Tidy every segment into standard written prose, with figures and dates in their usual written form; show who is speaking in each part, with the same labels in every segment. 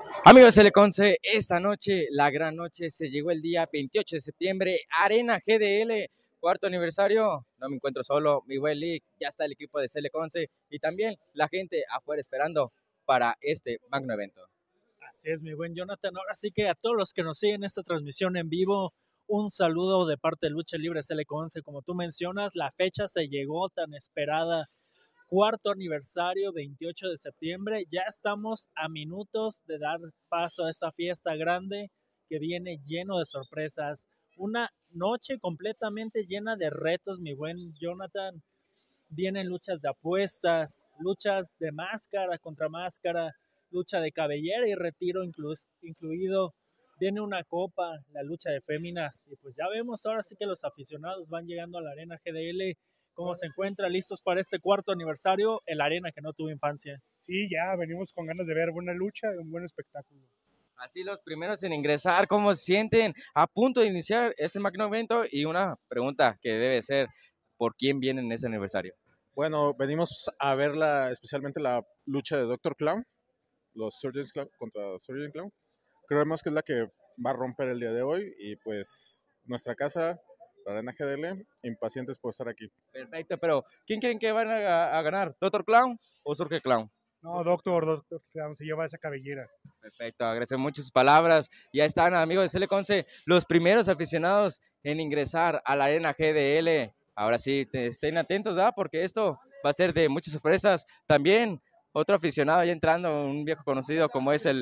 Speaker 1: Amigos de Teleconce, esta noche, la gran noche, se llegó el día 28 de septiembre, Arena GDL, cuarto aniversario. No me encuentro solo, mi buen Lick, ya está el equipo de Teleconce y también la gente afuera esperando para este magno evento.
Speaker 2: Así es, mi buen Jonathan. Ahora sí que a todos los que nos siguen esta transmisión en vivo, un saludo de parte de Lucha Libre CL11. Como tú mencionas, la fecha se llegó tan esperada. Cuarto aniversario, 28 de septiembre. Ya estamos a minutos de dar paso a esta fiesta grande que viene lleno de sorpresas. Una noche completamente llena de retos, mi buen Jonathan. Vienen luchas de apuestas, luchas de máscara contra máscara, lucha de cabellera y retiro incluido. Viene una copa, la lucha de féminas. Y pues ya vemos ahora sí que los aficionados van llegando a la Arena GDL. ¿Cómo se encuentra? ¿Listos para este cuarto aniversario? El Arena que no tuvo infancia.
Speaker 3: Sí, ya venimos con ganas de ver buena lucha y un buen espectáculo.
Speaker 1: Así los primeros en ingresar, ¿cómo se sienten a punto de iniciar este magno evento? Y una pregunta que debe ser, ¿por quién viene en ese aniversario?
Speaker 4: Bueno, venimos a ver especialmente la lucha de Doctor Clown, los Surgeons Clown contra Surgeon Clown. Creemos que es la que va a romper el día de hoy y pues nuestra casa, la Arena GDL, impacientes por estar aquí.
Speaker 1: Perfecto, pero ¿quién creen que van a ganar? ¿Doctor Clown o Surge Clown?
Speaker 3: No, doctor Clown se lleva esa cabellera.
Speaker 1: Perfecto, agradezco mucho sus palabras. Ya están, amigos de Cele11, los primeros aficionados en ingresar a la Arena GDL. Ahora sí, estén atentos, ¿verdad? Porque esto va a ser de muchas sorpresas. También otro aficionado ya entrando, un viejo conocido como es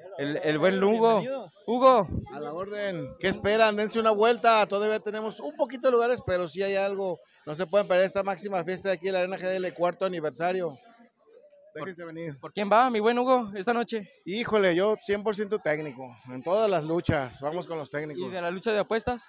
Speaker 1: el buen Hugo. Hugo.
Speaker 5: A la orden. ¿Qué esperan? Dense una vuelta. Todavía tenemos un poquito de lugares, pero sí hay algo. No se pueden perder esta máxima fiesta de aquí en la Arena GDL, cuarto aniversario. Déjense venir.
Speaker 1: ¿Por quién va, mi buen Hugo, esta noche?
Speaker 5: Híjole, yo 100% técnico. En todas las luchas. Vamos con los técnicos.
Speaker 1: ¿Y de la lucha de apuestas?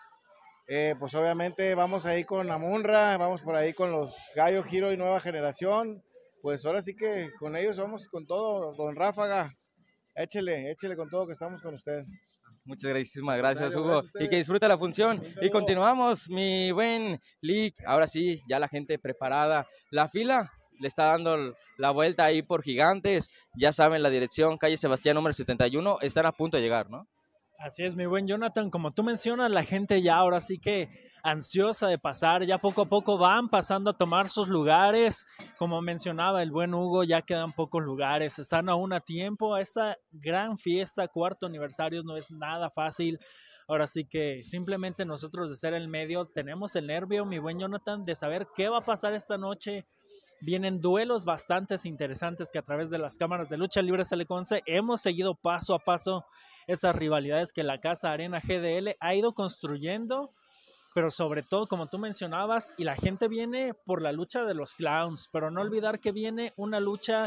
Speaker 5: Pues obviamente vamos ahí con Amunra, vamos por ahí con los Gallo Giro y Nueva Generación. Pues ahora sí que con ellos vamos con todo. Don Ráfaga, échele con todo que estamos con usted.
Speaker 1: Muchas gracias, Hugo. Y que disfrute la función. Y continuamos, mi buen Lick. Ahora sí, ya la gente preparada. La fila le está dando la vuelta ahí por Gigantes. Ya saben la dirección, calle Sebastián número 71. Están a punto de llegar, ¿no?
Speaker 2: Así es, mi buen Jonathan. Como tú mencionas, la gente ya ahora sí que ansiosa de pasar, ya poco a poco van pasando a tomar sus lugares. Como mencionaba el buen Hugo, ya quedan pocos lugares, están aún a tiempo. Esta gran fiesta, cuarto aniversario, no es nada fácil. Ahora sí que simplemente nosotros de ser el medio tenemos el nervio, mi buen Jonathan, de saber qué va a pasar esta noche. Vienen duelos bastante interesantes que a través de las cámaras de Lucha Libre CL11 hemos seguido paso a paso esas rivalidades que la Casa Arena GDL ha ido construyendo, pero sobre todo, como tú mencionabas, y la gente viene por la lucha de los clowns, pero no olvidar que viene una lucha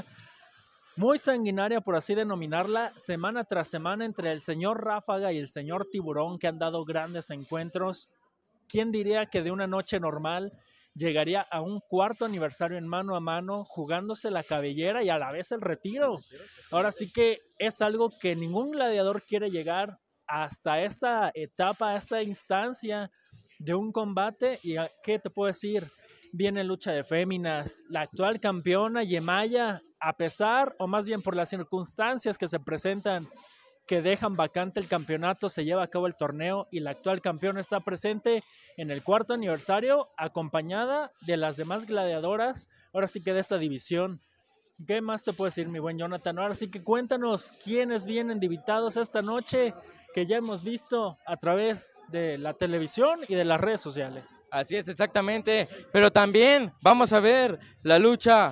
Speaker 2: muy sanguinaria, por así denominarla, semana tras semana entre el señor Ráfaga y el señor Tiburón, que han dado grandes encuentros. ¿Quién diría que de una noche normal llegaría a un cuarto aniversario en mano a mano, jugándose la cabellera y a la vez el retiro? Ahora sí que es algo que ningún gladiador quiere llegar hasta esta etapa, a esta instancia de un combate. ¿Y qué te puedo decir? Viene lucha de féminas, la actual campeona Yemaya, a pesar, o más bien por las circunstancias que se presentan, que dejan vacante el campeonato, se lleva a cabo el torneo y la actual campeona está presente en el cuarto aniversario, acompañada de las demás gladiadoras, ahora sí que de esta división. ¿Qué más te puedo decir, mi buen Jonathan? Ahora sí que cuéntanos quiénes vienen de invitados esta noche, que ya hemos visto a través de la televisión y de las redes sociales.
Speaker 1: Así es, exactamente. Pero también vamos a ver la lucha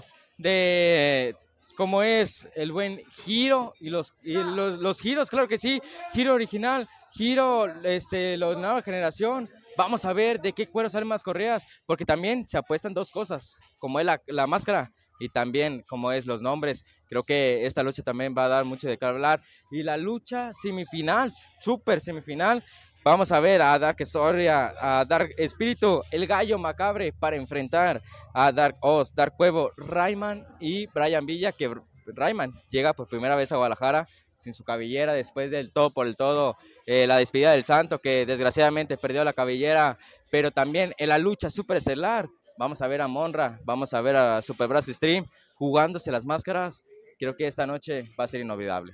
Speaker 1: de cómo es el buen Giro y los giros, claro que sí. Giro original, Giro, la nueva generación. Vamos a ver de qué cuero salen más correas, porque también se apuestan dos cosas, como es la máscara y también como es los nombres. Creo que esta lucha también va a dar mucho de qué hablar. Y la lucha semifinal, súper semifinal, vamos a ver a Dark Soria, a Dark Espíritu, el Gallo Macabre, para enfrentar a Dark Oz, Dark Cuevo, Rayman y Brian Villa, que Rayman llega por primera vez a Guadalajara sin su cabellera después del todo por el todo, la despedida del Santo, que desgraciadamente perdió la cabellera, pero también en la lucha superestelar vamos a ver a Monra, vamos a ver a Superbrazo Stream jugándose las máscaras. Creo que esta noche va a ser inolvidable.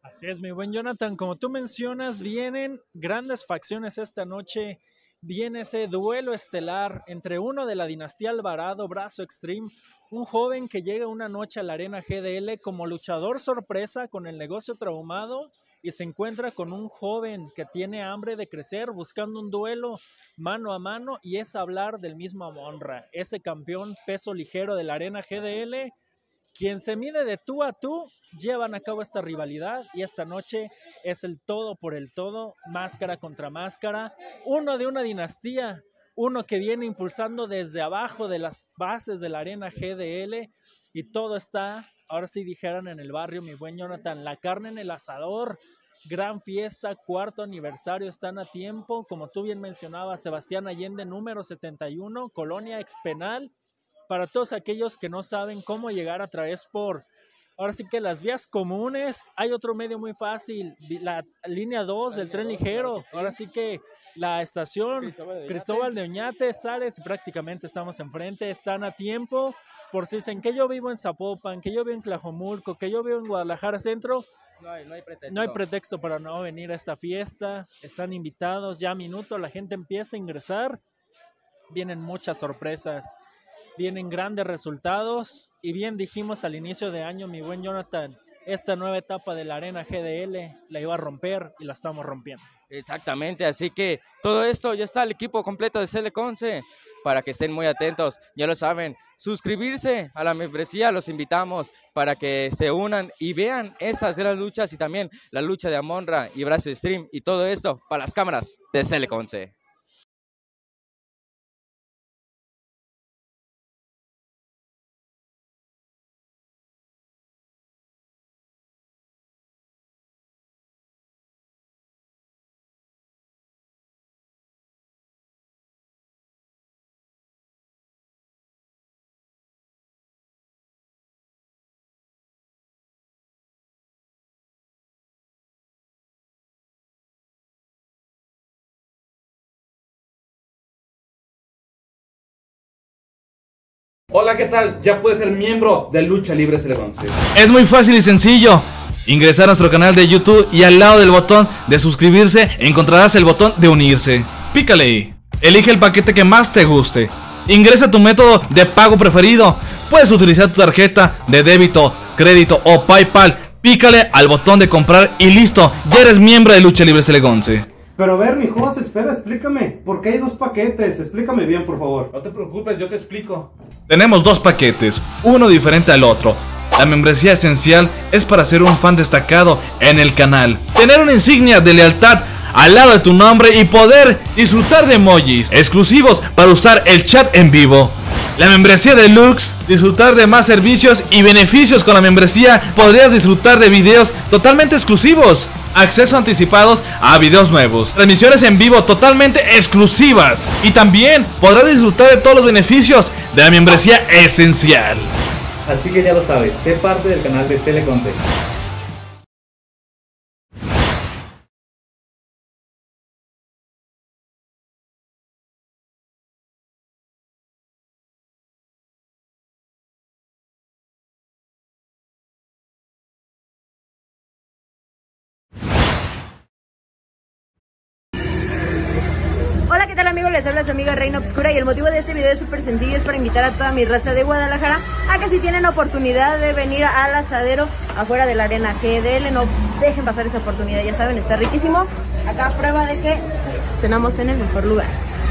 Speaker 2: Así es, mi buen Jonathan. Como tú mencionas, vienen grandes facciones esta noche. Viene ese duelo estelar entre uno de la dinastía Alvarado, Brazo Extreme, un joven que llega una noche a la Arena GDL como luchador sorpresa con el negocio traumado y se encuentra con un joven que tiene hambre de crecer buscando un duelo mano a mano, y es hablar del mismo Amon-Ra, ese campeón peso ligero de la Arena GDL, quien se mide de tú a tú. Llevan a cabo esta rivalidad y esta noche es el todo por el todo, máscara contra máscara, uno de una dinastía, uno que viene impulsando desde abajo de las bases de la Arena GDL, y todo está, ahora sí dijeran en el barrio, mi buen Jonathan, la carne en el asador. Gran fiesta, 4º aniversario, están a tiempo, como tú bien mencionabas, Sebastián Allende número 71, Colonia Expenal. Para todos aquellos que no saben cómo llegar a través por, ahora sí que las vías comunes, hay otro medio muy fácil, la línea 2 del tren ligero, ahora sí que la estación Cristóbal de Oñate, Sales, prácticamente estamos enfrente, están a tiempo. Por si dicen que yo vivo en Zapopan, que yo vivo en Tlajomulco, que yo vivo en Guadalajara Centro, no hay pretexto para no venir a esta fiesta, están invitados, ya a minuto la gente empieza a ingresar, vienen muchas sorpresas. Vienen grandes resultados y bien dijimos al inicio de año, mi buen Jonathan, esta nueva etapa de la Arena GDL la iba a romper y la estamos rompiendo.
Speaker 1: Exactamente, así que todo esto ya está el equipo completo de CL11 para que estén muy atentos, ya lo saben, suscribirse a la membresía, los invitamos para que se unan y vean estas grandes luchas y también la lucha de Amon-Ra y Brazo Extreme y todo esto para las cámaras de CL11.
Speaker 6: Hola, ¿qué tal? Ya puedes ser miembro de Lucha Libre CL11.
Speaker 7: Es muy fácil y sencillo. Ingresar a nuestro canal de YouTube y al lado del botón de suscribirse encontrarás el botón de unirse. Pícale ahí. Elige el paquete que más te guste. Ingresa tu método de pago preferido. Puedes utilizar tu tarjeta de débito, crédito o PayPal. Pícale al botón de comprar y listo. Ya eres miembro de Lucha Libre CL11.
Speaker 8: Pero a ver, mi Jos, espera, explícame. ¿Por qué hay dos paquetes? Explícame bien, por favor.
Speaker 6: No te preocupes, yo te explico.
Speaker 7: Tenemos dos paquetes, uno diferente al otro. La membresía esencial es para ser un fan destacado en el canal, tener una insignia de lealtad al lado de tu nombre y poder disfrutar de emojis exclusivos para usar el chat en vivo. La membresía deluxe, disfrutar de más servicios y beneficios. Con la membresía podrías disfrutar de videos totalmente exclusivos, acceso anticipados a videos nuevos, transmisiones en vivo totalmente exclusivas, y también podrás disfrutar de todos los beneficios de la membresía esencial.
Speaker 6: Así que ya lo sabes, sé parte del canal de CL11.
Speaker 9: Hola, ¿qué tal amigos? Les habla su amiga Reina Obscura y el motivo de este video es súper sencillo, es para invitar a toda mi raza de Guadalajara a que si tienen oportunidad de venir al asadero afuera de la Arena GDL, no dejen pasar esa oportunidad, ya saben, está riquísimo. Acá prueba de que cenamos en el mejor lugar.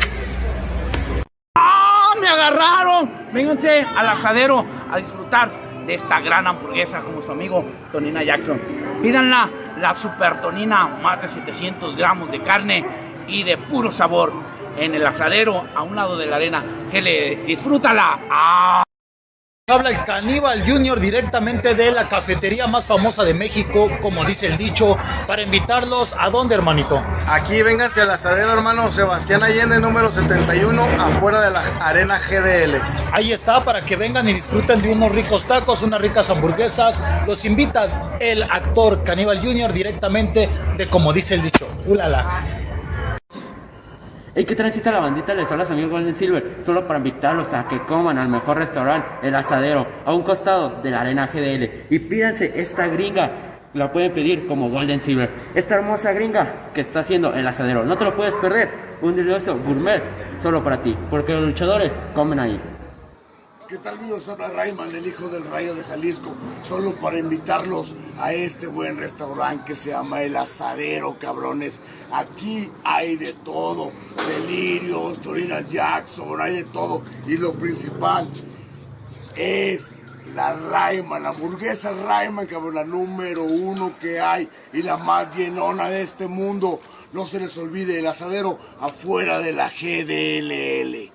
Speaker 10: ¡Ah! ¡Me agarraron! Vénganse al asadero a disfrutar de esta gran hamburguesa como su amigo Tonina Jackson. Pídanla, la super Tonina, más de 700 gramos de carne y de puro sabor en el asadero a un lado de la Arena GDL. ¡Disfrútala! ¡Ah!
Speaker 11: Habla el Caníbal Junior directamente de la cafetería más famosa de México, como dice el dicho, para invitarlos. ¿A dónde, hermanito?
Speaker 5: Aquí vénganse al asadero, hermano Sebastián Allende, número 71, afuera de la Arena GDL.
Speaker 11: Ahí está, para que vengan y disfruten de unos ricos tacos, unas ricas hamburguesas. Los invita el actor Caníbal Junior directamente de como dice el dicho. ¡Ulala!
Speaker 12: Hey, ¿qué transita la bandita? Les habla su amigo Golden Silver, solo para invitarlos a que coman al mejor restaurante, El Asadero, a un costado de la Arena GDL. Y pídanse esta gringa la pueden pedir como Golden Silver. Esta hermosa gringa que está haciendo el asadero, no te lo puedes perder. Un delicioso gourmet solo para ti, porque los luchadores comen ahí.
Speaker 13: ¿Qué tal, amigos? Habla Rayman, el hijo del Rayo de Jalisco, solo para invitarlos a este buen restaurante que se llama El Asadero, cabrones. Aquí hay de todo, delirios, Torina Jackson, hay de todo. Y lo principal es la Rayman, la hamburguesa Rayman, cabrón, la número 1 que hay y la más llenona de este mundo. No se les olvide, El Asadero, afuera de la GDLL.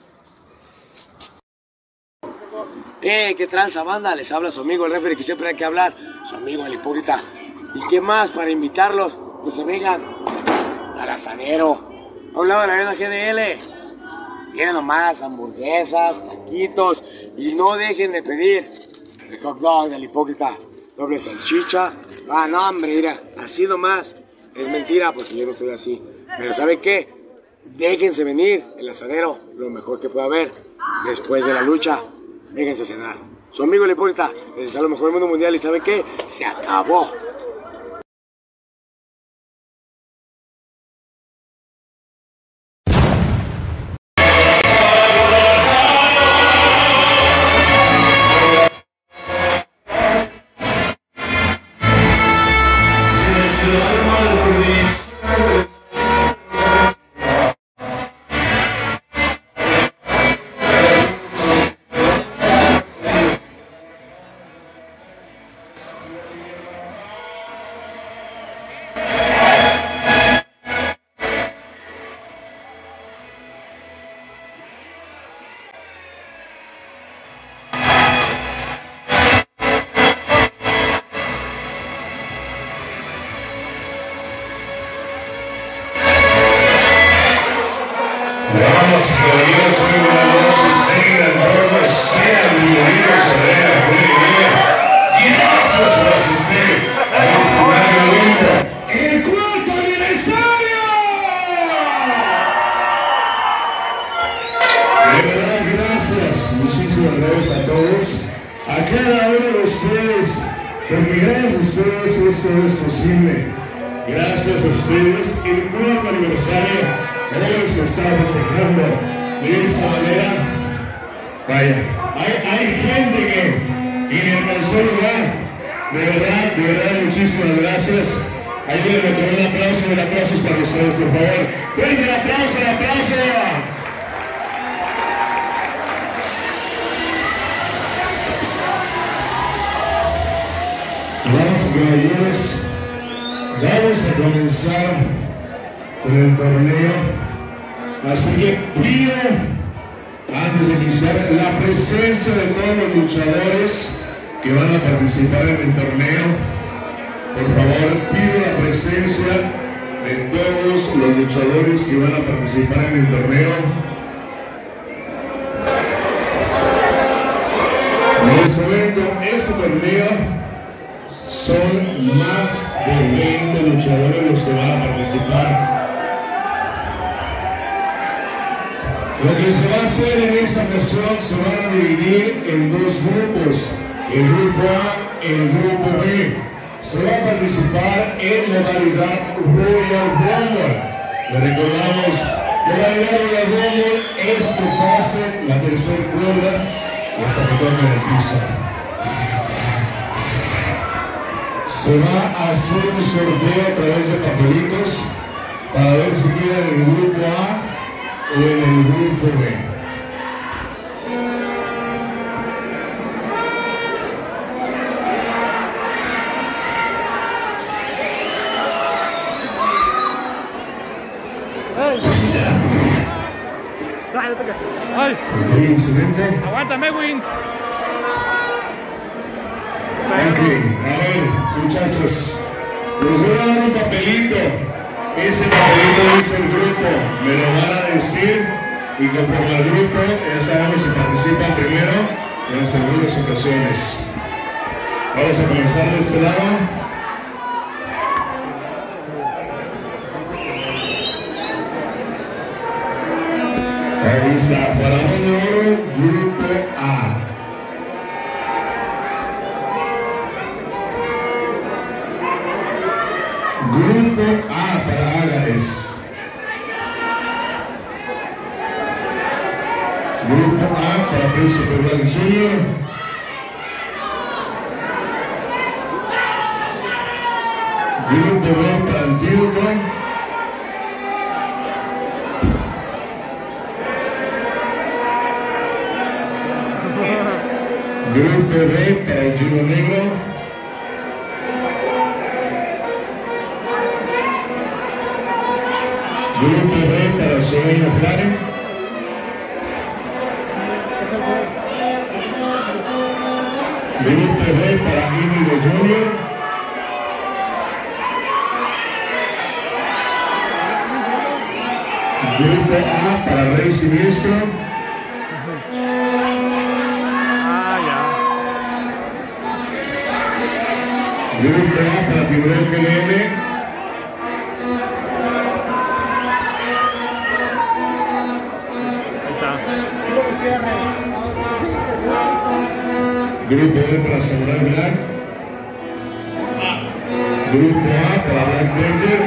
Speaker 14: ¿Qué tranza, banda? Les habla su amigo el referee, que siempre hay que hablar, su amigo el hipócrita. ¿Y qué más para invitarlos? Que se vengan al Asadero, a un lado de la arena GDL. Vienen nomás hamburguesas, taquitos, y no dejen de pedir el hot dog del hipócrita, doble salchicha. Ah, no, hombre, mira, así nomás. Es mentira, porque yo no soy así. Pero ¿saben qué? Déjense venir, El Asadero, lo mejor que pueda haber después de la lucha. Vénganse a cenar. Su amigo el hipócrita les desea lo mejor del mundo mundial y ¿saben qué? Se acabó.
Speaker 15: Vamos a comenzar con el torneo, así que pido, antes de iniciar, la presencia de todos los luchadores que van a participar en el torneo. Por favor, pido la presencia de todos los luchadores que van a participar en el torneo. Les comento, este torneo son más de 20 luchadores los que van a participar. Lo que se va a hacer en esta ocasión, se van a dividir en dos grupos, el grupo A y el grupo B. Se va a participar en modalidad Royal Rumble. Le recordamos, modalidad Royal Rumble es que pase la tercera cuerda hasta que toque el piso. Se va a hacer un sorteo a través de papelitos para ver si queda en el grupo A o en el grupo B. Excelente.
Speaker 16: Aguántame, Wins.
Speaker 15: Ok, a ver, muchachos, les voy a dar un papelito. Ese papelito dice el grupo, me lo van a decir y conforme al grupo, ya sabemos si participan primero en las segundas ocasiones. Vamos a comenzar de este lado. Ahí está, Faraón de Oro, grupo A. Alexander Jr. Grupo B para Antídoto. Grupo B para el Juno Negro. Grupo B para Sueño Flare. Grupo B para Íñigo Jr. Grupo A para Rey Siniestro. Grupo A para Tiburón GLN. Grupo B para Samurai Black. Grupo A para Black Ranger.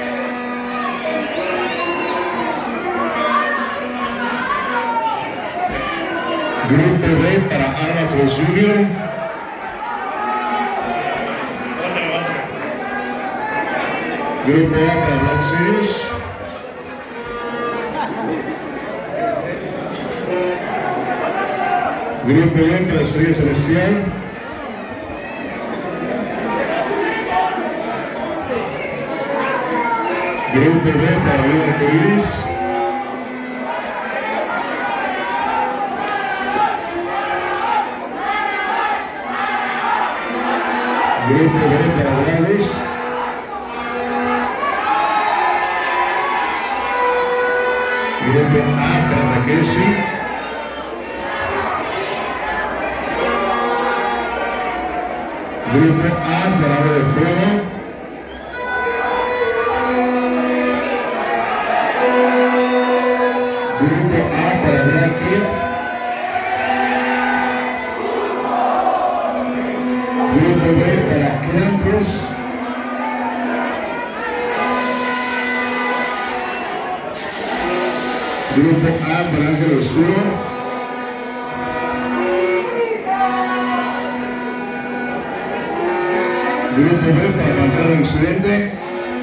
Speaker 15: Grupo B para Armator Junior. Grupo A para Black Series. Grupo B para Estrella Celestial. Grupo B para Vida Arcoiris. Grupo B para Bravos. Grupo A para Takeshi. Grupo A para Ave de Fuego. Grupo A para Blackhead. Grupo B para Krampus. Grupo A para Ángel Oscuro. Grupo B para Pantano Incidente.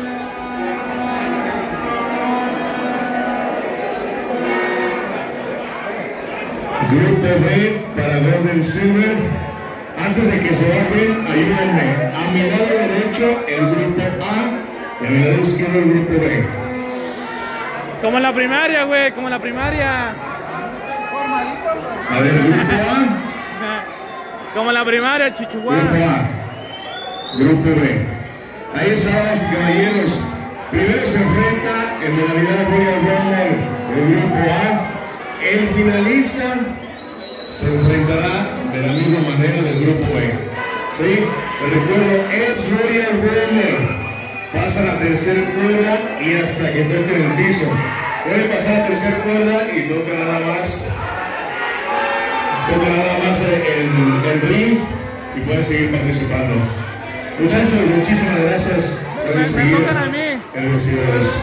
Speaker 15: Grupo B para Golden Silver. Antes de que se bajen, ayúdenme. A mi lado derecho el grupo A y a mi lado izquierdo el grupo B.
Speaker 16: Como en la primaria, güey, como en la primaria.
Speaker 15: A ver, grupo A.
Speaker 16: Como en la primaria, Chichuá.
Speaker 15: Grupo A. Grupo B. Ahí está, damas y caballeros. Primero se enfrenta en modalidad Royal Rumble el grupo A. El finalista se enfrentará de la misma manera del grupo B. ¿Sí? Les recuerdo, es Royal Rumble. Pasa a la tercera cuerda y hasta que toque el piso. Puede pasar a la tercera cuerda y toca nada más. Toca nada más el ring y puede seguir participando. Muchachos, muchísimas gracias por recibir el vestidores.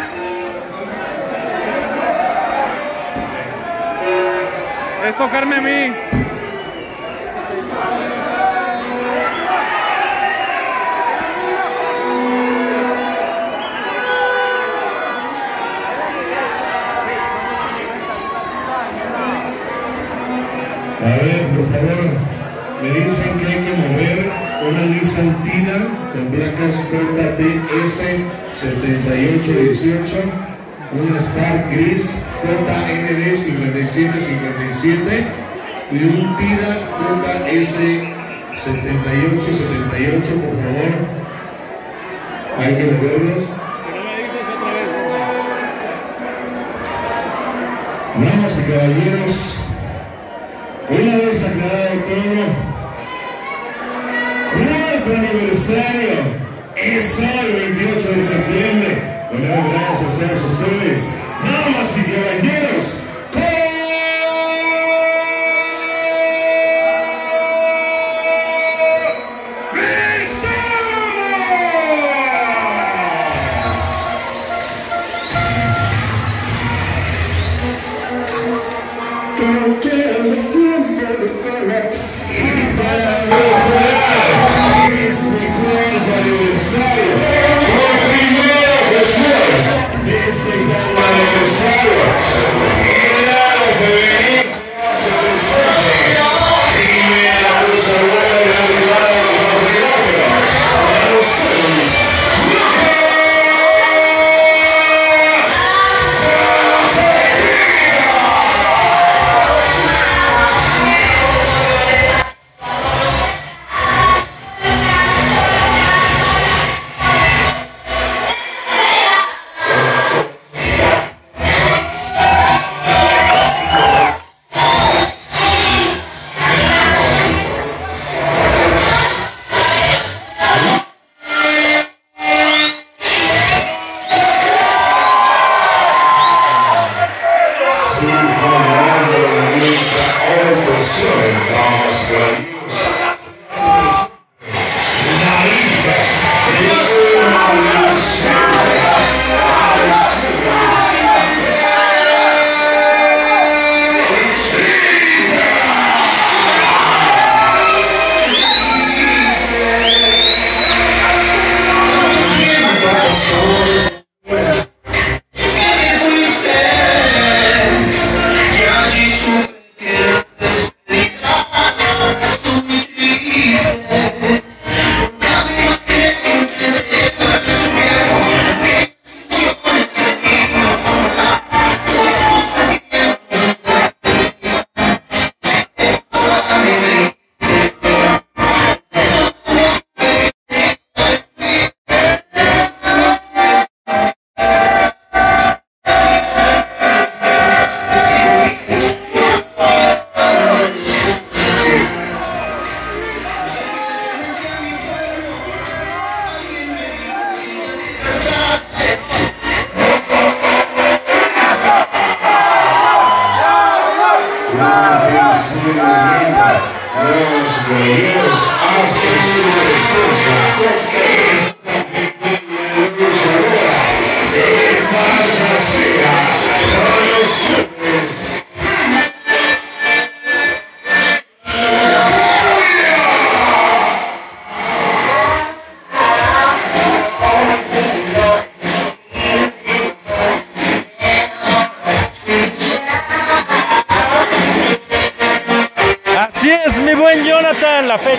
Speaker 16: Es tocarme a mí.
Speaker 15: A ver, por favor, me dicen que hay que mover una Nissan Tina con placas JTS 7818, una Spark gris JND 5757 y un Tira JS 7878, por favor. Hay que moverlos. Damas y caballeros, una vez aclarado todo, cuarto aniversario es hoy, 28 de septiembre. Bueno, gracias a ustedes, damas y caballeros. Creo que es tiempo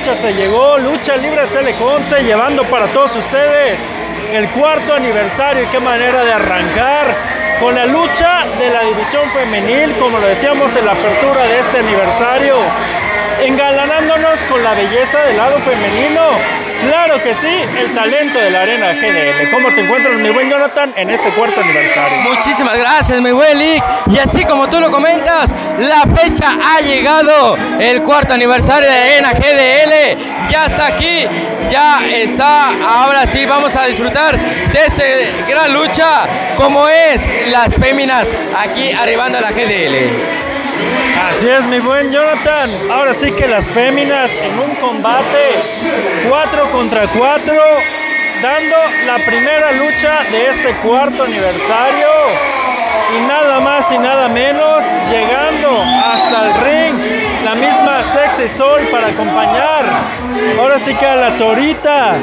Speaker 2: fecha se llegó. Lucha Libre CL11 llevando para todos ustedes el 4º aniversario. Y qué manera de arrancar con la lucha de la división femenil, como lo decíamos en la apertura de este aniversario, engalanándonos con la belleza del lado femenino. Claro que sí, el talento de la Arena GDL. ¿Cómo te encuentras, mi buen Jonathan, en este 4º aniversario?
Speaker 1: Muchísimas gracias, mi buen Lick. Y así como tú lo comentas, la fecha ha llegado. El 4º aniversario de Arena GDL ya está aquí, ya está. Ahora sí vamos a disfrutar de esta gran lucha, como es las féminas aquí arribando a la GDL.
Speaker 2: Así es, mi buen Jonathan. Ahora sí que las féminas en un combate 4 contra 4, dando la primera lucha de este 4º aniversario. Y nada más y nada menos, llegando hasta el ring, la misma Sexy Soul para acompañar. Ahora sí que a la Torita,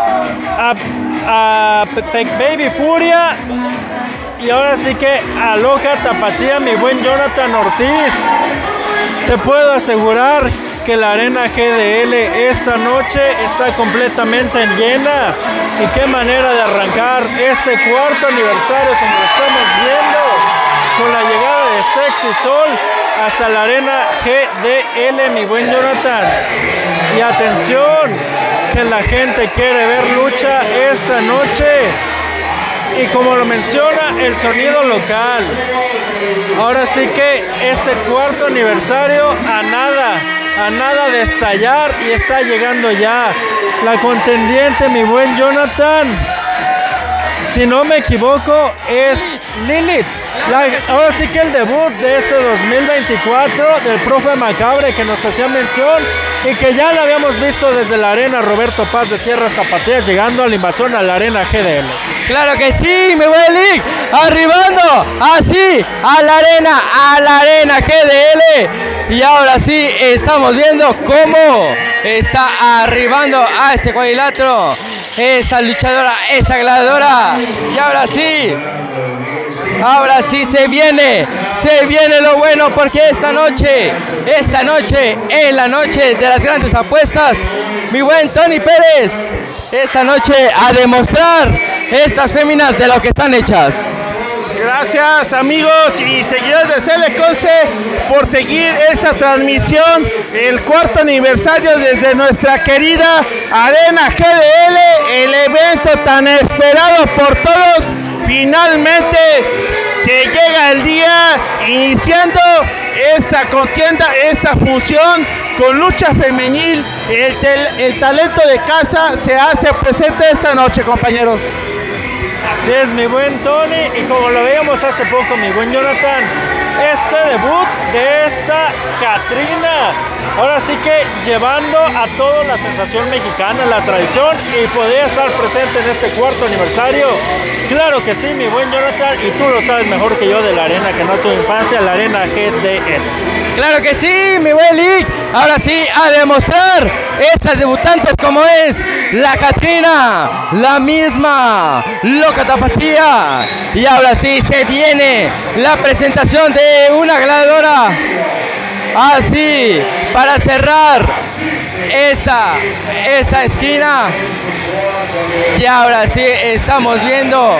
Speaker 2: a Baby Furia. Y ahora sí que a Loca Tapatía, mi buen Jonathan Ortiz. Te puedo asegurar que la Arena GDL esta noche está completamente llena. Y qué manera de arrancar este 4º aniversario, como lo estamos viendo, con la llegada de Sexy Soul hasta la Arena GDL, mi buen Jonathan. Y atención, que la gente quiere ver lucha esta noche. Y como lo menciona, el sonido local. Ahora sí que este 4º aniversario a nada de estallar, y está llegando ya la contendiente, mi buen Jonathan. Si no me equivoco, es Lilith. Ahora sí que el debut de este 2024 del Profe Macabre, que nos hacía mención y que ya lo habíamos visto desde la Arena Roberto Paz de Tierras Tapatías, llegando a la invasión a la Arena GDL.
Speaker 1: Claro que sí, mi buen Lick, arribando así a la Arena GDL. Y ahora sí estamos viendo cómo está arribando a este cuadrilátero esta luchadora, esta gladiadora. Y ahora sí se viene lo bueno, porque esta noche es la noche de las grandes apuestas, mi buen Tony Pérez. Esta noche a demostrar estas féminas de lo que están hechas.
Speaker 17: Gracias, amigos y seguidores de CL11, por seguir esta transmisión, el 4º aniversario desde nuestra querida Arena GDL, el evento tan esperado por todos. Finalmente se llega el día, iniciando esta contienda, esta fusión con lucha femenil. El talento de casa se hace presente esta noche, compañeros.
Speaker 2: Así es, mi buen Tony, y como lo veíamos hace poco, mi buen Jonathan, este debut de esta Catrina, ahora sí que llevando a toda la sensación mexicana, la tradición, y podría estar presente en este 4º aniversario. Claro que sí, mi buen Jonathan, y tú lo sabes mejor que yo de la arena que no tu infancia, la Arena GDL.
Speaker 1: Claro que sí, mi buen Lick. Ahora sí, a demostrar estas debutantes, como es la Catrina, la misma Loca Tapatía. Y ahora sí se viene la presentación de una gladiadora. Así, para cerrar esta esquina. Y ahora sí estamos viendo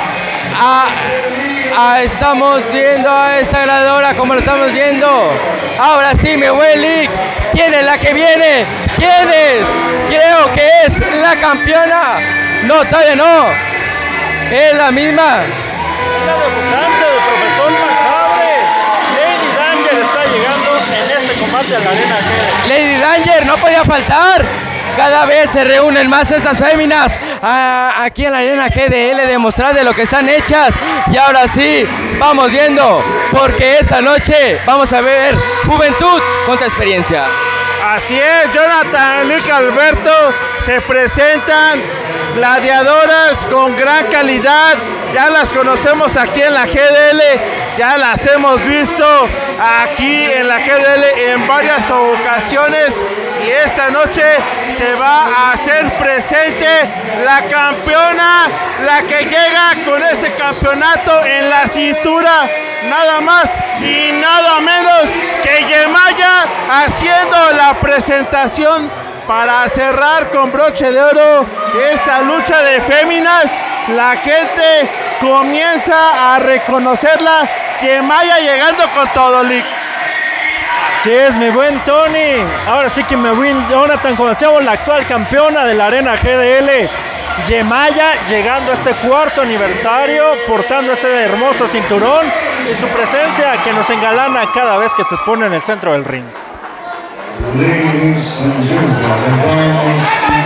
Speaker 1: estamos viendo a esta gladiadora, como lo estamos viendo. Ahora sí, mi buen Lick, ¿quién es la que viene? ¿Quién es? Creo que es la campeona. No, todavía no. Es la misma.
Speaker 2: Es la debutante del Profesor Macabre. Lady Danger está llegando en este combate a la Arena GDL.
Speaker 1: Lady Danger no podía faltar. Cada vez se reúnen más estas féminas aquí en la Arena GDL, demostrar de lo que están hechas. Y ahora sí, vamos viendo, porque esta noche vamos a ver juventud contra experiencia.
Speaker 17: Así es, Jonathan, Lick, Alberto, se presentan gladiadoras con gran calidad. Ya las conocemos aquí en la GDL, ya las hemos visto aquí en la GDL en varias ocasiones. Y esta noche se va a hacer presente la campeona, la que llega con ese campeonato en la cintura, nada más y nada menos que Yemaya, haciendo la presentación para cerrar con broche de oro esta lucha de féminas. La gente comienza a reconocerla. Yemaya llegando con todo, Lick.
Speaker 2: Así es, mi buen Tony. Ahora sí que mi buen Jonathan, conocemos la actual campeona de la Arena GDL, Yemaya, llegando a este cuarto aniversario, portando ese hermoso cinturón y su presencia que nos engalana cada vez que se pone en el centro del ring.
Speaker 15: Ladies and gentlemen,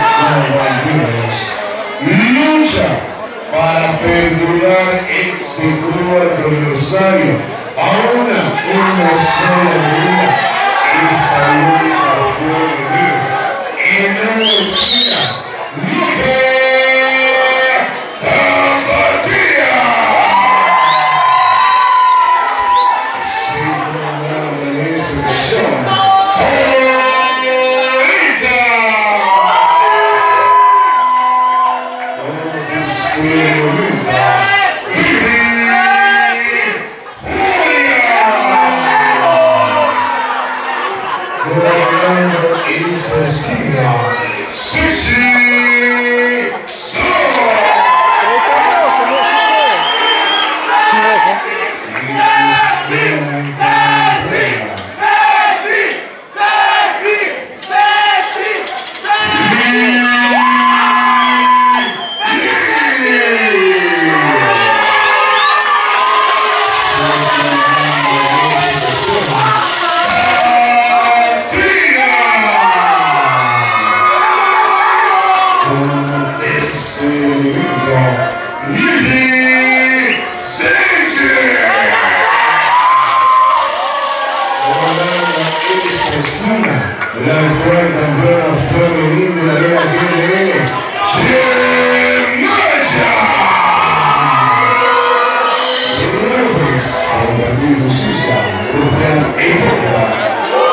Speaker 15: lucha para perdurar este cuarto aniversario a una sola vida. Esta lucha fue en una esquina. La actual campeona femenina de la Arena GDL, Yemaya. Referees para el partido Justicia, Rufán Hipócrita.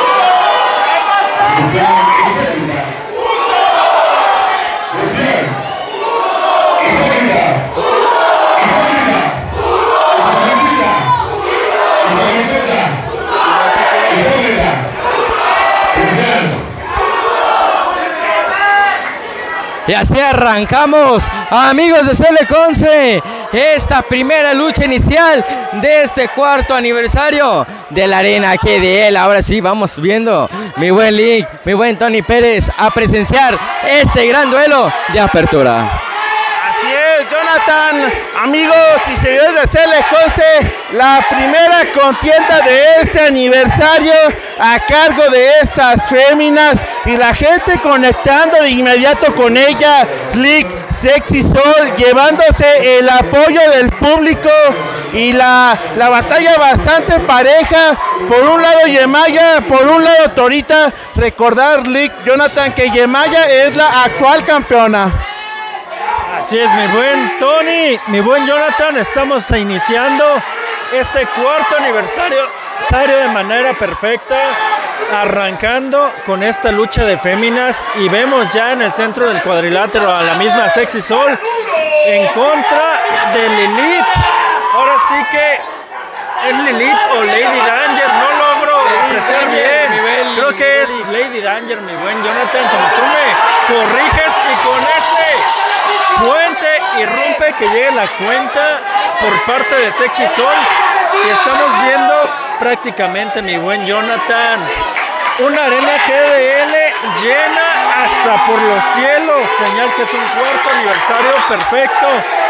Speaker 1: Y así arrancamos, amigos de Celeconce, esta primera lucha inicial de este cuarto aniversario de la Arena GDL. Ahora sí, vamos viendo, mi buen Lick, mi buen Tony Pérez, a presenciar este gran duelo de apertura.
Speaker 17: Así es, Jonathan, amigos y seguidores de Celeconce, la primera contienda de este aniversario a cargo de estas féminas y la gente conectando de inmediato con ella. Lick, Sexy Sol, llevándose el apoyo del público y la batalla bastante pareja. Por un lado Yemaya, por un lado Torita. Recordar, Lick, Jonathan, que Yemaya es la actual campeona.
Speaker 2: Así es, mi buen Tony, mi buen Jonathan, estamos iniciando este cuarto aniversario de manera perfecta, arrancando con esta lucha de féminas y vemos ya en el centro del cuadrilátero a la misma Sexy Sol en contra de Lilith. Ahora sí que es Lilith o Lady Danger, no logro apreciar bien, creo que es Lady Danger, mi buen Jonathan, como tú me corriges, y con ese puente irrumpe que llegue la cuenta por parte de Sexy Sol y estamos viendo prácticamente, mi buen Jonathan, una Arena GDL llena hasta por los cielos, señal que es un cuarto aniversario perfecto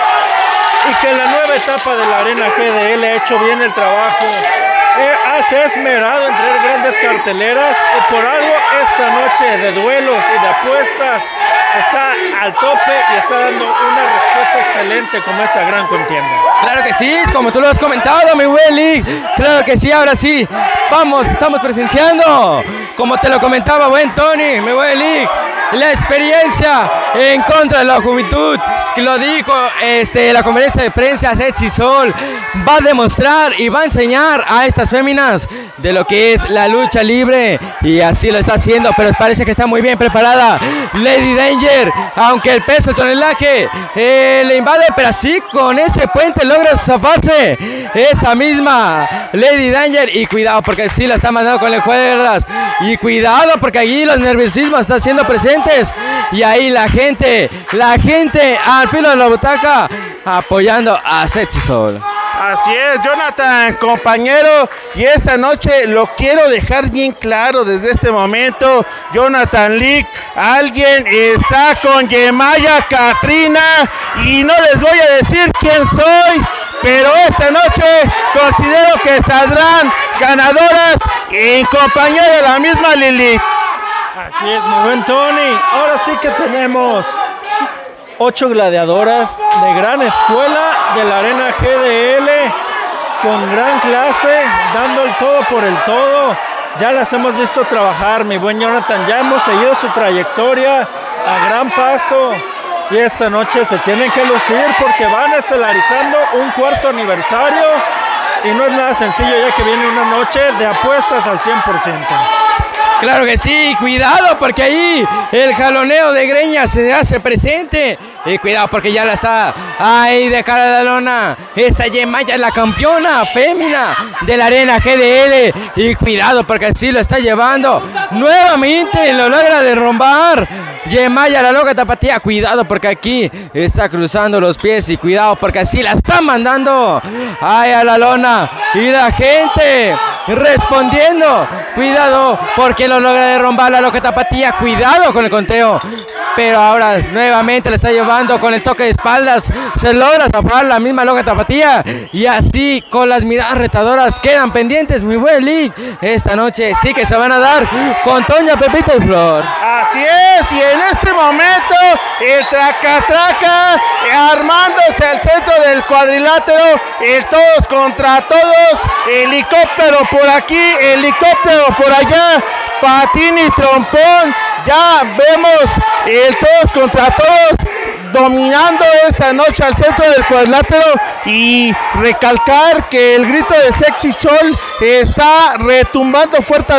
Speaker 2: y que la nueva etapa de la Arena GDL ha hecho bien el trabajo. Se ha esmerado en traer grandes carteleras y por algo esta noche de duelos y de apuestas está al tope y está dando una respuesta excelente como esta gran contienda.
Speaker 1: Claro que sí, como tú lo has comentado, mi buen Lick, claro que sí, ahora sí, vamos, estamos presenciando, como te lo comentaba buen Tony, mi buen Lick, la experiencia en contra de la juventud, que lo dijo la conferencia de prensa. Sexy Sol va a demostrar y va a enseñar a estas féminas de lo que es la lucha libre, y así lo está haciendo, pero parece que está muy bien preparada Lady Danger, aunque el peso, el tonelaje le invade, pero así con ese puente logra zafarse esta misma Lady Danger. Y cuidado porque sí la está mandando con las cuerdas, y cuidado porque allí los nerviosismos están siendo presentes, y ahí la gente al filo de la butaca apoyando a Sexy Sol.
Speaker 17: Así es, Jonathan, compañero, y esta noche lo quiero dejar bien claro desde este momento, Jonathan League, alguien está con Yemaya Katrina, y no les voy a decir quién soy, pero esta noche considero que saldrán ganadoras en compañía de la misma Lilith.
Speaker 2: Así es, mi buen Tony. Ahora sí que tenemos 8 gladiadoras de gran escuela de la Arena GDL, con gran clase, dando el todo por el todo. Ya las hemos visto trabajar, mi buen Jonathan, ya hemos seguido su trayectoria a gran paso, y esta noche se tienen que lucir porque van estelarizando un 4º aniversario, y no es nada sencillo, ya que viene una noche de apuestas al 100%.
Speaker 1: Claro que sí, cuidado porque ahí el jaloneo de greñas se hace presente, y cuidado porque ya la está ahí de cara a la lona esta Yemaya, la campeona fémina de la Arena GDL, y cuidado porque así lo está llevando nuevamente, lo logra derrumbar Yemaya, la loca tapatía. Cuidado porque aquí está cruzando los pies, y cuidado porque así la está mandando ahí a la lona, y la gente respondiendo. Cuidado porque lo logra derrumbar la loca tapatía. Cuidado con el conteo, pero ahora nuevamente le está llevando con el toque de espaldas, se logra tapar la misma loca tapatía, y así con las miradas retadoras quedan pendientes, muy buen League. Esta noche sí que se van a dar con Toña, Pepito y Flor.
Speaker 17: Así es, y en este momento el traca armándose al centro del cuadrilátero, el todos contra todos, helicóptero por aquí, helicóptero por allá, patín y trompón. Ya vemos el todos contra todos dominando esta noche al centro del cuadrilátero, y recalcar que el grito de Sexy Sol está retumbando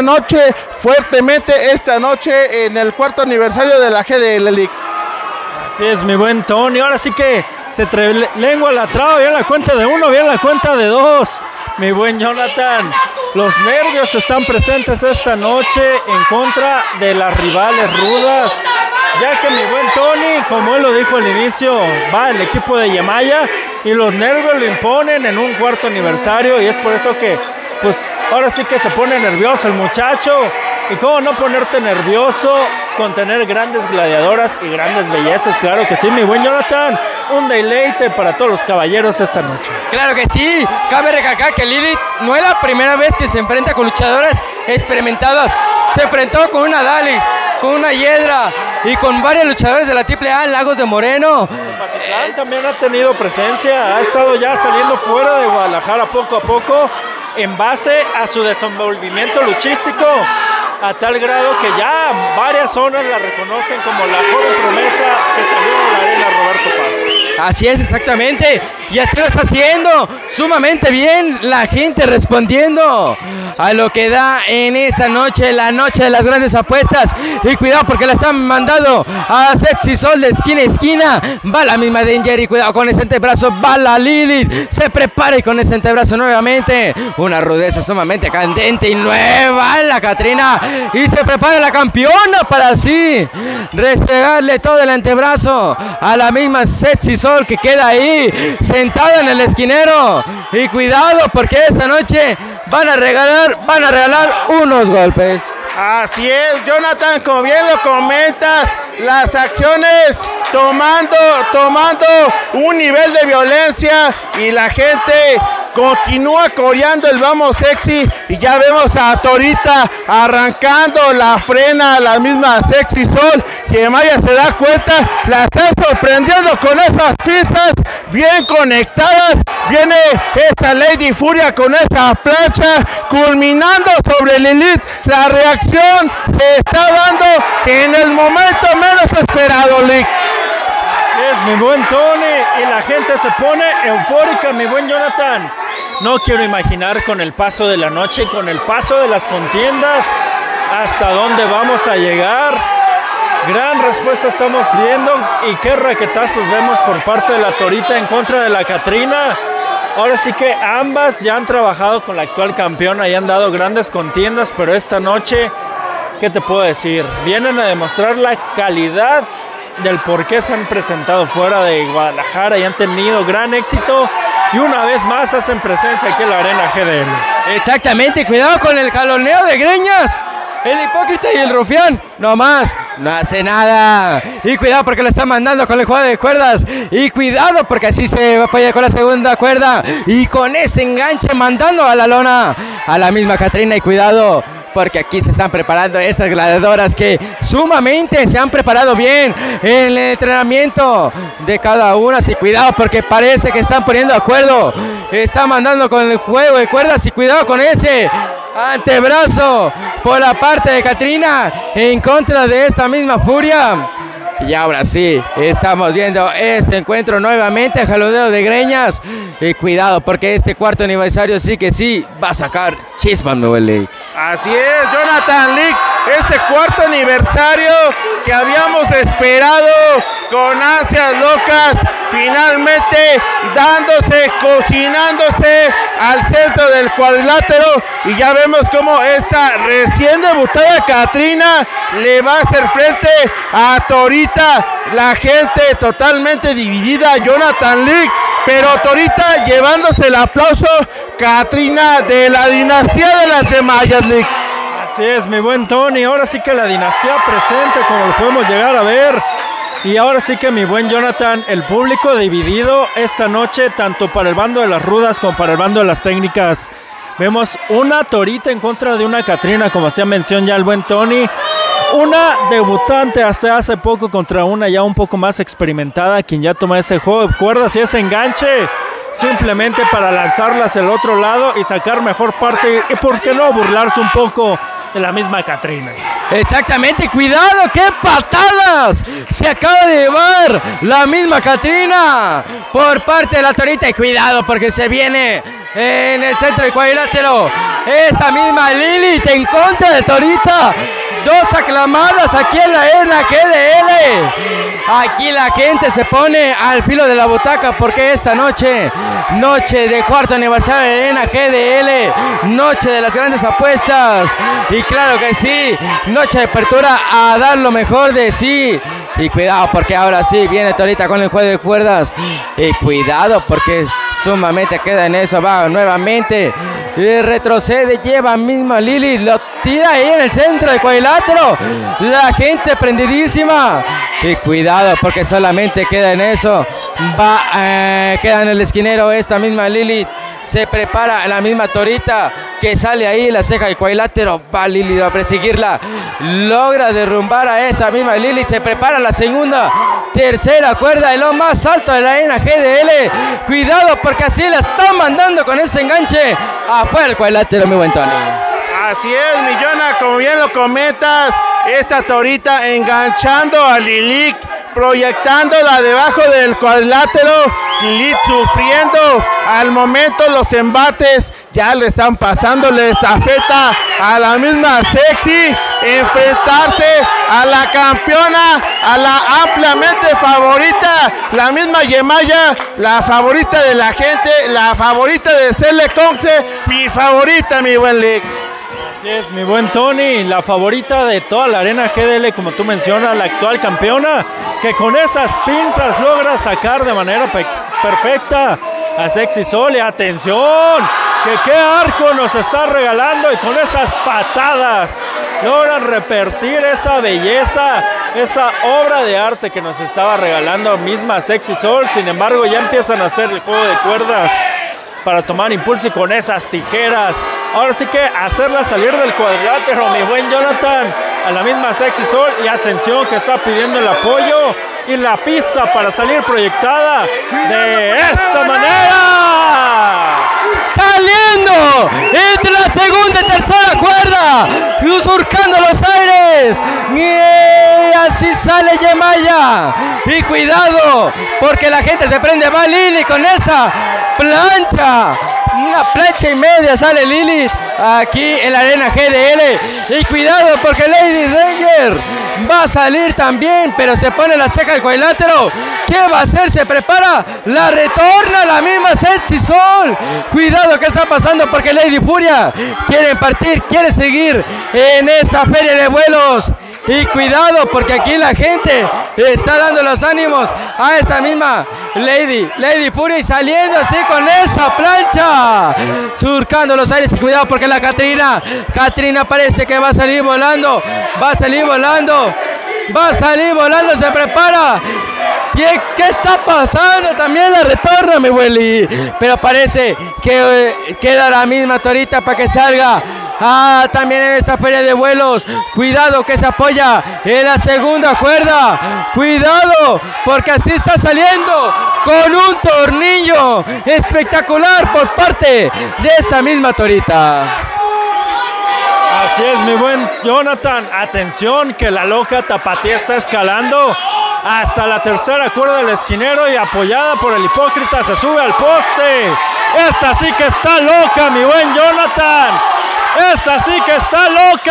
Speaker 17: fuertemente esta noche en el 4º aniversario de la GDL League.
Speaker 2: Así es, mi buen Tony. Ahora sí que se lengua la traba, viene la cuenta de 1, viene la cuenta de 2. Mi buen Jonathan, los nervios están presentes esta noche en contra de las rivales rudas, ya que mi buen Tony, como él lo dijo al inicio, va el equipo de Yemaya, y los nervios lo imponen en un 4º aniversario, y es por eso que pues ahora sí que se pone nervioso el muchacho. Y cómo no ponerte nervioso con tener grandes gladiadoras y grandes bellezas. Claro que sí, mi buen Jonathan, un deleite para todos los caballeros esta noche.
Speaker 1: Claro que sí, cabe recalcar que Lilith no es la primera vez que se enfrenta con luchadoras experimentadas. Se enfrentó con una Dalis, con una Hiedra y con varios luchadores de la AAA, Lagos de Moreno.
Speaker 2: Patitlán también ha tenido presencia, ha estado ya saliendo fuera de Guadalajara poco a poco en base a su desenvolvimiento luchístico, a tal grado que ya varias zonas la reconocen como la joven promesa que salió de la Arena Roberto Paz.
Speaker 1: Así es, exactamente, y así lo está haciendo sumamente bien, la gente respondiendo a lo que da en esta noche, la noche de las grandes apuestas. Y cuidado porque la están mandando a Sexy Sol de esquina a esquina, va la misma Danger, y cuidado con ese antebrazo, va la Lilith, se prepara y con ese antebrazo nuevamente, una rudeza sumamente candente y nueva la Katrina, y se prepara la campeona para así restregarle todo el antebrazo a la misma Sexy Sol, que queda ahí sentada en el esquinero. Y cuidado porque esta noche van a regalar unos golpes.
Speaker 17: Así es, Jonathan, como bien lo comentas, las acciones tomando un nivel de violencia, y la gente continúa coreando el vamos sexy, y ya vemos a Torita arrancando la frena a la misma Sexy Sol, que Maya se da cuenta, la está sorprendiendo con esas pizzas bien conectadas. Viene esta Lady Furia con esa plancha, culminando sobre Lilith. La reacción se está dando en el momento menos esperado, Lick.
Speaker 2: Así es, mi buen Tony, y la gente se pone eufórica, mi buen Jonathan. No quiero imaginar con el paso de la noche y con el paso de las contiendas hasta dónde vamos a llegar. Gran respuesta estamos viendo y qué raquetazos vemos por parte de la Torita en contra de la Catrina. Ahora sí que ambas ya han trabajado con la actual campeona y han dado grandes contiendas, pero esta noche, ¿qué te puedo decir? Vienen a demostrar la calidad del por qué se han presentado fuera de Guadalajara y han tenido gran éxito y una vez más hacen presencia aquí en la Arena GDL.
Speaker 1: Exactamente, cuidado con el jaloneo de greñas. El hipócrita y el rufián, nomás, no hace nada. Y cuidado porque lo está mandando con el juego de cuerdas. Y cuidado porque así se va a apoyar con la segunda cuerda. Y con ese enganche mandando a la lona a la misma Catrina. Y cuidado porque aquí se están preparando estas gladiadoras que sumamente se han preparado bien en el entrenamiento de cada una. Y cuidado porque parece que están poniendo de acuerdo. Está mandando con el juego de cuerdas y cuidado con ese antebrazo por la parte de Catrina en contra de esta misma Furia. Y ahora sí, estamos viendo este encuentro nuevamente, jaloneo de greñas. Y cuidado porque este cuarto aniversario sí que sí va a sacar chispas, mi buen Lick.
Speaker 17: Así es, Jonathan Lick, este cuarto aniversario que habíamos esperado con ansias locas, finalmente dándose, cocinándose al centro del cuadrilátero, y ya vemos cómo esta recién debutada Catrina le va a hacer frente a Torita. La gente totalmente dividida, Jonathan Lick, pero Torita llevándose el aplauso. Catrina de la dinastía de las Yemayas, Lick.
Speaker 2: Así es, mi buen Tony, ahora sí que la dinastía presente como lo podemos llegar a ver. Y ahora sí que mi buen Jonathan, el público dividido esta noche, tanto para el bando de las rudas como para el bando de las técnicas. Vemos una Torita en contra de una Catrina, como hacía mención ya el buen Tony. Una debutante hasta hace poco contra una ya un poco más experimentada, quien ya toma ese juego de cuerdas y ese enganche simplemente para lanzarlas al otro lado y sacar mejor parte y por qué no burlarse un poco de la misma Catrina.
Speaker 1: Exactamente, cuidado, qué patadas se acaba de llevar la misma Catrina por parte de la Torita. Y cuidado porque se viene en el centro del cuadrilátero esta misma Lilith en contra de Torita. Dos aclamadas aquí en la Arena GDL. Aquí la gente se pone al filo de la butaca porque esta noche, noche de cuarto aniversario de la Arena GDL, noche de las grandes apuestas. Y claro que sí, noche de apertura a dar lo mejor de sí. Y cuidado porque ahora sí viene Torita con el juego de cuerdas. Y cuidado porque sumamente queda en eso. Va nuevamente. Y retrocede, lleva misma Lilith. Lo tira ahí en el centro del cuadrilátero. La gente prendidísima. Y cuidado porque solamente queda en eso. Queda en el esquinero esta misma Lilith. Se prepara la misma Torita que sale ahí la ceja del cuadrilátero. Va Lilith a perseguirla. Logra derrumbar a esta misma Lilith. Se prepara la segunda, tercera cuerda de lo más alto de la Arena GDL. Cuidado porque así la está mandando con ese enganche afuera del cuadrilátero, mi buen Tony.
Speaker 17: Así es, Millona, como bien lo comentas, esta Torita enganchando a Lilith, proyectándola debajo del cuadrilátero. Lilith sufriendo al momento los embates, ya le están pasando la estafeta a la misma Sexy, enfrentarse a la campeona, a la ampliamente favorita, la misma Yemaya, la favorita de la gente, la favorita de Cele Conce, mi favorita, mi buen Lick.
Speaker 2: Así es, mi buen Tony, la favorita de toda la Arena GDL, como tú mencionas, la actual campeona, que con esas pinzas logra sacar de manera perfecta a Sexy Sol. Y atención, que qué arco nos está regalando, y con esas patadas logran repetir esa belleza, esa obra de arte que nos estaba regalando misma Sexy Sol. Sin embargo, ya empiezan a hacer el juego de cuerdas para tomar impulso, y con esas tijeras, ahora sí que hacerla salir del cuadrilátero, mi buen Jonathan, a la misma Sexy Sol. Y atención que está pidiendo el apoyo y la pista para salir proyectada de esta manera.
Speaker 1: Saliendo entre la segunda y tercera cuerda, surcando los aires, y así sale Yemaya. Y cuidado, porque la gente se prende, va Lili con esa plancha, una plancha y media sale Lili aquí en la arena GDL. Y cuidado porque Lady Ranger va a salir también, pero se pone la ceja al cuadrilátero. ¿Qué va a hacer? Se prepara, la retorna la misma Sexy Sol. Cuidado, ¿qué está pasando? Porque Lady Furia quiere partir, quiere seguir en esta feria de vuelos. Y cuidado porque aquí la gente está dando los ánimos a esta misma Lady Furia, y saliendo así con esa plancha, surcando los aires. Y cuidado porque la Catrina parece que va a salir volando, se prepara. ¿Qué está pasando? También la retorna, mi Willy. Pero parece que queda la misma torita para que salga. También en esta feria de vuelos. Cuidado que se apoya en la segunda cuerda. Cuidado porque así está saliendo con un tornillo espectacular por parte de esta misma torita.
Speaker 2: Así es, mi buen Jonathan. Atención que la loca tapatía está escalando hasta la tercera cuerda del esquinero y apoyada por el hipócrita se sube al poste. Esta sí que está loca, mi buen Jonathan. Esta sí que está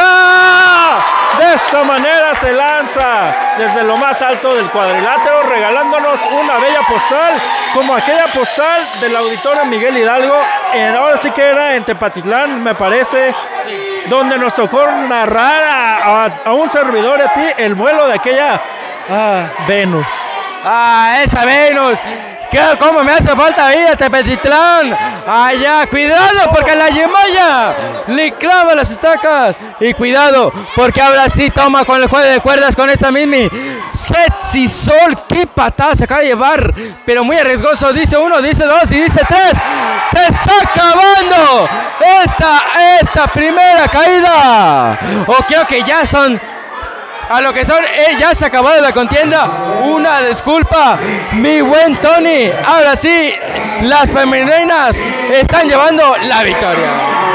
Speaker 2: loca. De esta manera se lanza desde lo más alto del cuadrilátero, regalándonos una bella postal, como aquella postal del auditorio Miguel Hidalgo, ahora sí que era en Tepatitlán, me parece, donde nos tocó narrar a un servidor de ti el vuelo de aquella Venus.
Speaker 1: Esa Venus. ¿Cómo me hace falta ir a Tepetitlán? Allá, cuidado porque la Yemaya le clava las estacas. Y cuidado porque ahora sí toma con el juego de cuerdas con esta Mimi. Sexy Sol, qué patada se acaba de llevar, pero muy arriesgoso. Dice 1, dice 2 y dice 3. Se está acabando esta primera caída. O creo que ya son... A lo que son, ya se acabó la contienda. Una disculpa, mi buen Tony. Ahora sí, las femeninas están llevando la victoria.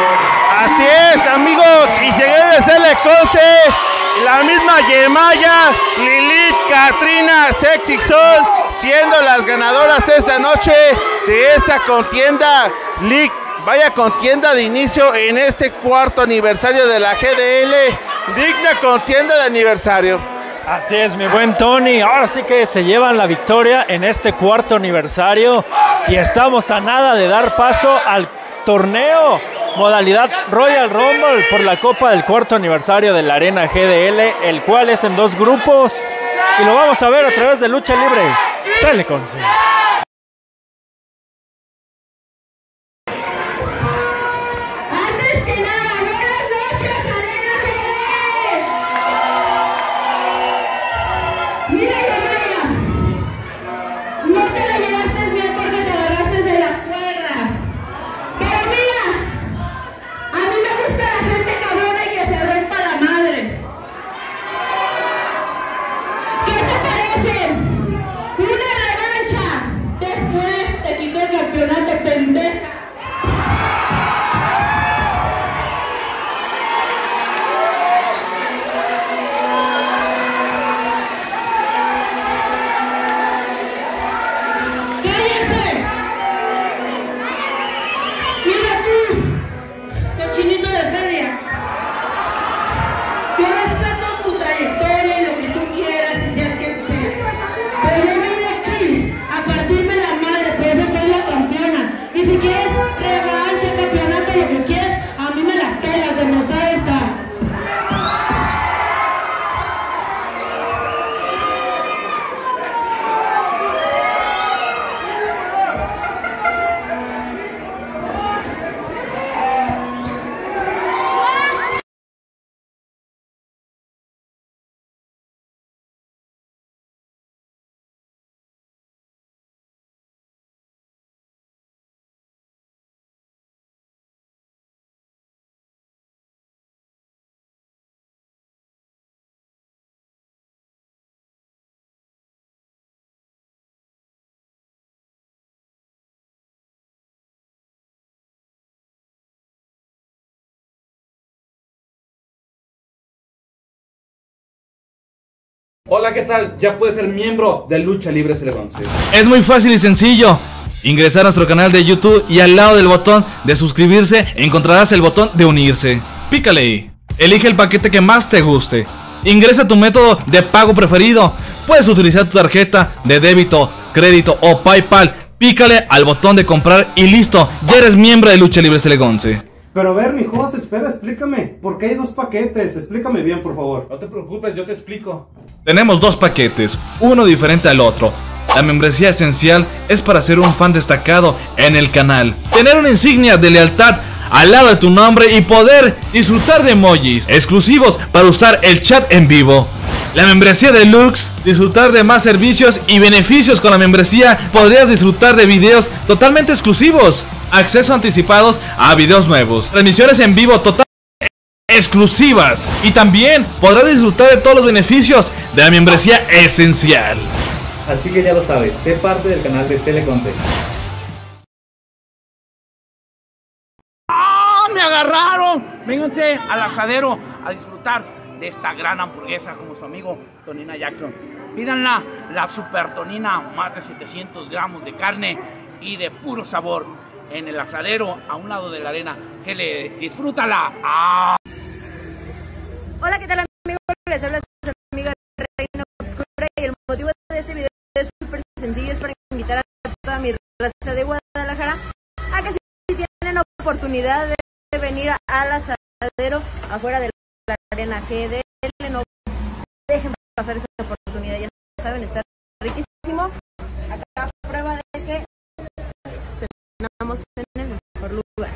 Speaker 17: Así es, amigos, y seguidores de Seleconce, la misma Yemaya, Lilith, Catrina, Sexy Sol, siendo las ganadoras esta noche de esta contienda. Vaya contienda de inicio en este cuarto aniversario de la GDL. Digna contienda de aniversario.
Speaker 2: Así es, mi buen Tony. Ahora sí que se llevan la victoria en este cuarto aniversario. Y estamos a nada de dar paso al torneo modalidad Royal Rumble por la Copa del cuarto aniversario de la Arena GDL, el cual es en 2 grupos. Y lo vamos a ver a través de Lucha Libre. Seleconce.
Speaker 18: Una revancha
Speaker 6: Hola, ¿qué tal? Ya puedes ser miembro de Lucha Libre Celebrón.
Speaker 7: Es muy fácil y sencillo. Ingresar a nuestro canal de YouTube y al lado del botón de suscribirse encontrarás el botón de unirse. Pícale ahí. Elige el paquete que más te guste. Ingresa tu método de pago preferido. Puedes utilizar tu tarjeta de débito, crédito o PayPal. Pícale al botón de comprar y listo. Ya eres miembro de Lucha Libre Celegonce.
Speaker 8: Pero a ver, mi Jos, espera, explícame. ¿Por qué hay dos paquetes? Explícame bien, por favor.
Speaker 6: No te preocupes, yo te explico.
Speaker 7: Tenemos dos paquetes, uno diferente al otro. La membresía esencial es para ser un fan destacado en el canal, tener una insignia de lealtad al lado de tu nombre y poder disfrutar de emojis exclusivos para usar el chat en vivo. La membresía deluxe, disfrutar de más servicios y beneficios. Con la membresía podrías disfrutar de videos totalmente exclusivos, acceso anticipados a videos nuevos, transmisiones en vivo totalmente exclusivas y también podrás disfrutar de todos los beneficios de la membresía esencial.
Speaker 18: Así que ya lo sabes, sé parte del canal de Teleconte.
Speaker 10: ¡Ah! ¡Me agarraron! Vénganse al asadero a disfrutar de esta gran hamburguesa como su amigo Tonina Jackson. Pídanla, la super tonina, más de 700 gramos de carne y de puro sabor en el asadero a un lado de la arena. Que le disfrútala. ¡Ah!
Speaker 9: Hola, ¿qué tal, amigos? Les habla su amiga Reina Obscura y el motivo de este video es súper sencillo, es para invitar a toda mi raza de Guadalajara a que si tienen oportunidad de venir al asadero afuera de la arena GDL, no dejen pasar esa oportunidad, ya saben, está riquísimo. Acá prueba de que cenamos en el mejor lugar.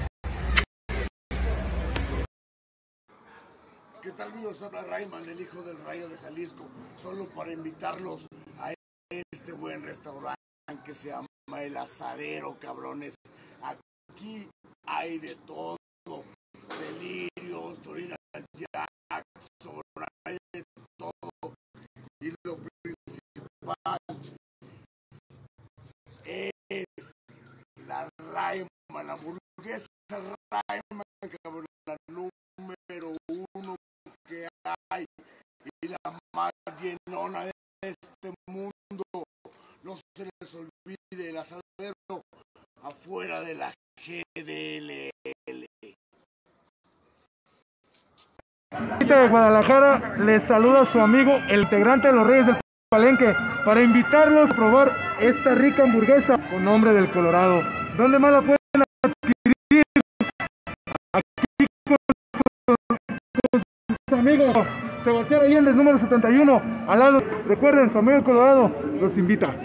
Speaker 13: ¿Qué tal, amigos? Habla Rayman, el hijo del Rayo de Jalisco, solo para invitarlos a este buen restaurante que se llama El Asadero, cabrones. Aquí hay de todo, delirios, Tonina Jackson, hay de todo. Y lo principal es la Rayman, hamburguesa Rayman, cabrón, la número 1 que hay y la más llenona de este mundo. No se les olvide el asadero afuera de la GDL.
Speaker 19: De Guadalajara les saluda su amigo, el integrante de los Reyes del Palenque, para invitarlos a probar esta rica hamburguesa con nombre del Colorado. ¿Dónde más la pueden adquirir? Aquí con sus amigos. Sebastián Allende, número 71, al lado. Recuerden, su amigo el Colorado los invita.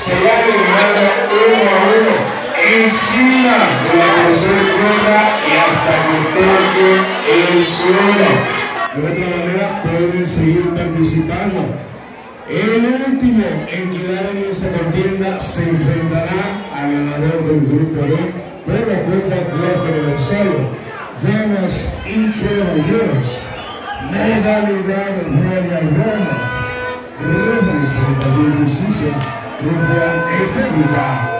Speaker 15: se van eliminando 1-1 encima de la tercera cuerda y hasta que toquen el suelo. De otra manera pueden seguir participando. El último en quedar en esa contienda se enfrentará al ganador del grupo B por la Copa Cuarto Aniversario. Damas y caballeros, modalidad Royal Rumble. Referees por la justicia, Rafael Eterna.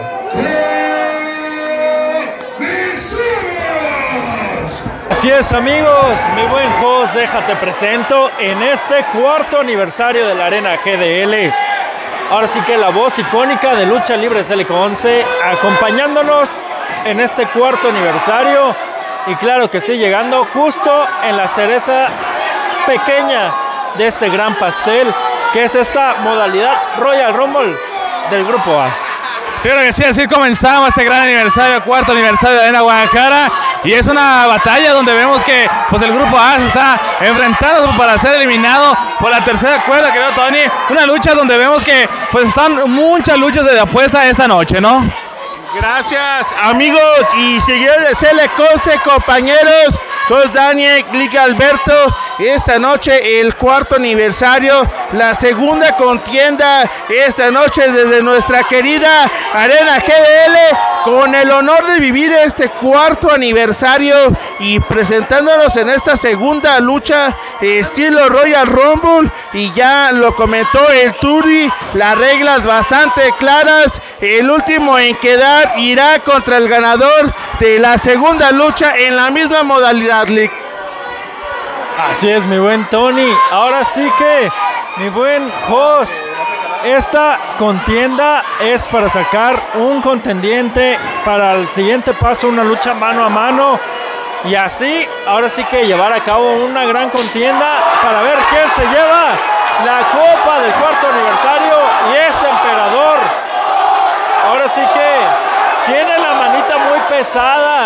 Speaker 2: Así es, amigos, mi buen host, déjate presento en este cuarto aniversario de la Arena GDL. Ahora sí que la voz icónica de Lucha Libre Celeco 11, acompañándonos en este cuarto aniversario. Y claro que sí, llegando justo en la cereza pequeña de este gran pastel, que es esta modalidad Royal Rumble del Grupo A.
Speaker 7: Sí, creo que sí, así comenzamos este gran aniversario, cuarto aniversario de Arena Guadalajara. Y es una batalla donde vemos que pues el grupo A se está enfrentando para ser eliminado por la tercera cuerda, creo, Tony. Una lucha donde vemos que pues están muchas luchas de apuesta esta noche, ¿no?
Speaker 17: Gracias, amigos y seguidores de Celeco 11, compañeros. Con Daniel, Glick Alberto, esta noche el cuarto aniversario, la segunda contienda esta noche desde nuestra querida Arena GDL, con el honor de vivir este cuarto aniversario y presentándonos en esta segunda lucha estilo Royal Rumble. Y ya lo comentó el Turi, las reglas bastante claras. El último en quedar irá contra el ganador de la segunda lucha en la misma modalidad.
Speaker 2: Así es, mi buen Tony. Ahora sí que, mi buen host, esta contienda es para sacar un contendiente para el siguiente paso, una lucha mano a mano. Y así, ahora sí que llevar a cabo una gran contienda para ver quién se lleva la copa del cuarto aniversario y es emperador. Ahora sí que tiene la manita muy pesada,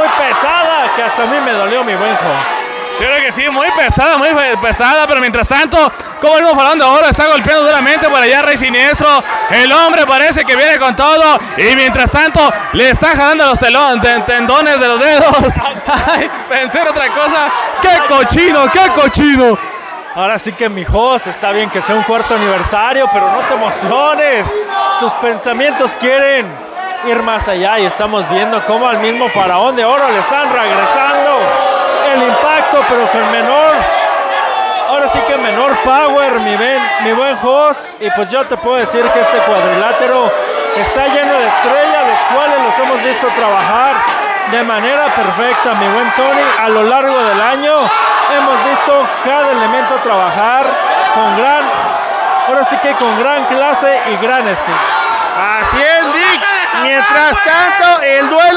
Speaker 2: que hasta a mí me dolió, mi buen host.
Speaker 7: Yo creo que sí, muy pesada, pero mientras tanto, como el mismo Faraón de Oro está golpeando duramente por allá Rey Siniestro. El hombre parece que viene con todo y mientras tanto le está jalando los tendones de los dedos. Ay, pensé en otra cosa. ¡Qué cochino, qué cochino!
Speaker 2: Ahora sí que mi host, está bien que sea un cuarto aniversario, pero no te emociones. Tus pensamientos quieren ir más allá y estamos viendo cómo al mismo Faraón de Oro le están regresando el impacto, pero con menor, ahora sí que menor power, mi buen host. Y pues yo te puedo decir que este cuadrilátero está lleno de estrellas, los cuales los hemos visto trabajar de manera perfecta, mi buen Tony. A lo largo del año hemos visto cada elemento trabajar con gran, ahora sí que con gran clase y gran estilo.
Speaker 17: Así es, Nick. Mientras tanto, el duelo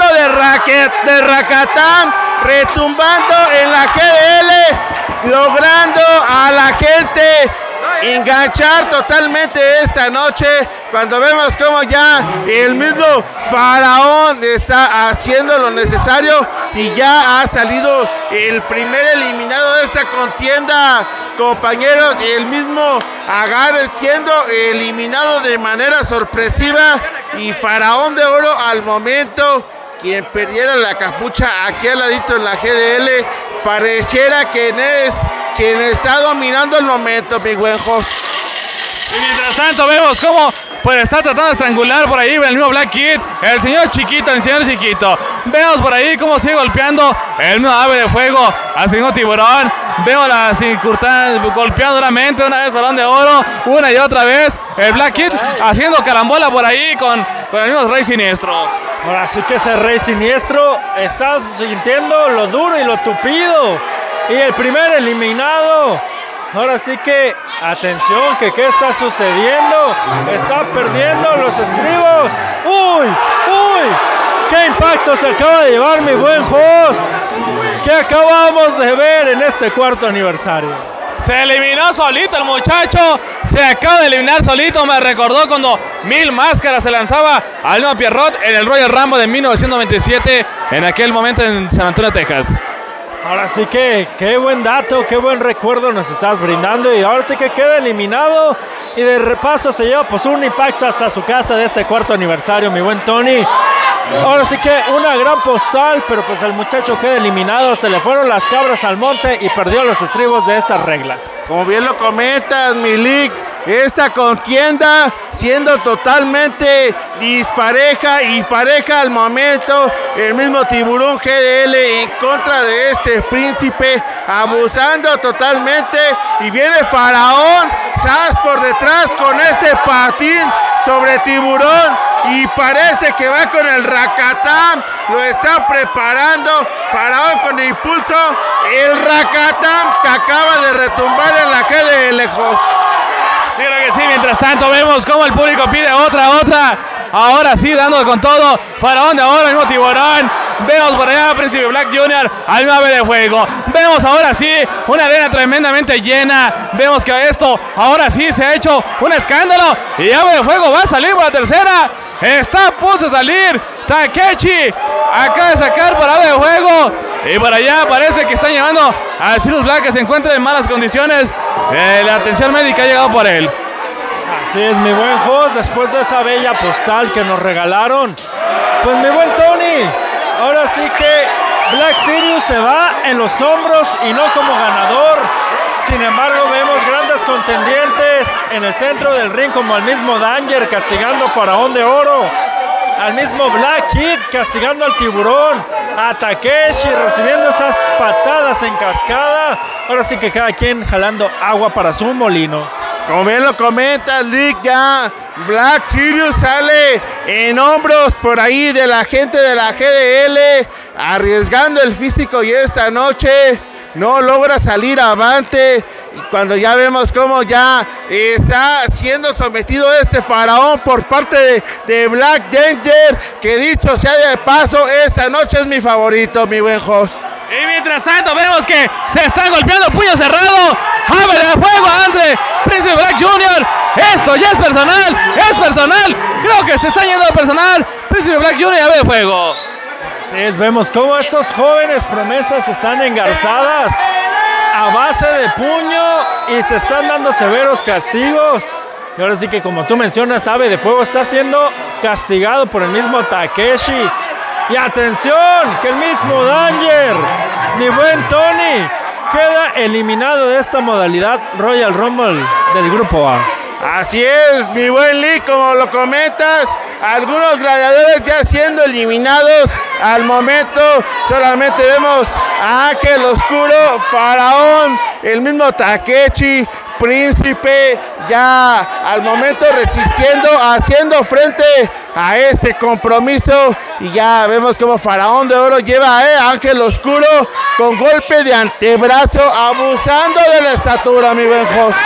Speaker 17: de Racatán retumbando en la GDL, logrando a la gente enganchar totalmente esta noche, cuando vemos como ya el mismo Faraón está haciendo lo necesario y ya ha salido el primer eliminado de esta contienda, compañeros. El mismo Agar siendo eliminado de manera sorpresiva y Faraón de Oro al momento quien perdiera la capucha aquí al ladito en la GDL, pareciera que es quien está dominando el momento, mi buen host.
Speaker 7: Y mientras tanto vemos cómo pues está tratando de estrangular por ahí el mismo Black Kid, el señor Chiquito. Vemos por ahí cómo sigue golpeando el mismo Ave de Fuego al señor Tiburón. Vemos la Cincurtán golpeando duramente una vez Balón de Oro, una y otra vez. El Black Kid haciendo carambola por ahí con el mismo Rey Siniestro.
Speaker 2: Ahora sí que ese Rey Siniestro está sintiendo lo duro y lo tupido. Y el primer eliminado, ahora sí que, atención, que qué está sucediendo. Está perdiendo los estribos. ¡Uy! ¡Qué impacto se acaba de llevar, mi buen host! ¿Qué acabamos de ver en este cuarto aniversario?
Speaker 7: Se eliminó solito el muchacho, se acaba de eliminar solito. Me recordó cuando Mil Máscaras se lanzaba al nuevo Pierrot en el Royal Rumble de 1997, en aquel momento en San Antonio, Texas.
Speaker 2: Ahora sí que, qué buen dato, qué buen recuerdo nos estás brindando y ahora sí que queda eliminado y de repaso se lleva pues un impacto hasta su casa de este 4º aniversario, mi buen Tony. Ahora sí que una gran postal, pero pues el muchacho queda eliminado, se le fueron las cabras al monte y perdió los estribos de estas reglas.
Speaker 17: Como bien lo comentas, Milik, esta contienda siendo totalmente dispareja y pareja al momento, el mismo Tiburón GDL en contra de este Príncipe, abusando totalmente, y viene Faraón, Sas por detrás con ese patín sobre Tiburón, y parece que va con el Racatán, lo está preparando, Faraón con impulso, el Racatán que acaba de retumbar en la GDL.
Speaker 7: Sí, creo que sí, mientras tanto vemos cómo el público pide otra, ahora sí, dando con todo, Faraón de ahora, mismo Tiburón, vemos por allá Príncipe Black Jr. al ave de fuego, vemos ahora sí, una arena tremendamente llena, vemos que esto, ahora sí se ha hecho un escándalo, y ave de fuego va a salir por la tercera, está a punto de salir, Takeshi, acaba de sacar por ave de fuego, y por allá parece que están llevando a Sirius Black, que se encuentra en malas condiciones, la atención médica ha llegado por él.
Speaker 2: Así es, mi buen host, después de esa bella postal que nos regalaron, pues mi buen Tony, ahora sí que Black Sirius se va en los hombros y no como ganador. Sin embargo, vemos grandes contendientes en el centro del ring, como al mismo Danger castigando a Faraón de Oro, al mismo Black Kid castigando al Tiburón, a Takeshi recibiendo esas patadas en cascada. Ahora sí que cada quien jalando agua para su molino.
Speaker 17: Como bien lo comenta Lick, ya Black Sirius sale en hombros por ahí de la gente de la GDL, arriesgando el físico, y esta noche no logra salir avante. Y cuando ya vemos cómo ya está siendo sometido este Faraón por parte de Black Danger, que dicho sea de paso, esta noche es mi favorito, mi buen host.
Speaker 7: Y mientras tanto vemos que se están golpeando puño cerrado, ave de fuego entre Príncipe Black Jr. Esto ya es personal, creo que se está yendo de personal, Príncipe Black Jr. y ave de fuego.
Speaker 2: Así es, vemos cómo estos jóvenes promesas están engarzadas a base de puño y se están dando severos castigos. Y ahora sí que, como tú mencionas, ave de fuego está siendo castigado por el mismo Takeshi. Y atención, que el mismo Danger, mi buen Tony, queda eliminado de esta modalidad Royal Rumble del Grupo A.
Speaker 17: Así es, mi buen Lee, como lo comentas, algunos gladiadores ya siendo eliminados. Al momento solamente vemos a Ángel Oscuro, Faraón, el mismo Takeshi, Príncipe, ya al momento resistiendo, haciendo frente a este compromiso. Y ya vemos como Faraón de Oro lleva a Ángel Oscuro con golpe de antebrazo, abusando de la estatura, mi buen host.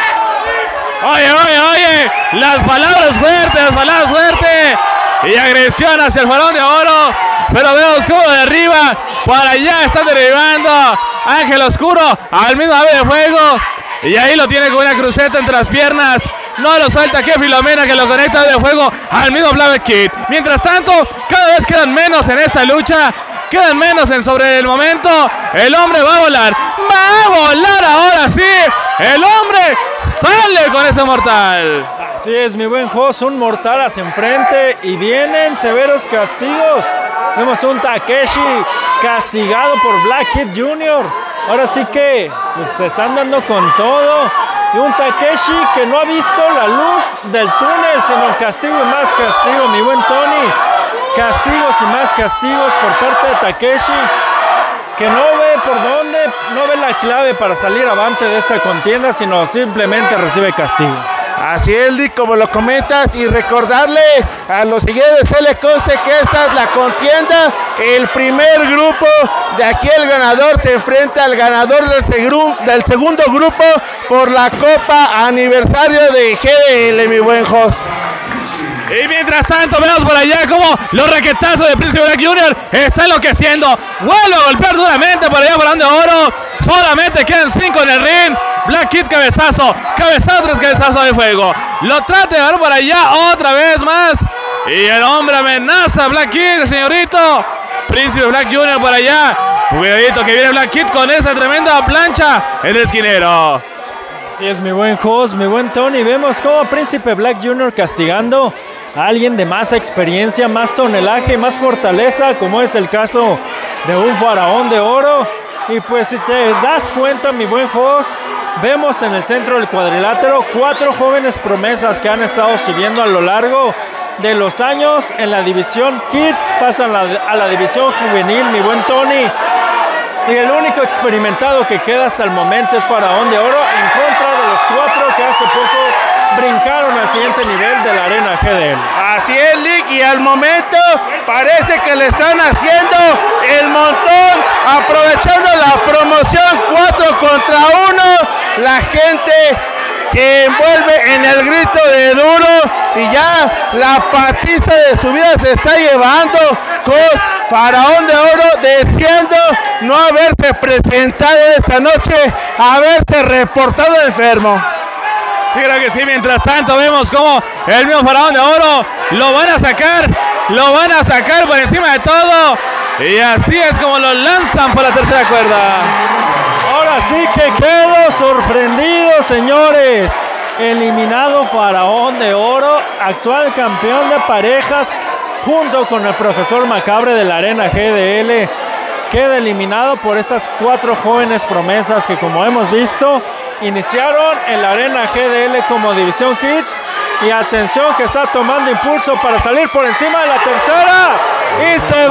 Speaker 7: Oye, las palabras fuertes y agresión hacia el Faraón de Oro, pero vemos como de arriba, para allá están derribando Ángel Oscuro al mismo ave de fuego, y ahí lo tiene con una cruceta entre las piernas, no lo suelta aquí Filomena, que lo conecta de fuego al mismo Black Kid. Mientras tanto, cada vez quedan menos en esta lucha, quedan menos en sobre el momento, el hombre va a volar ahora sí, el hombre sale con ese mortal.
Speaker 2: Así es, mi buen host, un mortal hacia enfrente y vienen severos castigos. Vemos un Takeshi castigado por Black Kid Jr. Ahora sí que pues, se están dando con todo. Y un Takeshi que no ha visto la luz del túnel, sino castigo y más castigo, mi buen Tony. Castigos y más castigos por parte de Takeshi, que no ve por dónde, no ve la clave para salir avante de esta contienda, sino simplemente recibe castigo.
Speaker 17: Así es, Dick, como lo comentas, y recordarle a los seguidores de Se Conste que esta es la contienda. El primer grupo, de aquí el ganador se enfrenta al ganador del segundo grupo por la Copa Aniversario de GDL, mi buen host.
Speaker 7: Y mientras tanto vemos por allá como los raquetazos de Príncipe Black Jr. está enloqueciendo. Vuelve a golpear duramente por allá Faraón de Oro. Solamente quedan 5 en el ring. Black Kid cabezazo tras cabezazo de fuego. Lo trata de dar por allá otra vez más. Y el hombre amenaza a Black Kid, señorito. Príncipe Black Jr. por allá Cuidadito que viene Black Kid con esa tremenda plancha en el esquinero.
Speaker 2: Así es, mi buen host, mi buen Tony. Vemos como Príncipe Black Jr. castigando a alguien de más experiencia, más tonelaje, más fortaleza, como es el caso de un Faraón de Oro. Y pues si te das cuenta, mi buen host, vemos en el centro del cuadrilátero 4 jóvenes promesas que han estado subiendo a lo largo de los años en la división Kids, pasan a la división juvenil, mi buen Tony. Y el único experimentado que queda hasta el momento es Faraón de Oro, en contra de los 4 que hace poco brincaron al siguiente nivel de la Arena GDL.
Speaker 17: Así es, Lick, y al momento parece que le están haciendo el montón, aprovechando la promoción 4 contra 1. La gente se envuelve en el grito de duro y ya la patiza de su vida se está llevando con Faraón de Oro, deseando no haberse presentado esta noche, haberse reportado enfermo.
Speaker 7: Sí, creo que sí. Mientras tanto vemos como el mismo Faraón de Oro lo van a sacar por encima de todo. Y así es como lo lanzan por la tercera cuerda.
Speaker 2: Ahora sí que quedo sorprendido, señores. Eliminado Faraón de Oro, actual campeón de parejas, junto con el profesor Macabre de la Arena GDL. Queda eliminado por estas 4 jóvenes promesas que, como hemos visto, iniciaron en la Arena GDL como División Kids. Y atención que está tomando impulso para salir por encima de la tercera. Y se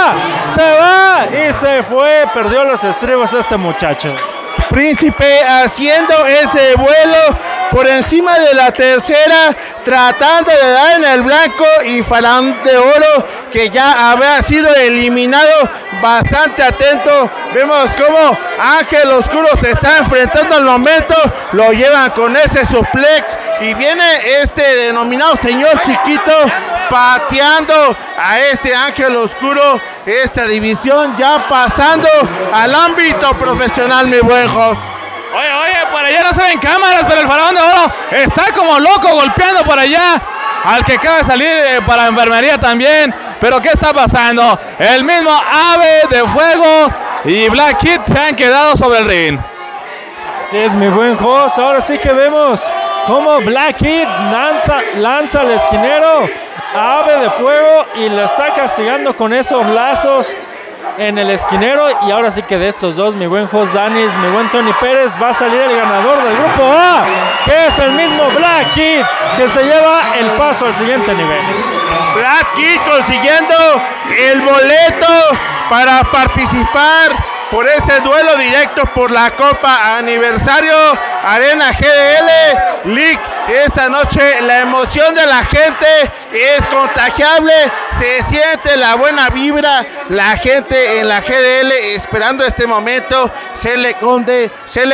Speaker 2: va y se fue. Perdió los estribos este muchacho.
Speaker 17: Príncipe haciendo ese vuelo por encima de la tercera, tratando de dar en el blanco, y Faraón de Oro, que ya había sido eliminado, bastante atento. Vemos cómo Ángel Oscuro se está enfrentando al momento, lo llevan con ese suplex y viene este denominado señor chiquito pateando a este Ángel Oscuro. Esta división ya pasando al ámbito profesional, mi buen host.
Speaker 7: Oye, por allá no se ven cámaras, pero el Faraón de Oro está como loco golpeando por allá al que acaba de salir para enfermería también. Pero ¿qué está pasando? El mismo Ave de Fuego y Black Kid se han quedado sobre el ring.
Speaker 2: Así es, mi buen host. Ahora sí que vemos cómo Black Kid lanza al esquinero a Ave de Fuego y lo está castigando con esos lazos en el esquinero. Y ahora sí que de estos dos, mi buen host Daniels, mi buen Tony Pérez, va a salir el ganador del grupo A, que es el mismo Black Kid, que se lleva el paso al siguiente nivel.
Speaker 17: Black Kid consiguiendo el boleto para participar por ese duelo directo por la Copa Aniversario Arena GDL League. Esta noche la emoción de la gente es contagiable, se siente la buena vibra, la gente en la GDL esperando este momento, se le conde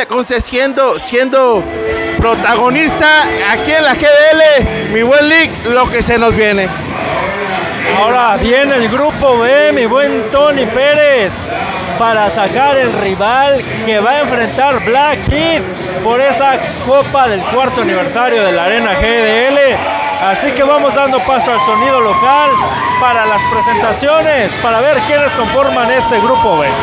Speaker 17: siendo protagonista aquí en la GDL, mi buen League, lo que se nos viene.
Speaker 2: Ahora viene el grupo B, mi buen Tony Pérez, para sacar el rival que va a enfrentar Black Kid por esa copa del 4º aniversario de la Arena GDL. Así que vamos dando paso al sonido local para las presentaciones, para ver quiénes conforman este grupo B.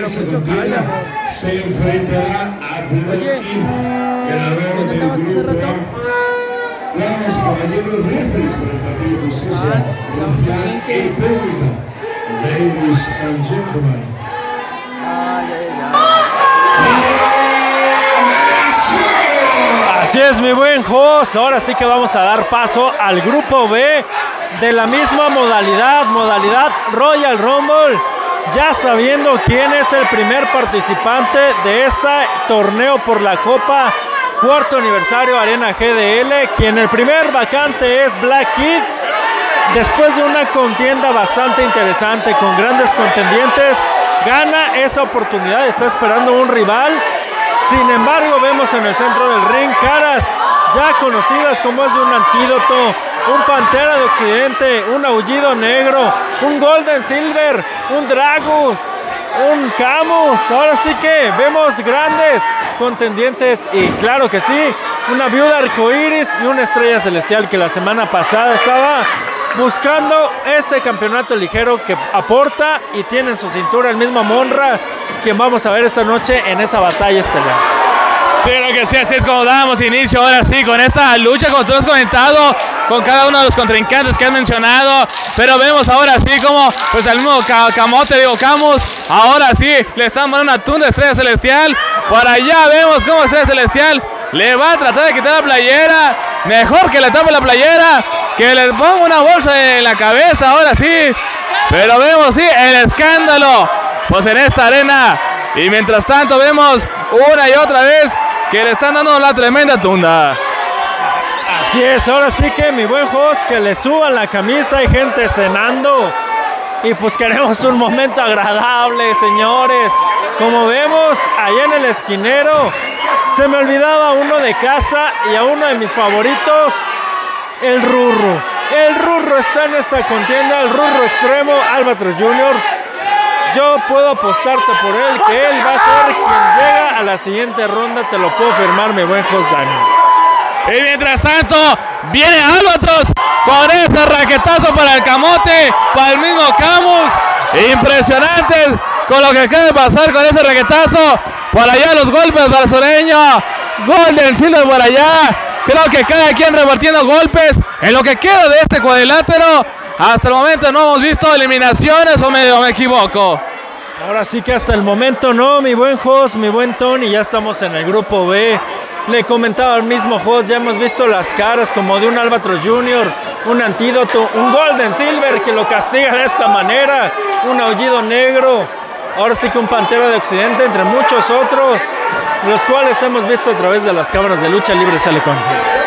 Speaker 15: esta contienda se enfrentará a Blocky, ganador del grupo A. Damas y caballeros, referees para el partido de justicia, Rafael e Hipólita. Ladies and gentlemen.
Speaker 2: Así es, mi buen host. Ahora sí que vamos a dar paso al grupo B de la misma modalidad Royal Rumble. Ya sabiendo quién es el primer participante de este torneo por la Copa cuarto aniversario Arena GDL, quien el primer vacante es Black Kid. Después de una contienda bastante interesante con grandes contendientes, gana esa oportunidad, está esperando un rival. Sin embargo, vemos en el centro del ring caras ya conocidas como es de un Antídoto, un Pantera de Occidente, un Aullido Negro, un Golden Silver, un Dragus, un Camus. Ahora sí que vemos grandes contendientes y claro que sí, una Viuda Arcoiris y una Estrella Celestial que la semana pasada estaba buscando ese campeonato ligero que aporta y tiene en su cintura el mismo Monra, quien vamos a ver esta noche en esa batalla estelar.
Speaker 7: Sí, creo que sí, así es como damos inicio ahora sí con esta lucha, como tú has comentado, con cada uno de los contrincantes que has mencionado, pero vemos ahora sí como pues al mismo Camus, ahora sí le están mandando una tunda Estrella Celestial, por allá vemos como Estrella Celestial le va a tratar de quitar la playera, mejor que le tape la playera, que le ponga una bolsa en la cabeza, ahora sí, pero vemos sí el escándalo pues en esta arena, y mientras tanto vemos una y otra vez que le están dando la tremenda tunda.
Speaker 2: Así es, ahora sí que mi buen host, que le suban la camisa, hay gente cenando y pues queremos un momento agradable, señores. Como vemos allá en el esquinero, se me olvidaba uno de casa y a uno de mis favoritos, el Rurro. El Rurro está en esta contienda, el Rurro extremo, Albatros Jr. Yo puedo apostarte por él, que él va a ser quien llega a la siguiente ronda, te lo puedo firmar, mi buen host Daniel.
Speaker 7: Y mientras tanto, viene Albatros con ese raquetazo para el Camote, para el mismo Camus. Impresionantes con lo que acaba de pasar con ese raquetazo. Por allá los golpes para Sureño. Golden Silver por allá. Creo que cada quien repartiendo golpes en lo que queda de este cuadrilátero. Hasta el momento no hemos visto eliminaciones, o me equivoco.
Speaker 2: Ahora sí que hasta el momento no, mi buen host, mi buen Tony, ya estamos en el grupo B. Le comentaba al mismo host, ya hemos visto las caras como de un Albatros Jr., un Antídoto, un Golden Silver que lo castiga de esta manera, un Aullido Negro, ahora sí que un Pantera de Occidente, entre muchos otros, los cuales hemos visto a través de las cámaras de Lucha Libre Telecom.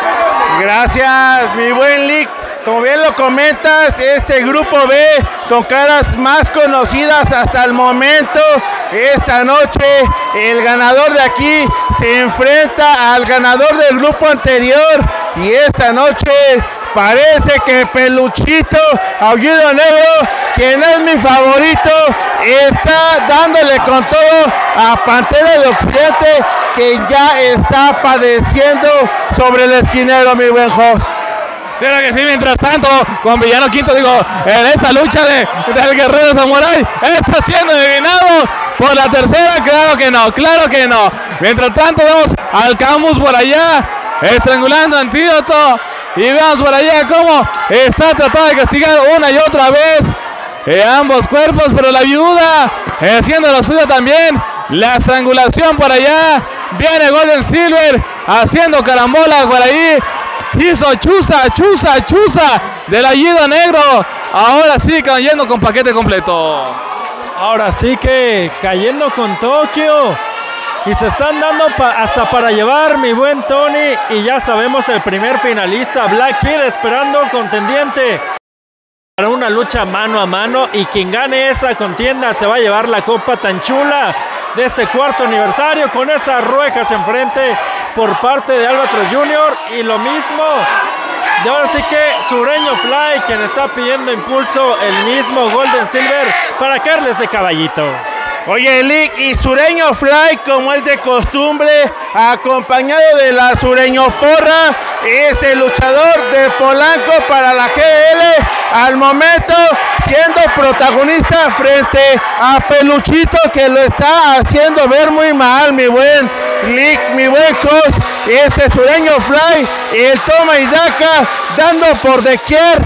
Speaker 17: Gracias, mi buen Lick. Como bien lo comentas, este grupo B con caras más conocidas hasta el momento. Esta noche el ganador de aquí se enfrenta al ganador del grupo anterior. Y esta noche parece que Peluchito Aullido Negro, quien es mi favorito, está dándole con todo a Pantera de Occidente, que ya está padeciendo sobre el esquinero, mi buen host.
Speaker 7: Será que sí, mientras tanto, con Villano Quinto, en esta lucha del Guerrero Samurai, está siendo eliminado por la tercera, claro que no. Mientras tanto, vemos al Camus por allá, estrangulando a Antídoto, y vemos por allá cómo está tratando de castigar una y otra vez ambos cuerpos, pero la viuda haciendo lo suyo también, la estrangulación por allá, viene Golden Silver haciendo carambola por ahí, hizo chuza del Aullido Negro, ahora sí cayendo con paquete completo.
Speaker 2: Ahora sí que cayendo con Tokio y se están dando hasta para llevar, mi buen Tony, y ya sabemos el primer finalista, Black Kid, esperando contendiente para una lucha mano a mano, y quien gane esa contienda se va a llevar la copa tan chula de este cuarto aniversario, con esas ruejas enfrente por parte de Albatros Jr. y lo mismo de ahora sí que Sureño Fly, quien está pidiendo impulso, el mismo Golden Silver para caerles de caballito.
Speaker 17: Oye, Lick, y Sureño Fly, como es de costumbre, acompañado de la Sureño Porra, es el luchador de Polanco para la GL. Al momento siendo protagonista frente a Peluchito, que lo está haciendo ver muy mal, mi buen Lick, mi buen host, ese sureño Fly, el toma y daca, dando por doquier,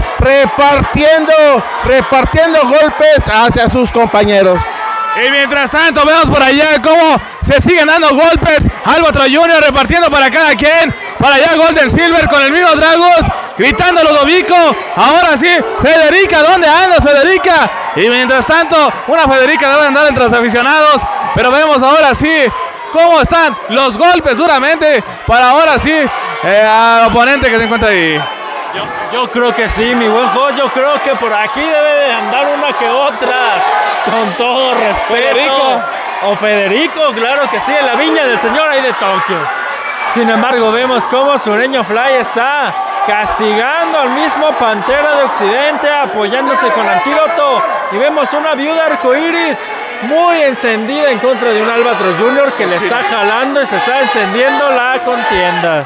Speaker 17: repartiendo golpes hacia sus compañeros.
Speaker 7: Y mientras tanto vemos por allá cómo se siguen dando golpes. Álvatro Junior repartiendo para cada quien. Para allá Golden Silver con el mismo Dragos, gritando Ludovico. Ahora sí, Federica, ¿dónde andas, Federica? Y mientras tanto, una Federica debe andar entre los aficionados. Pero vemos ahora sí cómo están los golpes duramente para ahora sí al oponente que se encuentra ahí.
Speaker 2: Yo creo que sí, mi buen host, yo creo que por aquí debe de andar una que otra, con todo respeto.
Speaker 7: Federico.
Speaker 2: O Federico, claro que sí, en la viña del señor ahí de Tokio. Sin embargo, vemos cómo Sureño Fly está castigando al mismo Pantera de Occidente, apoyándose con Antídoto. Y vemos una Viuda Arcoiris muy encendida en contra de un Álvatro Junior que le está jalando y se está encendiendo la contienda.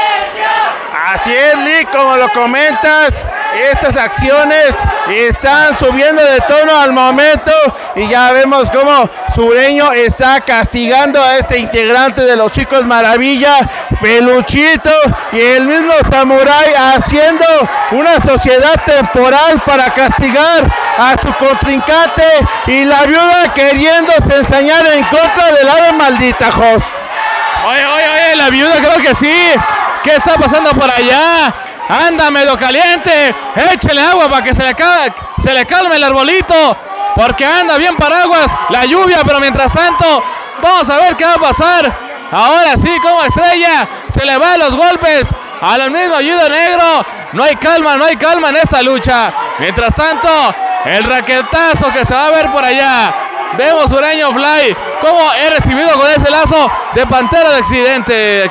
Speaker 17: Así es, Lick, como lo comentas, estas acciones están subiendo de tono al momento y ya vemos cómo Sureño está castigando a este integrante de los Chicos Maravilla, Peluchito, y el mismo Samurai haciendo una sociedad temporal para castigar a su contrincante, y la Viuda queriéndose ensañar en contra del ave maldita, Jos.
Speaker 7: Oye, la Viuda creo que sí. ¿Qué está pasando por allá? Anda medio caliente. Échele agua para que se le calme el arbolito, porque anda bien paraguas la lluvia. Pero mientras tanto, vamos a ver qué va a pasar. Ahora sí, como Estrella se le van los golpes a la misma Viuda Negro. No hay calma en esta lucha. Mientras tanto, el raquetazo que se va a ver por allá. Vemos Sureño Fly cómo he recibido con ese lazo de Pantera de Occidente.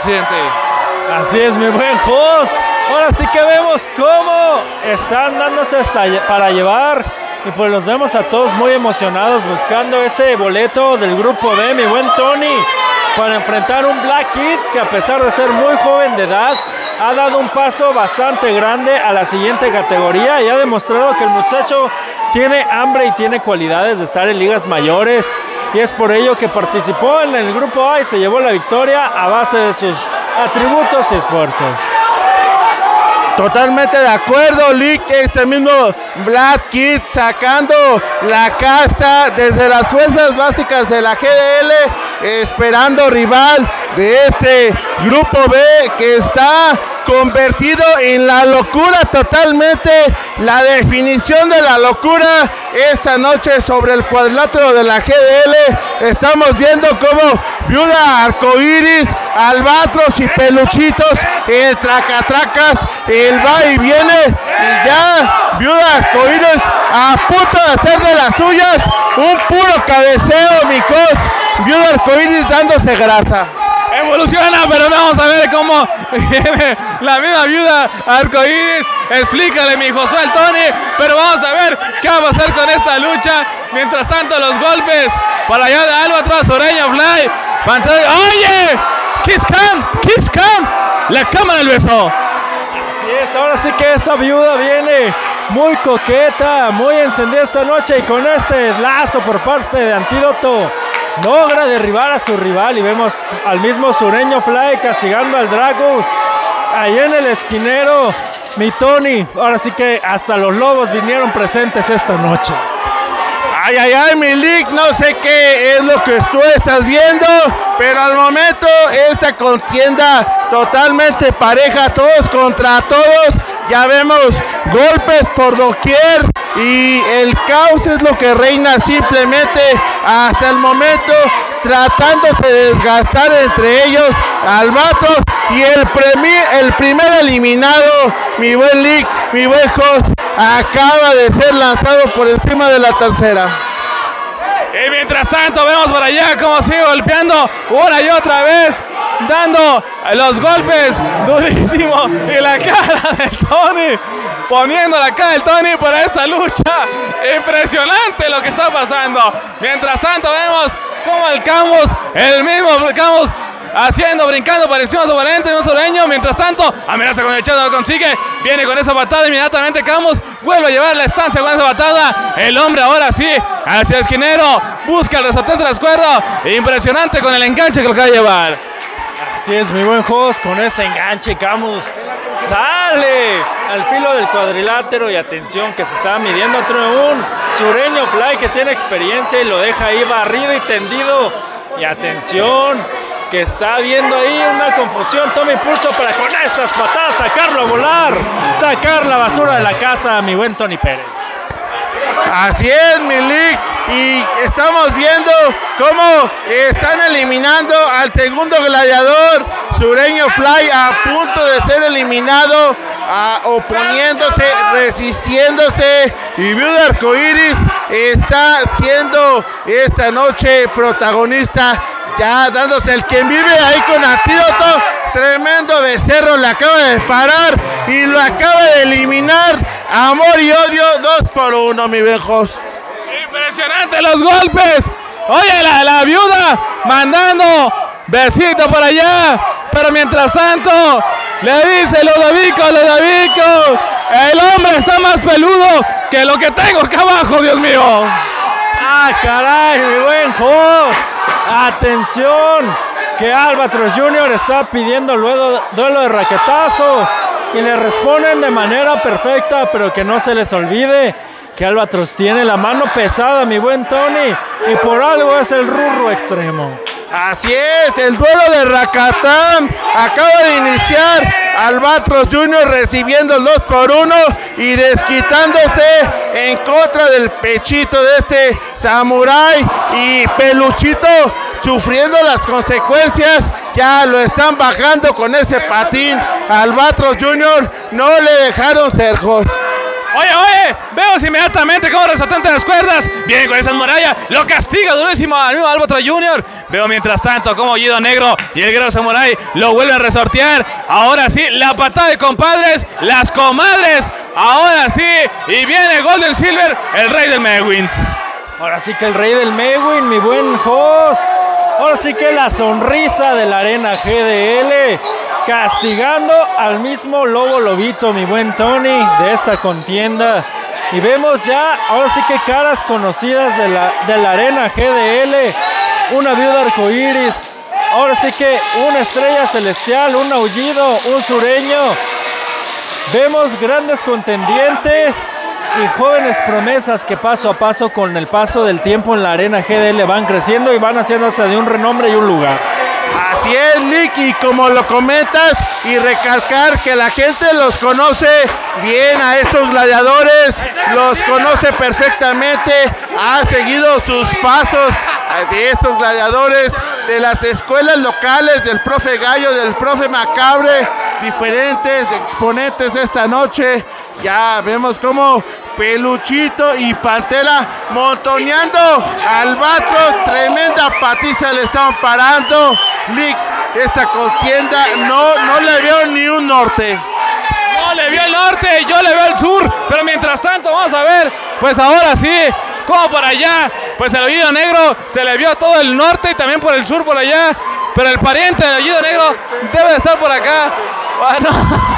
Speaker 2: Así es, mi buen host. Ahora sí que vemos cómo están dándose hasta para llevar. Y pues los vemos a todos muy emocionados buscando ese boleto del grupo B, mi buen Tony, para enfrentar un Black Kid que, a pesar de ser muy joven de edad, ha dado un paso bastante grande a la siguiente categoría y ha demostrado que el muchacho tiene hambre y tiene cualidades de estar en ligas mayores. Y es por ello que participó en el grupo A y se llevó la victoria a base de sus atributos y esfuerzos.
Speaker 17: Totalmente de acuerdo, Lick. Este mismo Black Kid sacando la casta desde las fuerzas básicas de la GDL, esperando rival de este grupo B que está convertido en la locura totalmente. La definición de la locura esta noche sobre el cuadrilátero de la GDL. Estamos viendo cómo Viuda Arcoiris, Albatros y Peluchitos, el tracatracas, el va y viene, y ya Viuda Arcoiris a punto de hacer de las suyas. Un puro cabeceo, mi host. Viuda Arcoiris dándose grasa.
Speaker 7: Evoluciona, pero vamos a ver cómo viene la misma Viuda Arcoiris. Explícale, mi Josué el Tony, pero vamos a ver qué va a pasar con esta lucha. Mientras tanto, los golpes para allá de Albatros, Sureño Fly, pantalla. ¡Oye! ¡Kiss Cam! La cámara el beso.
Speaker 2: Así es, ahora sí que esa Viuda viene muy coqueta, muy encendida esta noche, y con ese lazo por parte de Antídoto logra derribar a su rival. Y vemos al mismo Sureño Fly castigando al Dragos ahí en el esquinero, mi Tony. Ahora sí que hasta los lobos vinieron presentes esta noche.
Speaker 17: Ay, mi Lick, no sé qué es lo que tú estás viendo, pero al momento esta contienda totalmente pareja, todos contra todos. Ya vemos golpes por doquier y el caos es lo que reina simplemente hasta el momento, tratándose de desgastar entre ellos Albatros y el primer eliminado, mi buen Lick, mi buen host, acaba de ser lanzado por encima de la tercera.
Speaker 7: Y mientras tanto vemos por allá cómo sigue golpeando una y otra vez, dando los golpes durísimo, y la cara del Tony, poniendo la cara del Tony para esta lucha. Impresionante lo que está pasando. Mientras tanto vemos como el mismo Camus brincando por encima de su oponente, un sureño. Mientras tanto, amenaza con el Chad, no lo consigue. Viene con esa patada inmediatamente. Camus vuelve a llevar la estancia con esa patada. El hombre ahora sí, hacia el esquinero. Busca el resortante de las cuerdas. Impresionante con el enganche que lo acaba de llevar.
Speaker 2: Así es, mi buen host, con ese enganche Camus sale al filo del cuadrilátero y atención que se está midiendo entre un sureño Fly que tiene experiencia y lo deja ahí barrido y tendido. Y atención que está viendo ahí una confusión, toma impulso para con estas patadas sacarlo a volar, sacar la basura de la casa, mi buen Tony Pérez.
Speaker 17: Así es, Milik, y estamos viendo cómo están eliminando al segundo gladiador, Sureño Fly, a punto de ser eliminado, oponiéndose, resistiéndose, y Viuda Arcoiris está siendo esta noche protagonista, ya dándose el quien vive ahí con antídoto. Tremendo becerro le acaba de parar y lo acaba de eliminar. Amor y odio 2-1, mi viejos.
Speaker 7: Impresionante los golpes. Oye, la viuda mandando besito para allá. Pero mientras tanto, le dice Ludovico, el hombre está más peludo que lo que tengo acá abajo, Dios mío.
Speaker 2: Ah, caray, mi buen host. Atención, que Albatros Jr. está pidiendo luego duelo de raquetazos y le responden de manera perfecta, pero que no se les olvide que Albatros tiene la mano pesada, mi buen Tony, y por algo es el Rurro extremo.
Speaker 17: Así es, el duelo de Rakatán acaba de iniciar. Albatros Jr. recibiendo el 2-1 y desquitándose en contra del pechito de este samurái, y Peluchito sufriendo las consecuencias. Ya lo están bajando con ese patín. Albatros Jr. no le dejaron ser host.
Speaker 7: Oye, vemos inmediatamente como resaltante de las cuerdas viene con esa muralla, lo castiga durísimo al mismo Albatros Jr. Veo mientras tanto como Guido Negro y el Guerrero Samurai lo vuelven a resortear. Ahora sí, la patada de compadres, las comadres. Ahora sí, y viene Golden Silver, el rey del Mewins.
Speaker 2: Ahora sí que el rey del Mewin, mi buen host. Ahora sí que la sonrisa de la arena GDL, castigando al mismo Lobo Lobito, mi buen Tony, de esta contienda. Y vemos ya, ahora sí que caras conocidas de la arena GDL. Una Viuda Arcoiris, ahora sí que una Estrella Celestial, un Aullido, un Sureño. Vemos grandes contendientes y jóvenes promesas que paso a paso, con el paso del tiempo en la arena GDL, van creciendo y van haciéndose de un renombre y un lugar.
Speaker 17: Así es, Nick, y como lo comentas, y recalcar que la gente los conoce bien a estos gladiadores, los conoce perfectamente, ha seguido sus pasos de estos gladiadores, de las escuelas locales, del profe Gallo, del profe Macabre, diferentes exponentes esta noche. Ya vemos como Peluchito y Pantera montoneando Albatros, tremenda patiza le están parando. Lick, esta contienda no le veo ni un norte.
Speaker 7: No le veo el norte, yo le veo el sur, pero mientras tanto vamos a ver, pues ahora sí, como por allá, pues el Aullido Negro se le vio todo el norte y también por el sur por allá, pero el pariente del Aullido Negro debe de estar por acá. Bueno.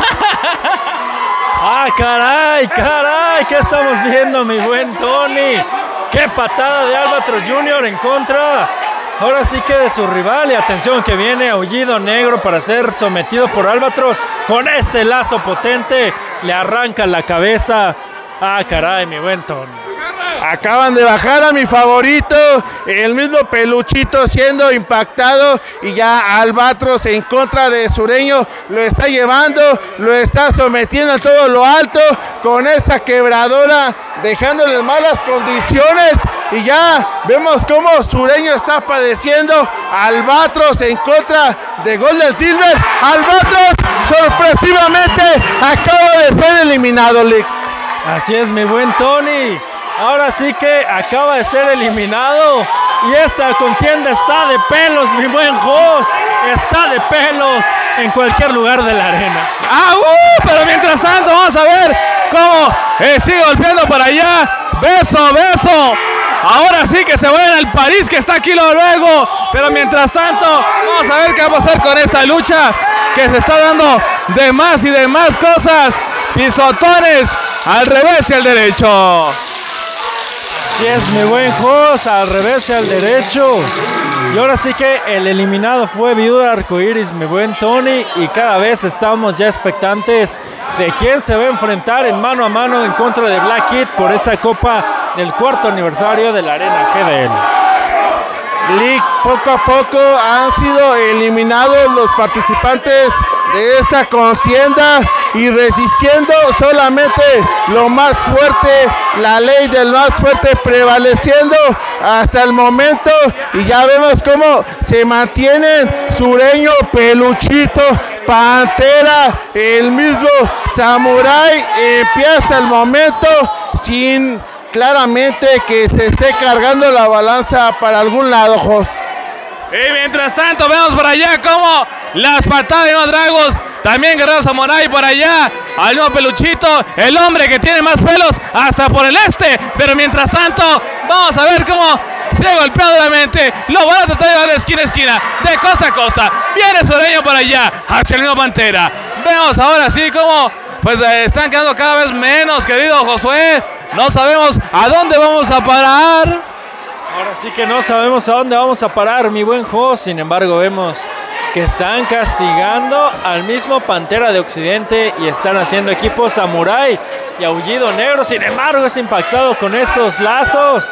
Speaker 2: ¡Ah, caray! ¿Qué estamos viendo, mi buen Tony? ¡Qué patada de Albatros Jr. en contra! Ahora sí que de su rival, y atención que viene Aullido Negro para ser sometido por Albatros. Con ese lazo potente le arranca la cabeza. ¡Ah, caray, mi buen Tony!
Speaker 17: Acaban de bajar a mi favorito, el mismo Peluchito siendo impactado, y ya Albatros en contra de Sureño lo está llevando, lo está sometiendo a todo lo alto con esa quebradora, dejándoles malas condiciones, y ya vemos cómo Sureño está padeciendo. Albatros en contra de Golden Silver. Albatros sorpresivamente acaba de ser eliminado, Lick.
Speaker 2: Así es, mi buen Tony. Ahora sí que acaba de ser eliminado y esta contienda está de pelos, mi buen host. Está de pelos en cualquier lugar de la arena.
Speaker 7: Pero mientras tanto vamos a ver cómo sigue golpeando para allá. Beso. Ahora sí que se vayan al París, que está aquí luego. Pero mientras tanto, vamos a ver qué va a pasar con esta lucha que se está dando de más y de más cosas. Pisotones al revés y al derecho.
Speaker 2: Así es, mi buen Jos, al revés y al derecho. Y ahora sí que el eliminado fue Viuda Arcoiris, mi buen Tony. Y cada vez estamos ya expectantes de quién se va a enfrentar en mano a mano en contra de Black Kid por esa copa del 4º aniversario de la Arena GDL.
Speaker 17: Lick, poco a poco han sido eliminados los participantes de esta contienda y resistiendo solamente lo más fuerte, la ley del más fuerte prevaleciendo hasta el momento, y ya vemos cómo se mantienen Sureño, Peluchito, Pantera, el mismo Samurai en pie hasta el momento, sin claramente que se esté cargando la balanza para algún lado, Jos.
Speaker 7: Y mientras tanto vemos por allá como las patadas de los Dragos, también Guerrero Samurai por allá, al nuevo Peluchito, el hombre que tiene más pelos hasta por el este, pero mientras tanto vamos a ver cómo se golpea duramente, lo van a tratar de llevar de esquina a esquina, de costa a costa, viene Sureño por allá, hacia el mismo Pantera, vemos ahora sí cómo pues están quedando cada vez menos, querido Josué, no sabemos a dónde vamos a parar.
Speaker 2: Ahora sí que no sabemos a dónde vamos a parar, mi buen Jos. Sin embargo, vemos que están castigando al mismo Pantera de Occidente y están haciendo equipo Samurai y Aullido Negro. Sin embargo, es impactado con esos lazos.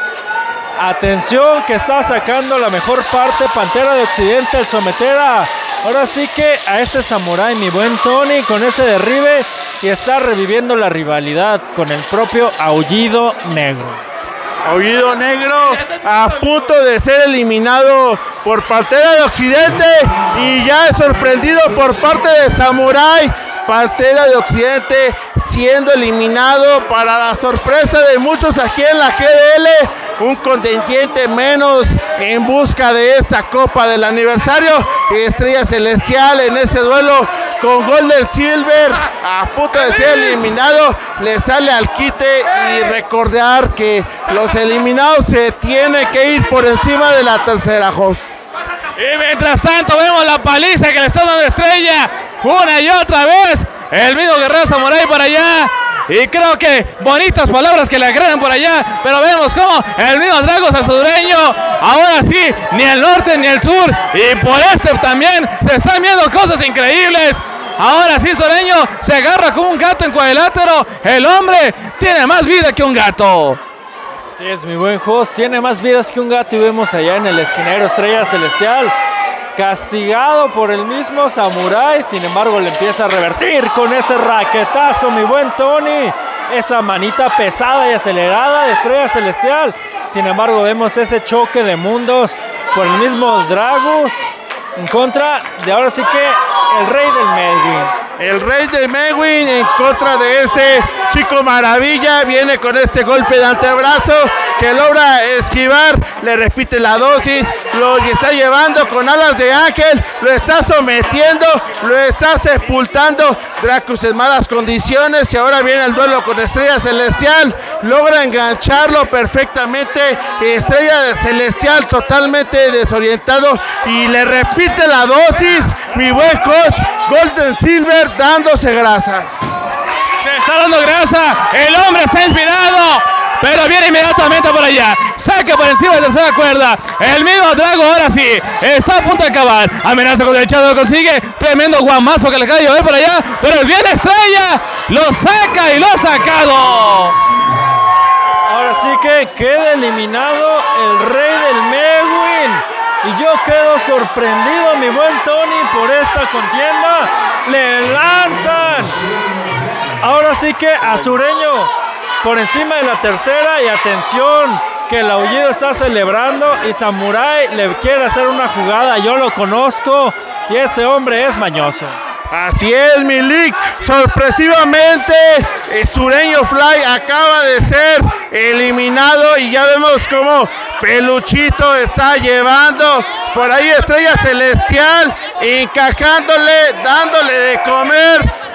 Speaker 2: Atención, que está sacando la mejor parte Pantera de Occidente, el sometera. Ahora sí que a este Samurai, mi buen Tony, con ese derribe, y está reviviendo la rivalidad con el propio Aullido Negro.
Speaker 17: Aullido Negro a punto de ser eliminado por Pantera de Occidente y ya es sorprendido por parte de Samurai. Pantera de Occidente siendo eliminado para la sorpresa de muchos aquí en la GDL, un contendiente menos en busca de esta copa del aniversario. Estrella Celestial en ese duelo con Golden Silver a punto de ser eliminado, le sale al quite, y recordar que los eliminados se tienen que ir por encima de la tercera, Jos.
Speaker 7: Y mientras tanto vemos la paliza que le está dando Estrella una y otra vez, el mismo Guerrero Samurai por allá, y creo que bonitas palabras que le agregan por allá, pero vemos como el mismo Dragos a Sureño, ahora sí, ni el norte ni el sur, y por este también se están viendo cosas increíbles. Ahora sí, Sureño se agarra como un gato en cuadrilátero, el hombre tiene más vida que un gato.
Speaker 2: Así es, mi buen Jos, tiene más vidas que un gato, y vemos allá en el esquinero Estrella Celestial, castigado por el mismo Samurai. Sin embargo, le empieza a revertir con ese raquetazo, mi buen Tony, esa manita pesada y acelerada de Estrella Celestial. Sin embargo, vemos ese choque de mundos por el mismo Dragos en contra de, ahora sí que, el Rey del Medwin.
Speaker 17: El Rey de Medwin en contra de este Chico Maravilla, viene con este golpe de antebrazo que logra esquivar, le repite la dosis, lo está llevando con alas de ángel, lo está sometiendo, lo está sepultando. Dracus en malas condiciones, y ahora viene el duelo con Estrella Celestial, logra engancharlo perfectamente. Estrella Celestial totalmente desorientado y le repite la dosis, mi buen coach Golden Silver dándose grasa.
Speaker 7: Se está dando grasa, el hombre está inspirado, pero viene inmediatamente por allá, saca por encima de la tercera cuerda, el mismo Drago ahora sí, está a punto de acabar, amenaza con el echado, lo consigue, tremendo guamazo que le cae a llover por allá, pero viene Estrella, lo saca y lo ha sacado.
Speaker 2: Ahora sí que queda eliminado el Rey del Medwin, y yo quedo sorprendido, mi buen Tony, por esta contienda. Le lanzan ahora sí que a Sureño por encima de la tercera, y atención que el Aullido está celebrando y Samurai le quiere hacer una jugada. Yo lo conozco y este hombre es mañoso.
Speaker 17: Así es, mi Lick, sorpresivamente Sureño Fly acaba de ser eliminado, y ya vemos cómo Peluchito está llevando por ahí Estrella Celestial, encajándole, dándole de comer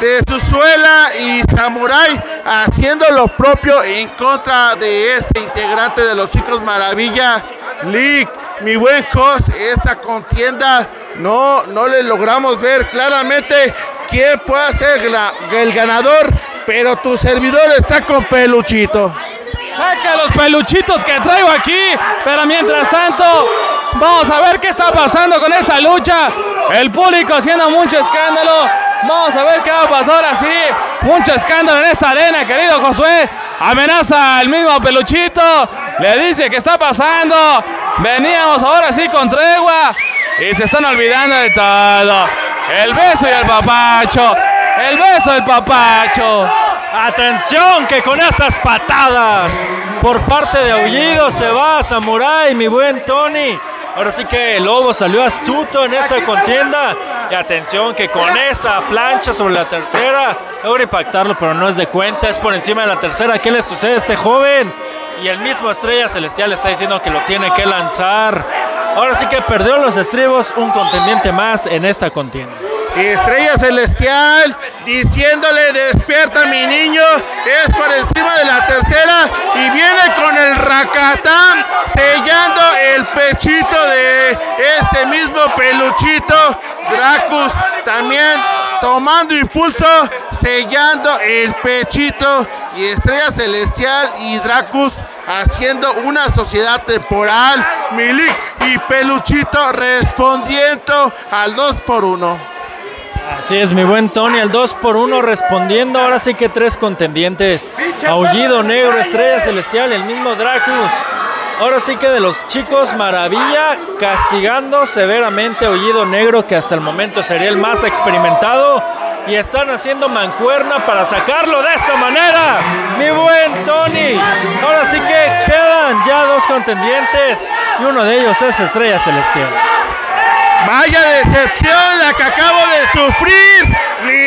Speaker 17: de Suzuela y Samurai haciendo lo propio en contra de este integrante de los Chicos Maravilla. League, mi buen host, esta contienda no le logramos ver claramente quién puede ser el ganador, pero tu servidor está con Peluchito.
Speaker 16: Saca los peluchitos que traigo aquí, pero mientras tanto vamos a ver qué está pasando con esta lucha. El público haciendo mucho escándalo. Vamos a ver qué va a pasar así. Mucho escándalo en esta arena, querido Josué. Amenaza al mismo Peluchito. Le dice que está pasando. Veníamos ahora sí con tregua. Y se están olvidando de todo. El beso y el papacho. El beso del papacho.
Speaker 2: Atención que con esas patadas por parte de Aullido se va Samurai, mi buen Tony. Ahora sí que el Lobo salió astuto en esta contienda. Y atención que con esa plancha sobre la tercera logra impactarlo, pero no es de cuenta, es por encima de la tercera. ¿Qué le sucede a este joven? Y el mismo Estrella Celestial está diciendo que lo tiene que lanzar. Ahora sí que perdió los estribos, un contendiente más en esta contienda.
Speaker 17: Estrella Celestial diciéndole despierta mi niño, es por encima de la tercera y viene con el racatán sellando el pechito de este mismo Peluchito. Dracus también tomando impulso, sellando el pechito, y Estrella Celestial y Dracus haciendo una sociedad temporal. Milik y Peluchito respondiendo al 2-1.
Speaker 2: Así es, mi buen Tony, al 2-1 respondiendo. Ahora sí que 3 contendientes: Aullido Negro, Estrella Celestial y el mismo Dracus. Ahora sí que de los Chicos Maravilla, castigando severamente a Aullido Negro, que hasta el momento sería el más experimentado, y están haciendo mancuerna para sacarlo de esta manera, mi buen Tony. Ahora sí que quedan ya 2 contendientes y uno de ellos es Estrella Celestial.
Speaker 17: Vaya decepción la que acabo de sufrir.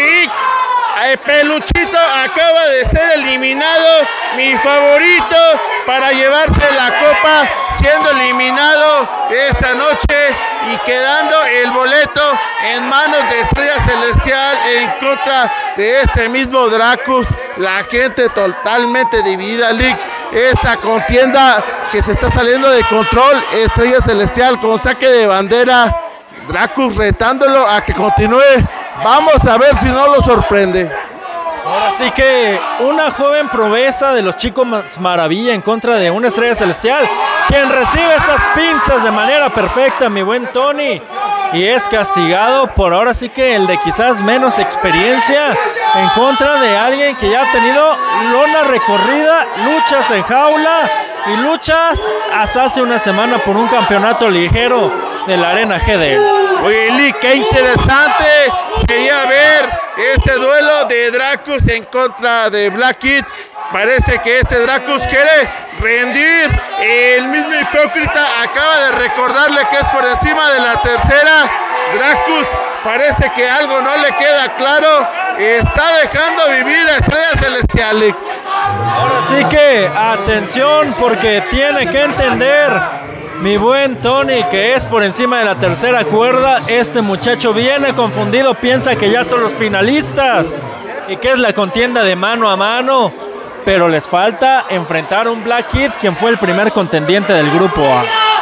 Speaker 17: El Peluchito acaba de ser eliminado, mi favorito para llevarse la copa, siendo eliminado esta noche y quedando el boleto en manos de Estrella Celestial en contra de este mismo Dracus. La gente totalmente dividida, Lick. Esta contienda que se está saliendo de control. Estrella Celestial con saque de bandera, Dracus retándolo a que continúe. Vamos a ver si no lo sorprende.
Speaker 2: Ahora sí que una joven proeza de los Chicos Maravilla en contra de una Estrella Celestial, quien recibe estas pinzas de manera perfecta, mi buen Tony, y es castigado por ahora sí que el de quizás menos experiencia en contra de alguien que ya ha tenido lona recorrida, luchas en jaula y luchas hasta hace una semana por un campeonato ligero de la Arena GD.
Speaker 17: Oye, Lee, qué interesante sería ver este duelo de Dracus en contra de Black Kid. Parece que este Dracus quiere rendir. El mismo hipócrita acaba de recordarle que es por encima de la tercera. Dracus parece que algo no le queda claro. Está dejando vivir a Estrella Celestial.
Speaker 2: Ahora sí que atención, porque tiene que entender mi buen Tony que es por encima de la tercera cuerda. Este muchacho viene confundido, piensa que ya son los finalistas y que es la contienda de mano a mano, pero les falta enfrentar a un Black Kid, quien fue el primer contendiente del grupo A.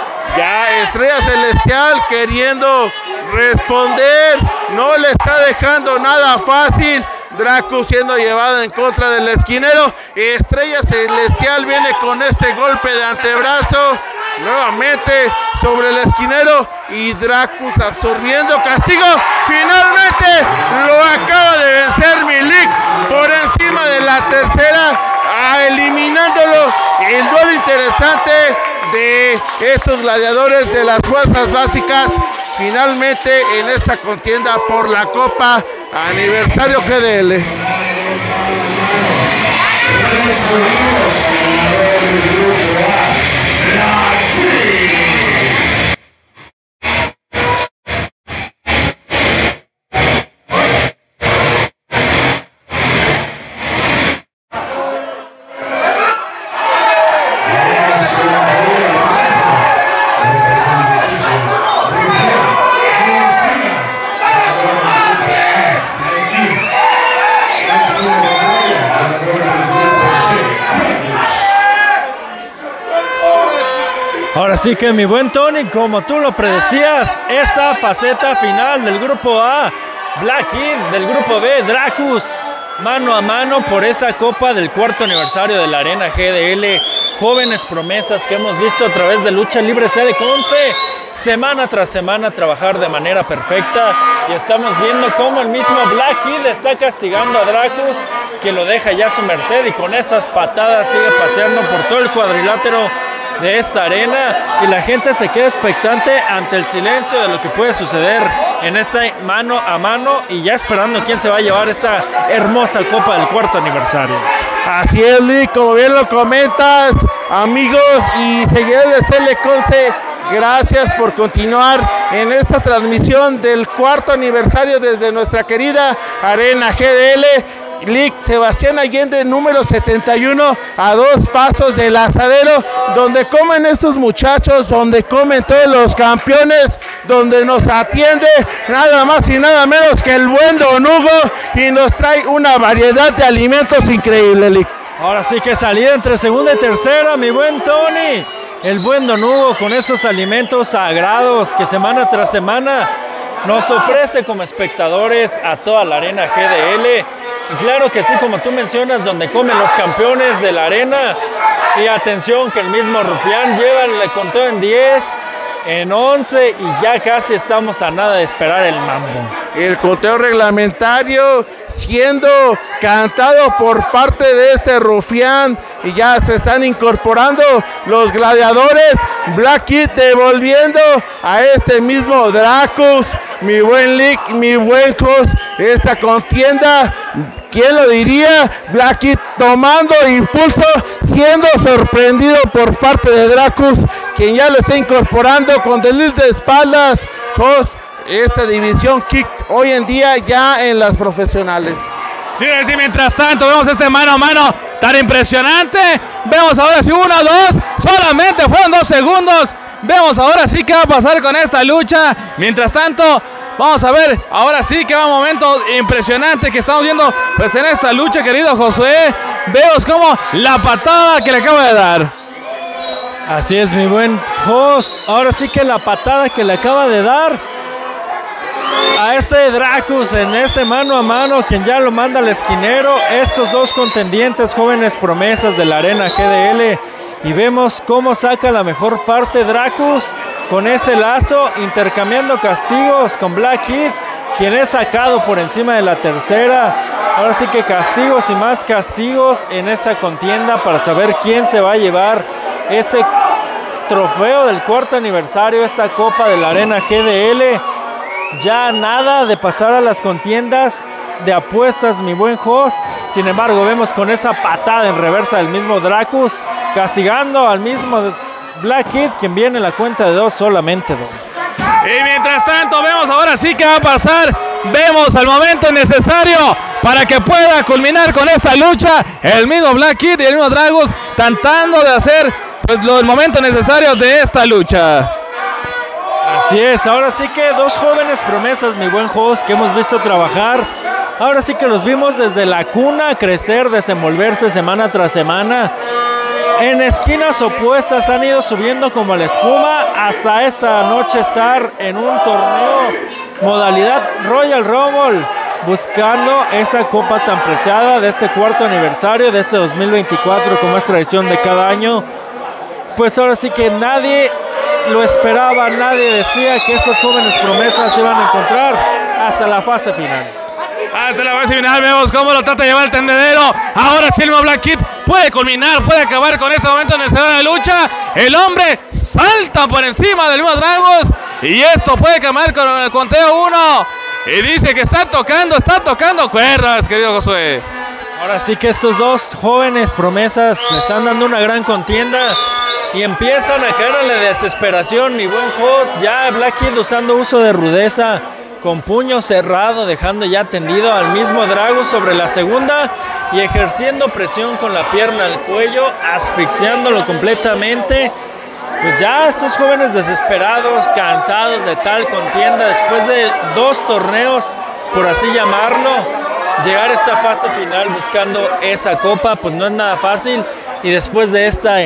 Speaker 17: Ya Estrella Celestial queriendo responder, no le está dejando nada fácil. Dracus siendo llevado en contra del esquinero. Estrella Celestial viene con este golpe de antebrazo nuevamente sobre el esquinero y Dracus absorbiendo castigo. Finalmente lo acaba de vencer Milik por encima de la tercera, eliminándolo. El duelo interesante de estos gladiadores de las fuerzas básicas finalmente en esta contienda por la Copa Aniversario GDL.
Speaker 2: Ahora sí que mi buen Tony, como tú lo predecías, esta faceta final del grupo A, Black Kid, del grupo B, Dracus, mano a mano por esa copa del cuarto aniversario de la Arena GDL. Jóvenes promesas que hemos visto a través de Lucha Libre CL11, semana tras semana trabajar de manera perfecta, y estamos viendo cómo el mismo Black Kid está castigando a Dracus, que lo deja ya a su merced, y con esas patadas sigue paseando por todo el cuadrilátero de esta arena, y la gente se queda expectante ante el silencio de lo que puede suceder en esta mano a mano, y ya esperando quién se va a llevar esta hermosa copa del cuarto aniversario.
Speaker 17: Así es, Lick, como bien lo comentas, amigos y seguidores de CL11, gracias por continuar en esta transmisión del cuarto aniversario desde nuestra querida Arena GDL. Lick, Sebastián Allende, número 71, a 2 pasos del Asadero, donde comen estos muchachos, donde comen todos los campeones, donde nos atiende nada más y nada menos que el buen Don Hugo, y nos trae una variedad de alimentos increíble, Lick.
Speaker 2: Ahora sí que salida entre segunda y tercera, mi buen Tony. El buen Don Hugo con esos alimentos sagrados que semana tras semana nos ofrece como espectadores a toda la Arena GDL. Y claro que sí, como tú mencionas, donde comen los campeones de la arena. Y atención que el mismo Rufián lleva el conteo en 10, en 11, y ya casi estamos a nada de esperar el mambo.
Speaker 17: El conteo reglamentario siendo cantado por parte de este Rufián, y ya se están incorporando los gladiadores. Black Kid devolviendo a este mismo Dracus. Mi buen Lick, mi buen host, esta contienda, ¿quién lo diría? Black Kid tomando impulso, siendo sorprendido por parte de Dracus, quien ya lo está incorporando con desliz de espaldas. Host, esta división Kicks hoy en día ya en las profesionales.
Speaker 16: Sí, mientras tanto vemos este mano a mano tan impresionante. Vemos ahora sí 1, 2, solamente fueron 2 segundos. Vemos ahora sí qué va a pasar con esta lucha. Mientras tanto, vamos a ver ahora sí que va un momento impresionante que estamos viendo pues en esta lucha, querido Josué. Vemos como la patada que le acaba de dar.
Speaker 2: Así es, mi buen host. Ahora sí que la patada que le acaba de dar a este Dracus en ese mano a mano, quien ya lo manda al esquinero. Estos dos contendientes, jóvenes promesas de la Arena GDL. Y vemos cómo saca la mejor parte Dracus con ese lazo, intercambiando castigos con Black Kid, quien es sacado por encima de la tercera. Ahora sí que castigos y más castigos en esa contienda para saber quién se va a llevar este trofeo del cuarto aniversario, esta copa de la Arena GDL. Ya nada de pasar a las contiendas de apuestas, mi buen host. Sin embargo, vemos con esa patada en reversa del mismo Dracus, castigando al mismo Black Kid, quien viene en la cuenta de 2, solamente 2.
Speaker 16: Y mientras tanto, vemos ahora sí qué va a pasar. Vemos al momento necesario para que pueda culminar con esta lucha el mismo Black Kid y el mismo Dracus, tratando de hacer pues el momento necesario de esta lucha.
Speaker 2: Así es, ahora sí que 2 jóvenes promesas, mi buen host, que hemos visto trabajar. Ahora sí que los vimos desde la cuna crecer, desenvolverse semana tras semana. En esquinas opuestas han ido subiendo como la espuma hasta esta noche estar en un torneo modalidad Royal Rumble, buscando esa copa tan preciada de este cuarto aniversario de este 2024, como es tradición de cada año. Pues ahora sí que nadie lo esperaba, nadie decía que estas jóvenes promesas se iban a encontrar hasta la fase final.
Speaker 16: Hasta la fase final vemos cómo lo trata de llevar el tendedero. Ahora sí el mismo Black Kid puede culminar, puede acabar con este momento necesario de lucha. El hombre salta por encima del mismo Dragos y esto puede cambiar con el conteo 1. Y dice que está tocando cuerdas, querido Josué.
Speaker 2: Ahora sí que estos 2 jóvenes promesas le están dando una gran contienda y empiezan a caer en la desesperación, mi buen host. Ya Black Kid usando uso de rudeza, con puño cerrado, dejando ya tendido al mismo Dragos sobre la segunda y ejerciendo presión con la pierna al cuello, asfixiándolo completamente. Pues ya estos jóvenes desesperados, cansados de tal contienda, después de 2 torneos, por así llamarlo, llegar a esta fase final buscando esa copa, pues no es nada fácil. Y después de esta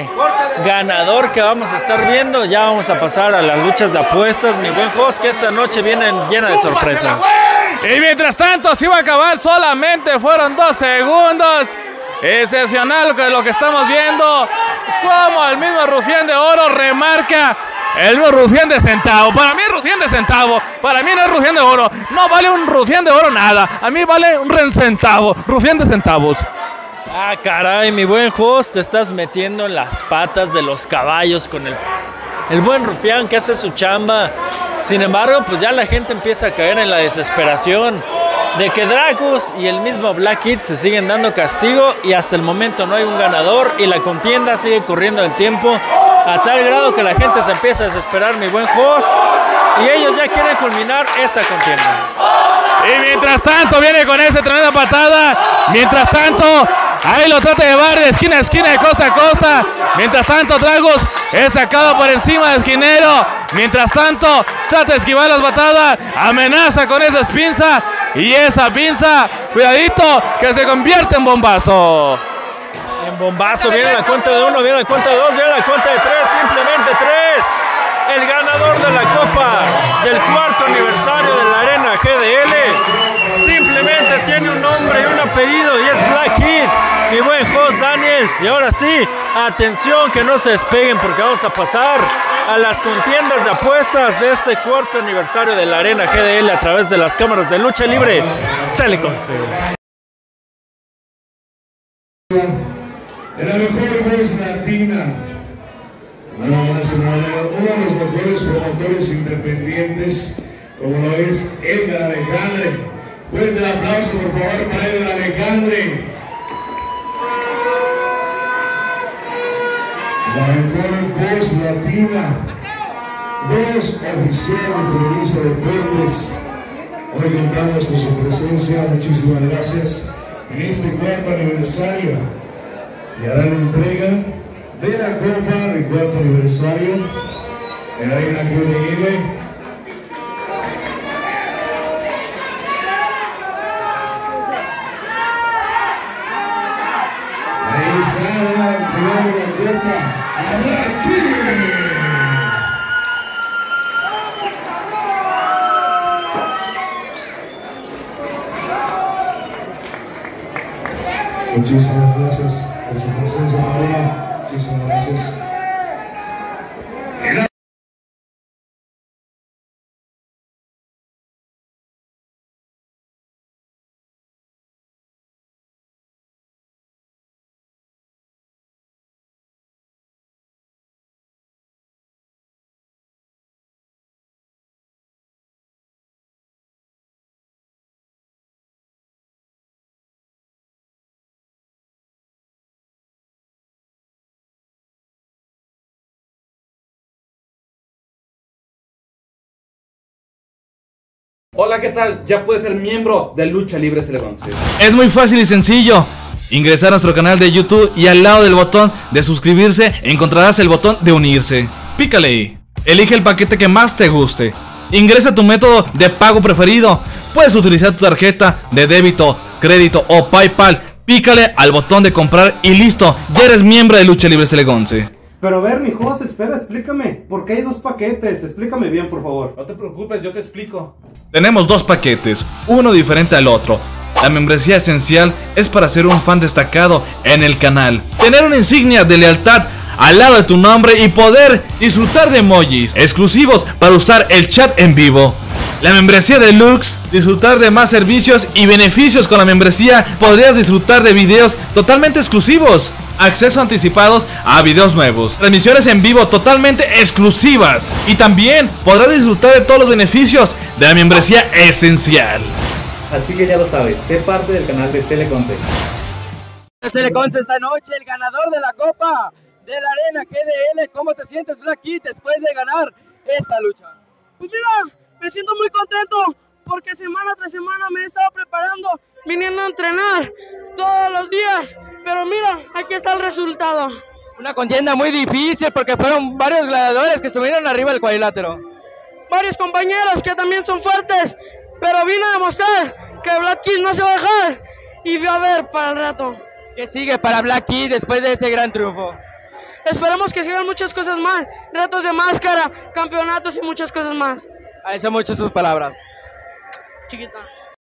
Speaker 2: ganador que vamos a estar viendo. Ya vamos a pasar a las luchas de apuestas, mi buen host, que esta noche vienen llena de sorpresas.
Speaker 16: Y mientras tanto, se iba a acabar, solamente fueron 2 segundos. Excepcional lo que estamos viendo. Como el mismo Rufián de Oro remarca el mismo Rufián de centavo. Para mí es Rufián de centavo. Para mí no es Rufián de Oro. No vale un Rufián de Oro nada. A mí vale un centavo. Rufián de centavos.
Speaker 2: Ah, caray, mi buen host, te estás metiendo en las patas de los caballos con el buen Rufián que hace su chamba. Sin embargo, pues ya la gente empieza a caer en la desesperación de que Dracus y el mismo Black Kid se siguen dando castigo y hasta el momento no hay un ganador y la contienda sigue corriendo el tiempo a tal grado que la gente se empieza a desesperar, mi buen host, y ellos ya quieren culminar esta contienda.
Speaker 16: Y mientras tanto viene con esa tremenda patada. Mientras tanto, ahí lo trata de llevar de esquina a esquina, de costa a costa. Mientras tanto, Dracus es sacado por encima de esquinero. Mientras tanto, trata de esquivar las patadas. Amenaza con esa pinza. Y esa pinza, cuidadito, que se convierte en bombazo.
Speaker 2: En bombazo, viene la cuenta de 1, viene la cuenta de 2, viene la cuenta de 3, simplemente 3. El ganador de la Copa del 4º aniversario de la Arena GDL simplemente tiene un nombre y un apellido y es Black Kid, mi buen host Daniels. Y ahora sí, atención, que no se despeguen porque vamos a pasar a las contiendas de apuestas de este 4º aniversario de la Arena GDL a través de las cámaras de lucha libre Celeconce.
Speaker 15: De la mejor voz latina, uno de los mejores promotores independientes, como lo es Edgar Alejandre. Fuerte el aplauso, por favor, para Edgar Alejandre. La mejor voz latina, voz oficial de Televisa Deportes. Hoy contamos con su presencia, muchísimas gracias, en este 4º aniversario. Y hará la entrega de la Copa del 4º aniversario en la Arena GDL. Ahí está entregando la Copa a Black Kid. Muchísimas gracias por su presencia, María. Muchísimas gracias.
Speaker 6: Hola, ¿qué tal? Ya puedes ser miembro de Lucha Libre Celeconce.
Speaker 7: Es muy fácil y sencillo. Ingresar a nuestro canal de YouTube y al lado del botón de suscribirse encontrarás el botón de unirse. Pícale ahí. Elige el paquete que más te guste. Ingresa tu método de pago preferido. Puedes utilizar tu tarjeta de débito, crédito o PayPal. Pícale al botón de comprar y listo. Ya eres miembro de Lucha Libre Celeconce.
Speaker 8: Pero a ver, mi host, espera, explícame. ¿Por qué hay 2 paquetes? Explícame bien, por favor.
Speaker 6: No te preocupes, yo te explico.
Speaker 7: Tenemos 2 paquetes, uno diferente al otro. La membresía esencial es para ser un fan destacado en el canal, tener una insignia de lealtad al lado de tu nombre y poder disfrutar de emojis exclusivos para usar el chat en vivo. La membresía deluxe, disfrutar de más servicios y beneficios. Con la membresía podrías disfrutar de videos totalmente exclusivos, acceso anticipados a videos nuevos, transmisiones en vivo totalmente exclusivas y también podrás disfrutar de todos los beneficios de la membresía esencial.
Speaker 18: Así que ya lo sabes, sé parte del canal de Celeconce.
Speaker 1: Celeconce esta noche, el ganador de la Copa de la Arena GDL. ¿Cómo te sientes, Black Kid, después de ganar esta lucha?
Speaker 20: Pues mira, me siento muy contento porque semana tras semana me he estado preparando, viniendo a entrenar todos los días, pero mira, aquí está el resultado.
Speaker 1: Una contienda muy difícil porque fueron varios gladiadores que estuvieron arriba del cuadrilátero.
Speaker 20: Varios compañeros que también son fuertes, pero vine a demostrar que Black Kid no se va a dejar y voy a ver para el rato.
Speaker 1: ¿Qué sigue para Black Kid después de este gran triunfo?
Speaker 20: Esperemos que sigan muchas cosas más, retos de máscara, campeonatos y muchas cosas más.
Speaker 1: Agradezco mucho sus palabras.
Speaker 20: Chiquita.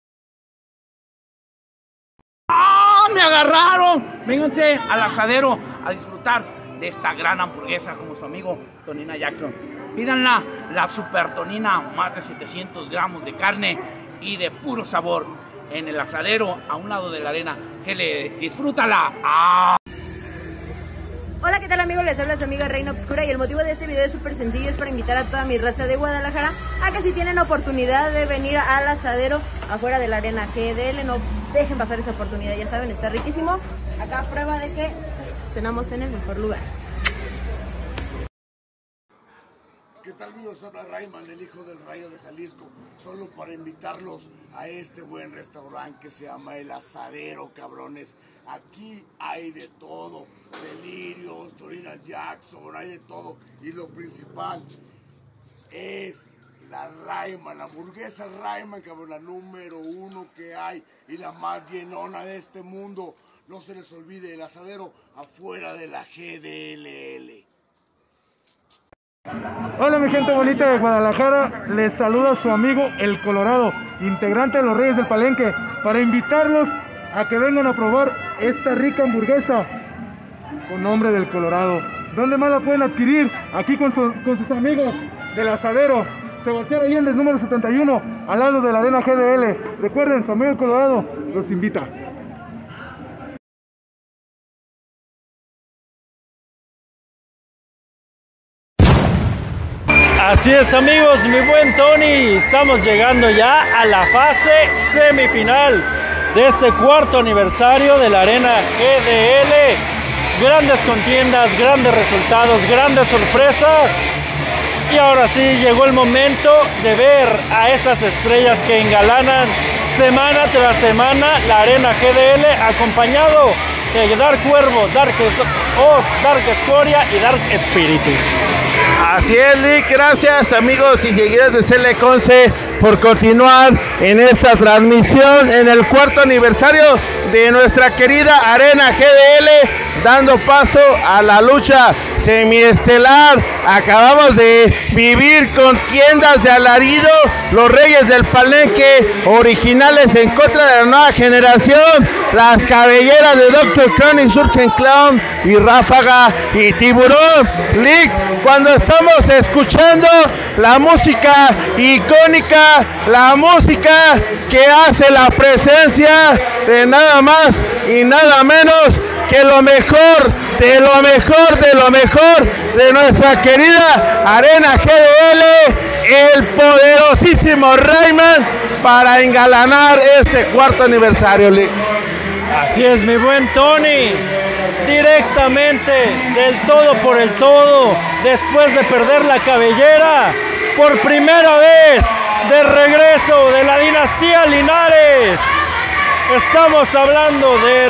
Speaker 10: ¡Ah, me agarraron! Vénganse al asadero a disfrutar de esta gran hamburguesa como su amigo Tonina Jackson. Pídanla, la super tonina, más de 700 gramos de carne y de puro sabor en el asadero a un lado de la arena. Disfrútala. ¡Ah!
Speaker 9: Hola, ¿qué tal amigos? Les habla su amiga Reina Obscura y el motivo de este video es súper sencillo, es para invitar a toda mi raza de Guadalajara a que si tienen oportunidad de venir al asadero afuera de la arena GDL, no dejen pasar esa oportunidad, ya saben, está riquísimo. Acá prueba de que cenamos en el mejor lugar.
Speaker 13: ¿Qué tal, amigos? Habla Rayman, el hijo del Rayo de Jalisco, solo para invitarlos a este buen restaurante que se llama El Asadero, cabrones. Aquí hay de todo, delirios, Tonina Jackson, hay de todo. Y lo principal es la Rayman, la hamburguesa Rayman, cabrón, la número 1 que hay y la más llenona de este mundo. No se les olvide, El Asadero afuera de la GDLL.
Speaker 19: Hola mi gente bonita de Guadalajara, les saluda su amigo El Colorado, integrante de los Reyes del Palenque, para invitarlos a que vengan a probar esta rica hamburguesa con nombre del Colorado. ¿Dónde más la pueden adquirir? Aquí con sus amigos del Asadero, Sebastián Allende, número 71, al lado de la arena GDL. Recuerden, su amigo El Colorado los invita.
Speaker 2: Así es amigos, mi buen Tony, estamos llegando ya a la fase semifinal de este cuarto aniversario de la Arena GDL. Grandes contiendas, grandes resultados, grandes sorpresas. Y ahora sí llegó el momento de ver a esas estrellas que engalanan semana tras semana la Arena GDL, acompañado de Dark Cuervo, Dark Oz, Dark Escoria y Dark Espíritu.
Speaker 17: Así es, Lick, gracias amigos y seguidores de Celeconce por continuar en esta transmisión en el cuarto aniversario de nuestra querida Arena GDL, dando paso a la lucha semiestelar. Acabamos de vivir contiendas de alarido, los Reyes del Palenque originales en contra de la nueva generación, las cabelleras de Dr. Clown y Surgeon Clown y Ráfaga y Tiburón. Lick, cuando estamos escuchando la música icónica, la música que hace la presencia de nada más y nada menos que lo mejor, de lo mejor, de lo mejor de nuestra querida Arena GDL, el poderosísimo Rayman, para engalanar este cuarto aniversario, Lick.
Speaker 2: Así es, mi buen Tony, directamente del todo por el todo, después de perder la cabellera, por primera vez de regreso de la dinastía Linares. Estamos hablando de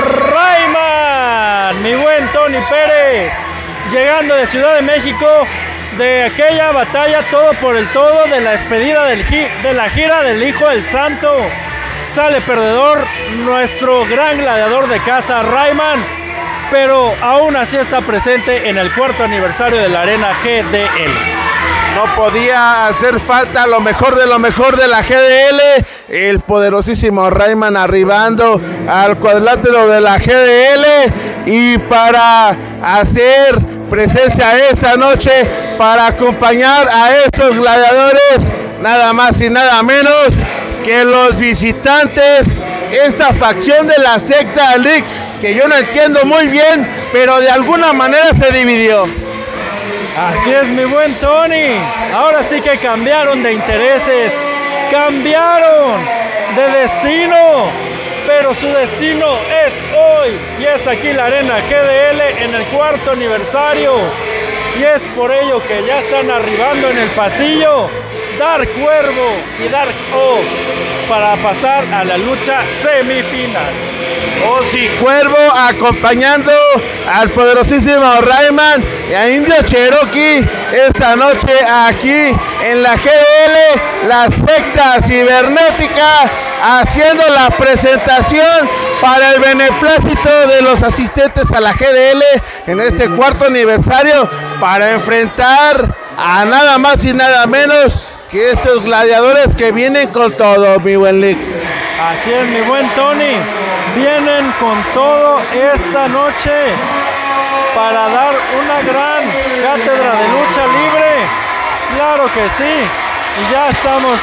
Speaker 2: Rayman, mi buen Tony Pérez, llegando de Ciudad de México, de aquella batalla todo por el todo, de la despedida de la gira del Hijo del Santo. Sale perdedor nuestro gran gladiador de casa, Rayman, pero aún así está presente en el cuarto aniversario de la Arena GDL.
Speaker 17: No podía hacer falta lo mejor de la GDL, el poderosísimo Rayman arribando al cuadrilátero de la GDL, y para hacer presencia esta noche, para acompañar a estos gladiadores, nada más y nada menos que los visitantes, esta facción de la secta Lick, que yo no entiendo muy bien, pero de alguna manera se dividió.
Speaker 2: Así es, mi buen Tony, ahora sí que cambiaron de intereses, cambiaron de destino, pero su destino es hoy, y es aquí la Arena GDL en el cuarto aniversario, y es por ello que ya están arribando en el pasillo Dark Cuervo y Dark Oz para pasar a la lucha semifinal.
Speaker 17: Oz y Cuervo acompañando al poderosísimo Rayman y a Indio Cherokee esta noche aquí en la GDL, la secta cibernética, haciendo la presentación para el beneplácito de los asistentes a la GDL en este cuarto aniversario, para enfrentar a nada más y nada menos que estos gladiadores que vienen con todo, mi buen Lick.
Speaker 2: Así es, mi buen Tony, vienen con todo esta noche para dar una gran cátedra de lucha libre. Claro que sí, y ya estamos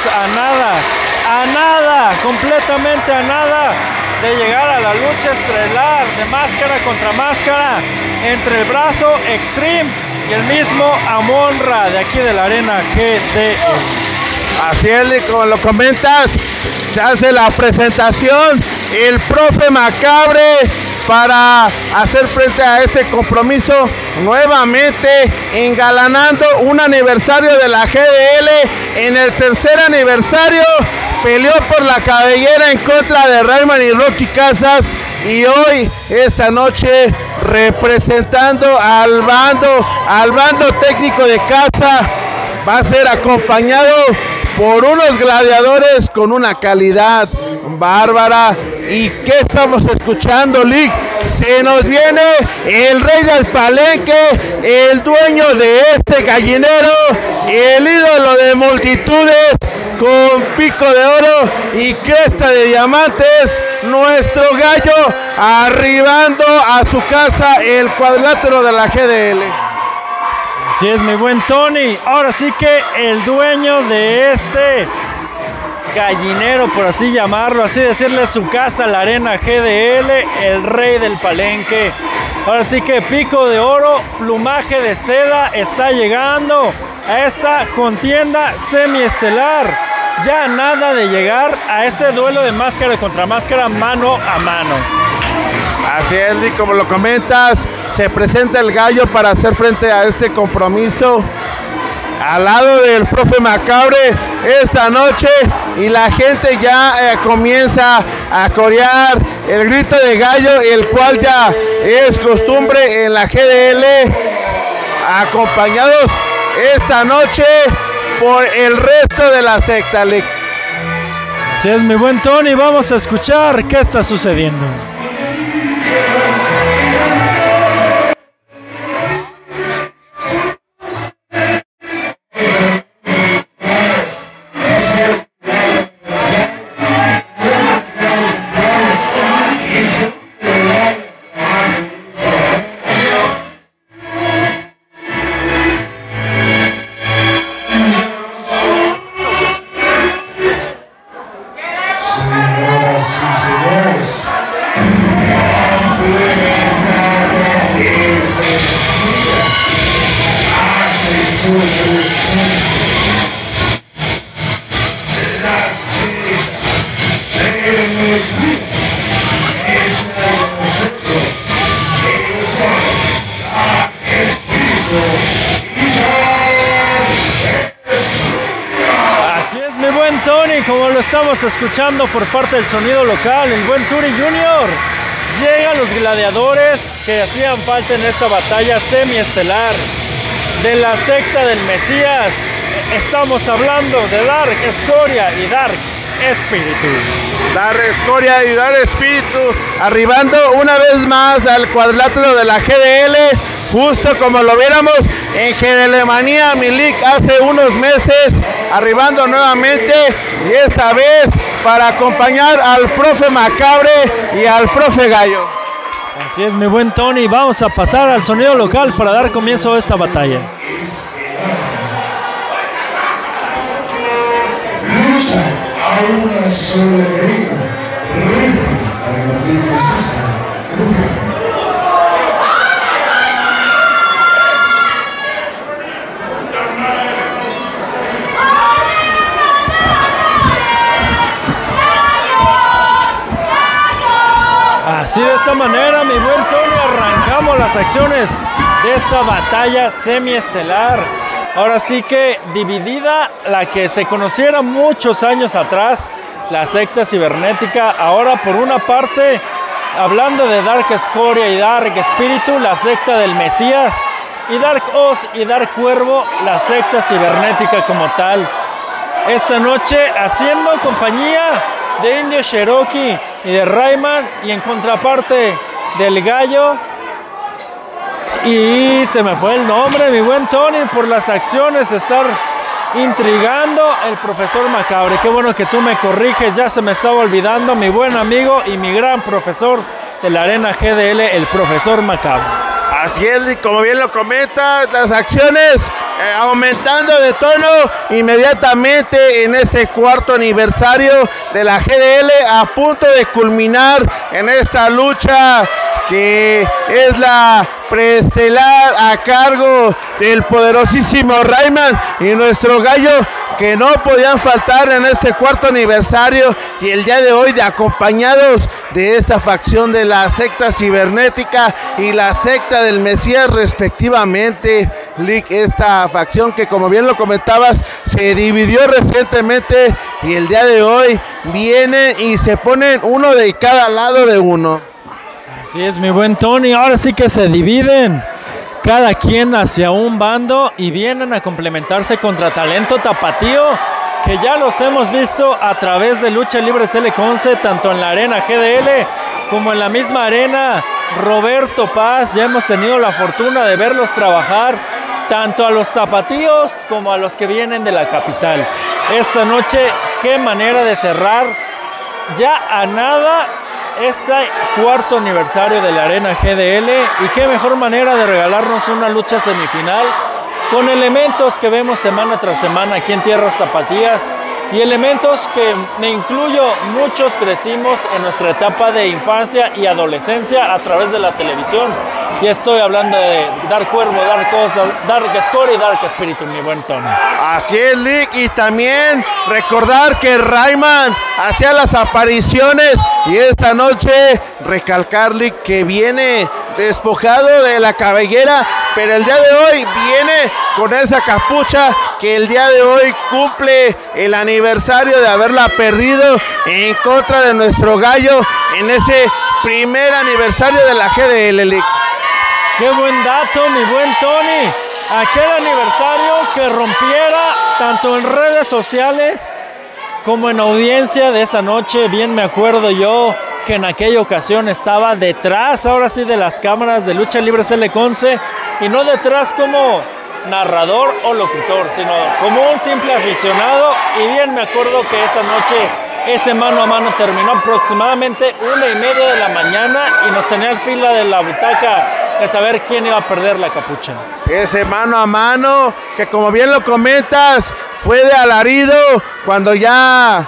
Speaker 2: a nada, completamente a nada de llegar a la lucha estelar de máscara contra máscara entre el Brazo Extreme y el mismo Amon-Ra de aquí de la Arena GDL.
Speaker 17: Así es, como lo comentas, se hace la presentación el profe Macabre para hacer frente a este compromiso, nuevamente engalanando un aniversario de la GDL. En el tercer aniversario peleó por la cabellera en contra de Rayman y Rocky Casas, y hoy, esta noche, representando al bando técnico de casa, va a ser acompañado por unos gladiadores con una calidad bárbara. ¿Y qué estamos escuchando, Lick? Se nos viene el rey del palenque, el dueño de este gallinero, el ídolo de multitudes, con pico de oro y cresta de diamantes, nuestro gallo, arribando a su casa, el cuadrilátero de la GDL.
Speaker 2: Así es, mi buen Tony. Ahora sí que el dueño de este gallinero, por así llamarlo, así decirle, su casa, la Arena GDL, el rey del palenque. Ahora sí que pico de oro, plumaje de seda, está llegando a esta contienda semiestelar. Ya nada de llegar a ese duelo de máscara contra máscara, mano a mano.
Speaker 17: Así es, y como lo comentas, se presenta el gallo para hacer frente a este compromiso al lado del profe Macabre esta noche, y la gente ya comienza a corear el grito de gallo, el cual ya es costumbre en la GDL, acompañados esta noche por el resto de la secta, Lick.
Speaker 2: Así es, mi buen Tony, vamos a escuchar qué está sucediendo. Estamos escuchando por parte del sonido local, el buen Turi Junior. Llegan los gladiadores que hacían falta en esta batalla semiestelar de la secta del Mesías. Estamos hablando de Dark Escoria y Dark Espíritu.
Speaker 17: Dark Escoria y Dark Espíritu arribando una vez más al cuadrilátero de la GDL, justo como lo viéramos en GDL Manía Milik hace unos meses, arribando nuevamente, y esta vez para acompañar al profe Macabre y al profe Gallo.
Speaker 2: Así es, mi buen Tony, vamos a pasar al sonido local para dar comienzo a esta batalla.
Speaker 15: Lucha a una sola herida, para batir justicia.
Speaker 2: Así de esta manera, mi buen Tony, arrancamos las acciones de esta batalla semiestelar. Ahora sí que dividida, la que se conociera muchos años atrás, la secta cibernética. Ahora por una parte, hablando de Dark Escoria y Dark Espíritu, la secta del Mesías, y Dark Oz y Dark Cuervo, la secta cibernética como tal. Esta noche haciendo compañía de Indio Cherokee y de Rayman, y en contraparte del Gallo. Y se me fue el nombre, mi buen Tony, por las acciones de estar intrigando el profesor Macabre. Qué bueno que tú me corriges, ya se me estaba olvidando, mi buen amigo y mi gran profesor de la Arena GDL, el profesor Macabre.
Speaker 17: Así es, como bien lo comenta, las acciones aumentando de tono inmediatamente en este cuarto aniversario de la GDL, a punto de culminar en esta lucha que es la preestelar a cargo del poderosísimo Rayman y nuestro Gallo, que no podían faltar en este cuarto aniversario, y el día de hoy acompañados de esta facción de la secta cibernética y la secta del Mesías respectivamente. Lick, esta facción que, como bien lo comentabas, se dividió recientemente, y el día de hoy vienen y se ponen uno de cada lado de uno.
Speaker 2: Así es, mi buen Tony, ahora sí que se dividen cada quien hacia un bando y vienen a complementarse contra talento tapatío, que ya los hemos visto a través de Lucha Libre CL11, tanto en la Arena GDL como en la misma Arena Roberto Paz. Ya hemos tenido la fortuna de verlos trabajar, tanto a los tapatíos como a los que vienen de la capital. Esta noche, qué manera de cerrar ya a nada este cuarto aniversario de la Arena GDL, y qué mejor manera de regalarnos una lucha semifinal con elementos que vemos semana tras semana aquí en tierras tapatías, y elementos que me incluyo, muchos crecimos en nuestra etapa de infancia y adolescencia a través de la televisión, y estoy hablando de Dark Cuervo, Dark Cosa, Dark Score y Dark Spiritum, mi buen Tony.
Speaker 17: Así es, Lick, y también recordar que Rayman hacía las apariciones, y esta noche recalcar, Lick, que viene despojado de la cabellera, pero el día de hoy viene con esa capucha que el día de hoy cumple el aniversario de haberla perdido en contra de nuestro Gallo en ese primer aniversario de la GDL, Lick.
Speaker 2: Qué buen dato, mi buen Tony. Aquel aniversario que rompiera tanto en redes sociales como en audiencia de esa noche. Bien me acuerdo yo que en aquella ocasión estaba detrás, ahora sí, de las cámaras de Lucha Libre CL11, y no detrás como narrador o locutor, sino como un simple aficionado. Y bien me acuerdo que esa noche ese mano a mano terminó aproximadamente 1:30 de la mañana, y nos tenía fila de la butaca de saber quién iba a perder la capucha.
Speaker 17: Ese mano a mano que, como bien lo comentas, fue de alarido cuando ya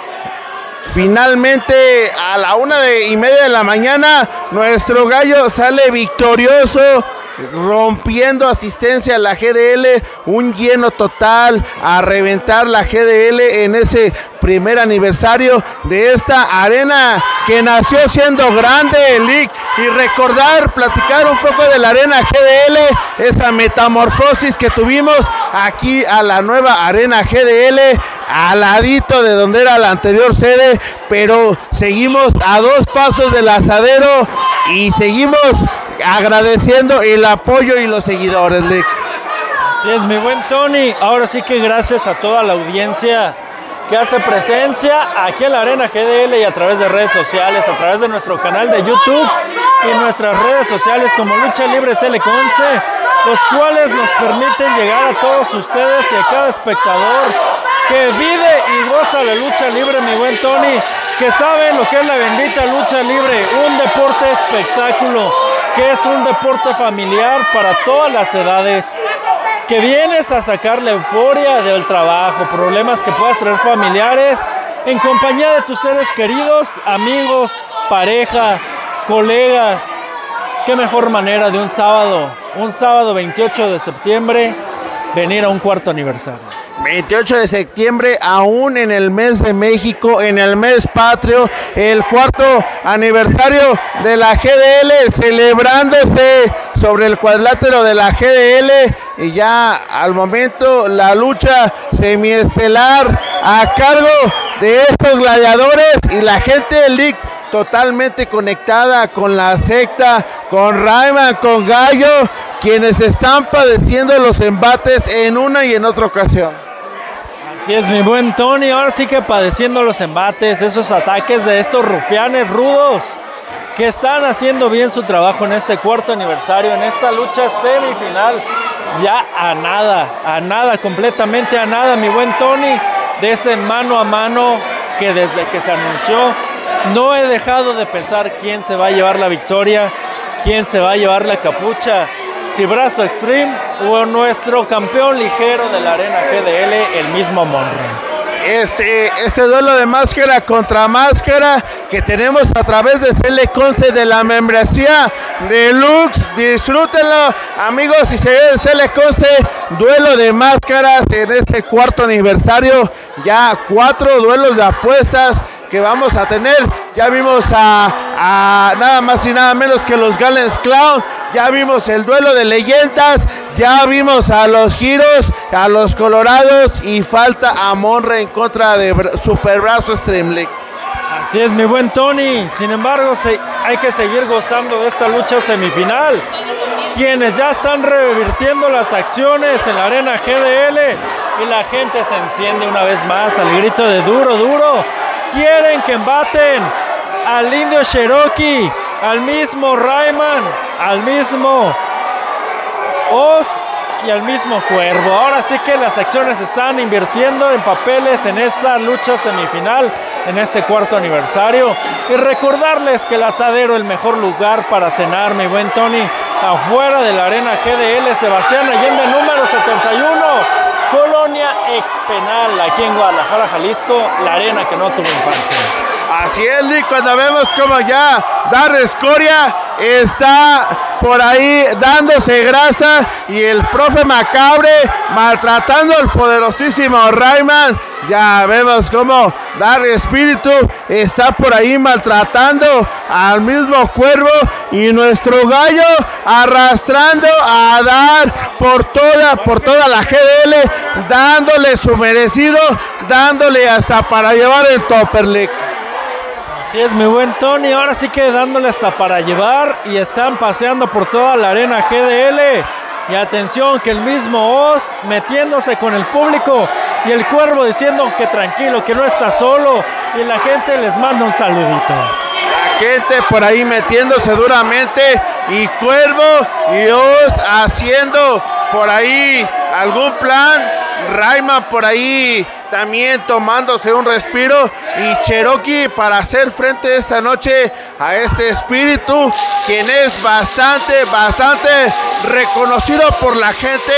Speaker 17: finalmente a la 1:30 de la mañana nuestro Gallo sale victorioso, rompiendo asistencia a la GDL, un lleno total a reventar la GDL en ese primer aniversario de esta arena que nació siendo grande, Lick, y recordar, platicar un poco de la Arena GDL, esa metamorfosis que tuvimos aquí a la nueva Arena GDL, al ladito de donde era la anterior sede, pero seguimos a 2 pasos del asadero y seguimos agradeciendo el apoyo y los seguidores, Lick.
Speaker 2: Así es, mi buen Tony. Ahora sí que gracias a toda la audiencia que hace presencia aquí en la Arena GDL, y a través de redes sociales, a través de nuestro canal de YouTube y nuestras redes sociales como Lucha Libre CL11, los cuales nos permiten llegar a todos ustedes y a cada espectador que vive y goza la lucha libre, mi buen Tony, que saben lo que es la bendita lucha libre, un deporte espectáculo, que es un deporte familiar para todas las edades, que vienes a sacar la euforia del trabajo, problemas que puedas traer familiares, en compañía de tus seres queridos, amigos, pareja, colegas. Qué mejor manera de un sábado 28 de septiembre, venir a un cuarto aniversario.
Speaker 17: 28 de septiembre, aún en el mes de México, en el mes patrio, el cuarto aniversario de la GDL, celebrándose sobre el cuadrilátero de la GDL, y ya al momento la lucha semiestelar a cargo de estos gladiadores y la gente del Lick totalmente conectada con la secta, con Rayman, con Gallo, quienes están padeciendo los embates en una y en otra ocasión.
Speaker 2: Así es, mi buen Tony. Ahora sí que padeciendo los embates, esos ataques de estos rufianes rudos que están haciendo bien su trabajo en este cuarto aniversario, en esta lucha semifinal. Ya a nada, completamente a nada, mi buen Tony, de ese mano a mano que desde que se anunció no he dejado de pensar quién se va a llevar la victoria, quién se va a llevar la capucha, si Brazo Extreme o nuestro campeón ligero de la Arena GDL, el mismo Monroe.
Speaker 17: Este duelo de máscara contra máscara que tenemos a través de CL11 de la membresía Deluxe. Disfrútenlo, amigos y seguidores de CL11, duelo de máscaras en este cuarto aniversario. Ya 4 duelos de apuestas que vamos a tener. Ya vimos a nada más y nada menos que los Gallens Clown. Ya vimos el duelo de leyendas. Ya vimos a los Giros, a los Colorados, y falta a Monroe en contra de Super Brazo Extreme League.
Speaker 2: Así es, mi buen Tony. Sin embargo, hay que seguir gozando de esta lucha semifinal. Quienes ya están revirtiendo las acciones en la Arena GDL, y la gente se enciende una vez más al grito de duro, duro. Quieren que embaten al Indio Cherokee, al mismo Rayman, al mismo Oz y al mismo Cuervo. Ahora sí que las acciones están invirtiendo en papeles en esta lucha semifinal, en este cuarto aniversario. Y recordarles que el Asadero, el mejor lugar para cenar, mi buen Tony, afuera de la Arena GDL, Sebastián Allende, número 71, Colonia Expenal, aquí en Guadalajara, Jalisco, la arena que no tuvo infancia.
Speaker 17: Así es, Lick, cuando vemos como ya Dar Escoria está por ahí dándose grasa y el profe Macabre maltratando al poderosísimo Rayman. Ya vemos como Dar Espíritu está por ahí maltratando al mismo Cuervo, y nuestro Gallo arrastrando a Dar por toda la GDL, dándole su merecido, dándole hasta para llevar el Topper League.
Speaker 2: Así es, mi buen Tony, ahora sí que dándole hasta para llevar, y están paseando por toda la Arena GDL. Y atención, que el mismo Oz metiéndose con el público, y el Cuervo diciendo que tranquilo, que no está solo, y la gente les manda un saludito.
Speaker 17: La gente por ahí metiéndose duramente, y Cuervo y Oz haciendo por ahí algún plan. Rayman por ahí también tomándose un respiro, y Cherokee para hacer frente esta noche a este espíritu, quien es bastante reconocido por la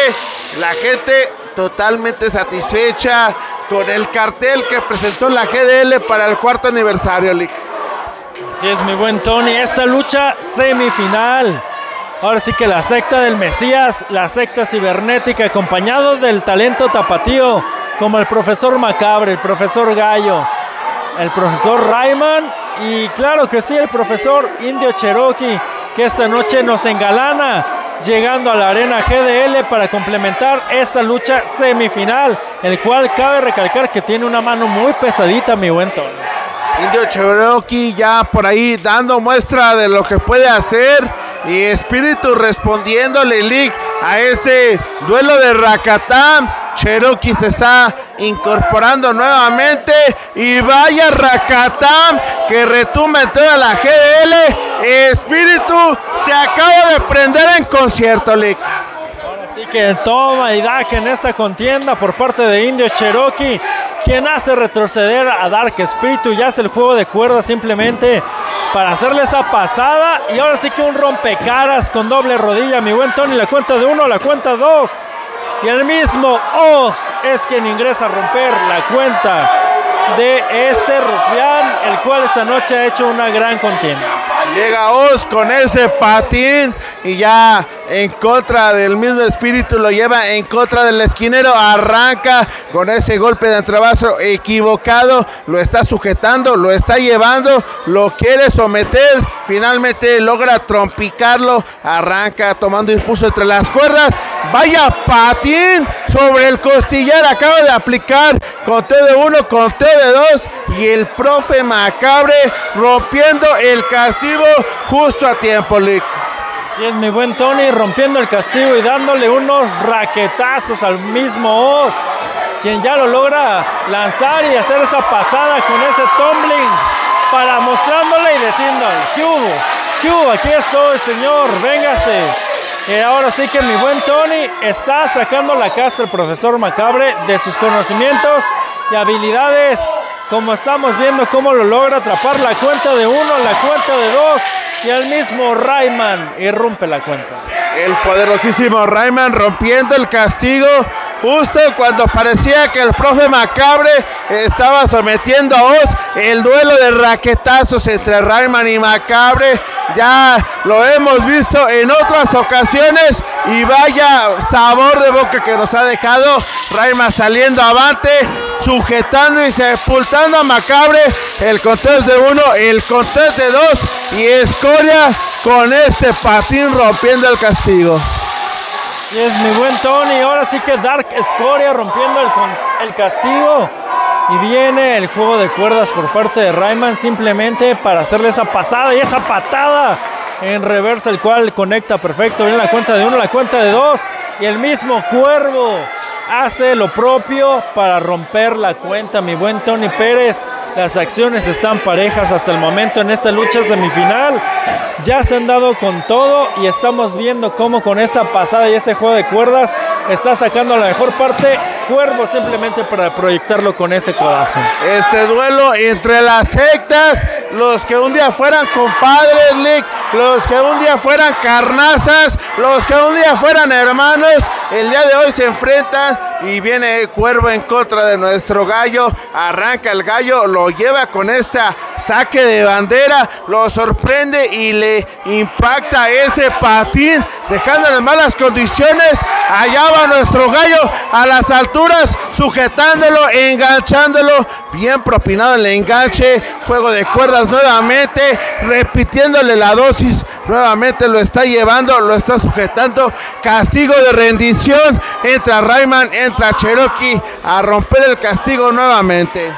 Speaker 17: gente totalmente satisfecha con el cartel que presentó la GDL para el cuarto aniversario, Lick.
Speaker 2: Así es, mi buen Tony, esta lucha semifinal. Ahora sí que la secta del Mesías, la secta cibernética, acompañado del talento tapatío, como el profesor Macabre, el profesor Gallo, el profesor Rayman, y claro que sí, el profesor Indio Cherokee, que esta noche nos engalana, llegando a la Arena GDL para complementar esta lucha semifinal, el cual cabe recalcar que tiene una mano muy pesadita, mi buen Tony.
Speaker 17: Indio Cherokee ya por ahí dando muestra de lo que puede hacer, y Espíritu respondiéndole, Lick, a ese duelo de Rakatam. Cherokee se está incorporando nuevamente, y vaya Rakatam que retumba en toda la GDL. Espíritu se acaba de prender en concierto, Lick.
Speaker 2: Así que toma y daca en esta contienda por parte de Indio Cherokee, quien hace retroceder a Dark Espíritu, y hace el juego de cuerdas simplemente para hacerle esa pasada. Y ahora sí que un rompecaras con doble rodilla, mi buen Tony, la cuenta de 1, la cuenta 2. Y el mismo Oz es quien ingresa a romper la cuenta de este rufián, el cual esta noche ha hecho una gran contienda.
Speaker 17: Llega Oz con ese patín, y ya en contra del mismo Espíritu, lo lleva en contra del esquinero, arranca con ese golpe de antebrazo equivocado, lo está sujetando, lo está llevando, lo quiere someter, finalmente logra trompicarlo, arranca tomando impulso entre las cuerdas, vaya patín sobre el costillar, acaba de aplicar con T de 1, con T de 2, y el profe Macabre rompiendo el castigo justo a tiempo, Lick.
Speaker 2: Así es, mi buen Tony, rompiendo el castigo y dándole unos raquetazos al mismo Oz, quien ya lo logra lanzar y hacer esa pasada con ese tumbling para mostrándole y diciendo, ¿qué hubo? ¿Qué hubo? Aquí estoy, señor, véngase. Y ahora sí que mi buen Tony está sacando la casta el profesor Macabre de sus conocimientos y habilidades, como estamos viendo cómo lo logra atrapar la cuenta de 1, la cuenta de 2 y el mismo Rayman irrumpe la cuenta.
Speaker 17: El poderosísimo Rayman rompiendo el castigo justo cuando parecía que el profe Macabre estaba sometiendo a Oz. El duelo de raquetazos entre Rayman y Macabre ya lo hemos visto en otras ocasiones y vaya sabor de boca que nos ha dejado. Rayman saliendo avante, sujetando y sepultando a Macabre. El conteo es de 1, el conteo es de 2 y Escoria con este patín rompiendo el castigo.
Speaker 2: Y es mi buen Tony, ahora sí que Dark Escoria rompiendo el castigo. Y viene el juego de cuerdas por parte de Rayman simplemente para hacerle esa pasada y esa patada en reversa, el cual conecta perfecto. Viene la cuenta de 1, la cuenta de 2 y el mismo Cuervo hace lo propio para romper la cuenta. Mi buen Tony Pérez, las acciones están parejas hasta el momento en esta lucha semifinal. Ya se han dado con todo y estamos viendo cómo con esa pasada y ese juego de cuerdas está sacando la mejor parte Cuervo simplemente para proyectarlo con ese codazo.
Speaker 17: Este duelo entre las sectas, los que un día fueran compadres, Lick, los que un día fueran carnazas, los que un día fueran hermanos, el día de hoy se enfrentan y viene Cuervo en contra de nuestro gallo. Arranca el gallo, lo lleva con esta saque de bandera, lo sorprende y le impacta ese patín, dejándole en malas condiciones. Allá va nuestro gallo a las alturas, sujetándolo, enganchándolo, bien propinado el enganche, juego de cuerdas nuevamente, repitiéndole la dosis, nuevamente lo está llevando, lo está sujetando, castigo de rendición, entra Rayman, entra Cherokee a romper el castigo nuevamente.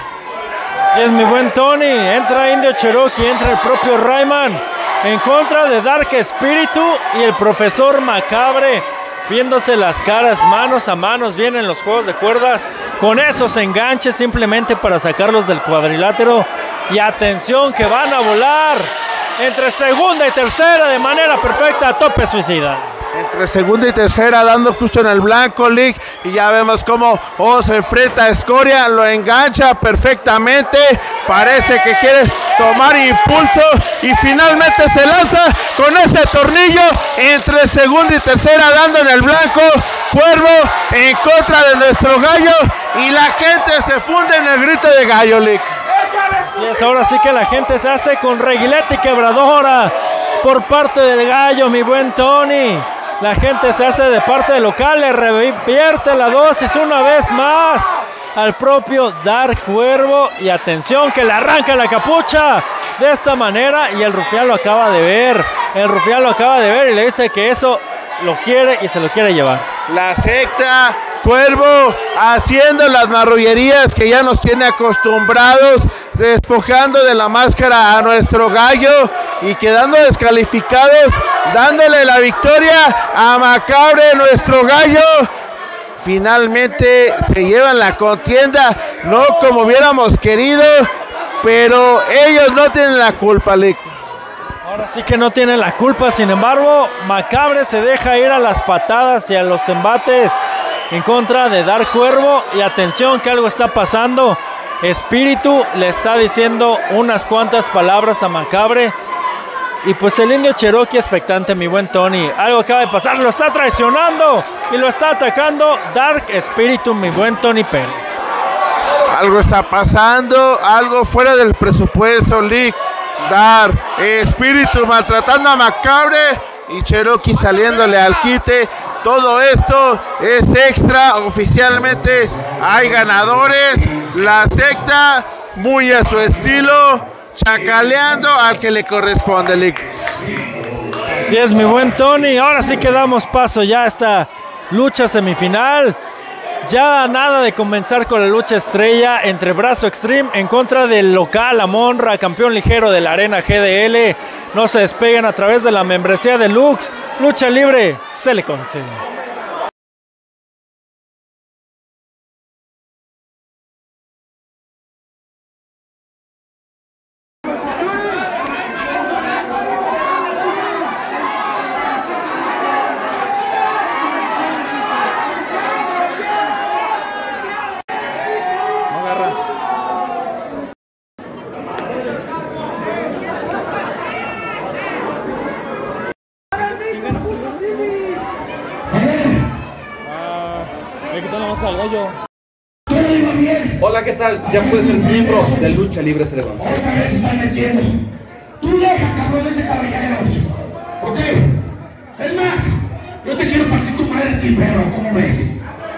Speaker 2: Así es mi buen Tony, entra Indio Cherokee, entra el propio Rayman en contra de Dark Espíritu y el profesor Macabre, viéndose las caras manos a manos. Vienen los juegos de cuerdas con esos enganches simplemente para sacarlos del cuadrilátero y atención que van a volar entre segunda y tercera de manera perfecta a tope suicida.
Speaker 17: Entre segunda y tercera dando justo en el blanco, Lick, y ya vemos cómo se enfrenta a Escoria, lo engancha perfectamente, parece que quiere tomar impulso y finalmente se lanza con ese tornillo entre segunda y tercera dando en el blanco. Cuervo en contra de nuestro gallo y la gente se funde en el grito de gallo, Lick.
Speaker 2: Así es, ahora sí que la gente se hace con reguilete y quebradora por parte del gallo, mi buen Tony. La gente se hace de parte del local, le revierte la dosis una vez más al propio Dark Cuervo. Y atención que le arranca la capucha de esta manera y el rufián lo acaba de ver. El rufián lo acaba de ver y le dice que eso lo quiere y se lo quiere llevar.
Speaker 17: La secta Cuervo haciendo las marrullerías que ya nos tiene acostumbrados, despojando de la máscara a nuestro gallo y quedando descalificados, dándole la victoria a Macabre, nuestro gallo. Finalmente se llevan la contienda, no como hubiéramos querido, pero ellos no tienen la culpa, Lick.
Speaker 2: Ahora sí que no tienen la culpa, sin embargo, Macabre se deja ir a las patadas y a los embates en contra de Dark Cuervo. Y atención que algo está pasando. Espíritu le está diciendo unas cuantas palabras a Macabre. Y pues el Indio Cherokee expectante, mi buen Tony. Algo acaba de pasar, lo está traicionando y lo está atacando Dark Espíritu, mi buen Tony Pérez.
Speaker 17: Algo está pasando, algo fuera del presupuesto, Lick. Dark Espíritu maltratando a Macabre y Cherokee saliéndole al quite. Todo esto es extra. Oficialmente hay ganadores. La secta muy a su estilo, chacaleando al que le corresponde, Lick.
Speaker 2: Así es, mi buen Tony. Ahora sí que damos paso ya a esta lucha semifinal. Ya nada de comenzar con la lucha estrella entre Brazo Extreme en contra del local Amonra, campeón ligero de la Arena GDL. No se despeguen a través de la membresía de Lux. Lucha libre se le concede.
Speaker 16: gallo.
Speaker 6: Hola, ¿qué tal? Ya puedes ser miembro de Lucha Libre Celegón.
Speaker 15: Otra vez se están metiendo. Tú deja, cabrón, ese caballero. ¿Ok? Es más, yo te quiero partir tu madre primero, ¿cómo ves?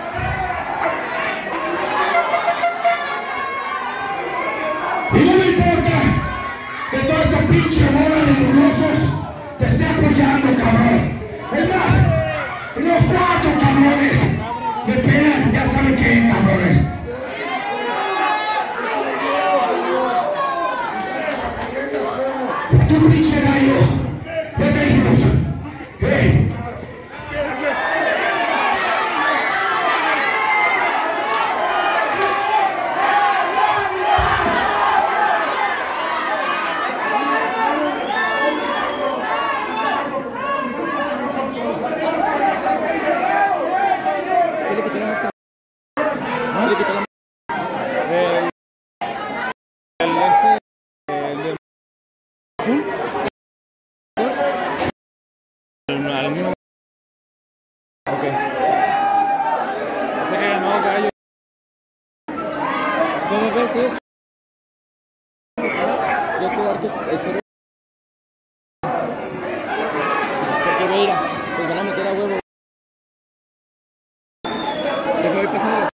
Speaker 15: Y no me importa que toda esta pinche bola de burlosos te esté apoyando, cabrón. Es más, los 4 cabrones me pegan, ya saben qué, cabrones. Tu pinche gallo, ya te dijimos.
Speaker 16: Al mismo. Ok. Sé que ganó gallo. ¿Cómo ves eso? Yo espero. Porque mira, pues van a meter a huevo. Les voy pasando las.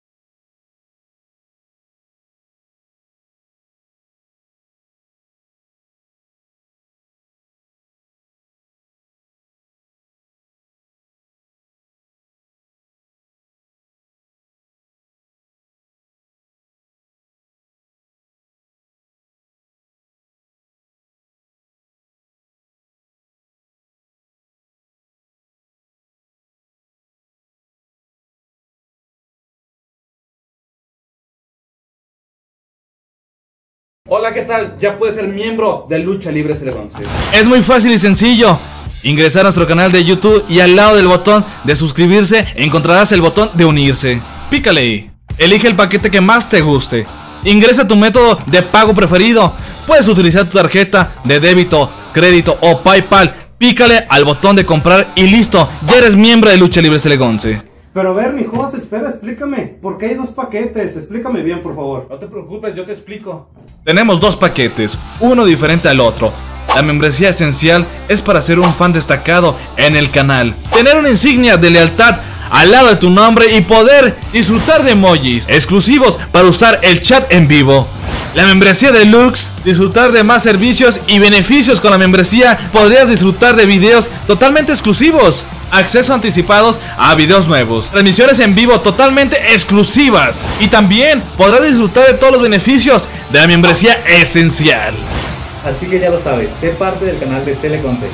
Speaker 6: Hola, ¿qué tal? Ya puedes ser miembro de Lucha Libre Celegón.
Speaker 7: Es muy fácil y sencillo. Ingresar a nuestro canal de YouTube y al lado del botón de suscribirse encontrarás el botón de unirse. Pícale ahí. Elige el paquete que más te guste. Ingresa tu método de pago preferido. Puedes utilizar tu tarjeta de débito, crédito o PayPal. Pícale al botón de comprar y listo. Ya eres miembro de Lucha Libre Celegonce.
Speaker 8: Pero a ver, mijo, espera, explícame. ¿Por qué hay 2 paquetes? Explícame bien, por favor.
Speaker 6: No te preocupes, yo te explico.
Speaker 7: Tenemos 2 paquetes, uno diferente al otro. La membresía esencial es para ser un fan destacado en el canal, tener una insignia de lealtad al lado de tu nombre y poder disfrutar de emojis exclusivos para usar el chat en vivo. La membresía deluxe, disfrutar de más servicios y beneficios. Con la membresía podrías disfrutar de videos totalmente exclusivos, acceso anticipados a videos nuevos, transmisiones en vivo totalmente exclusivas y también podrás disfrutar de todos los beneficios de la membresía esencial.
Speaker 18: Así que ya lo sabes, sé parte del canal de Teleconte.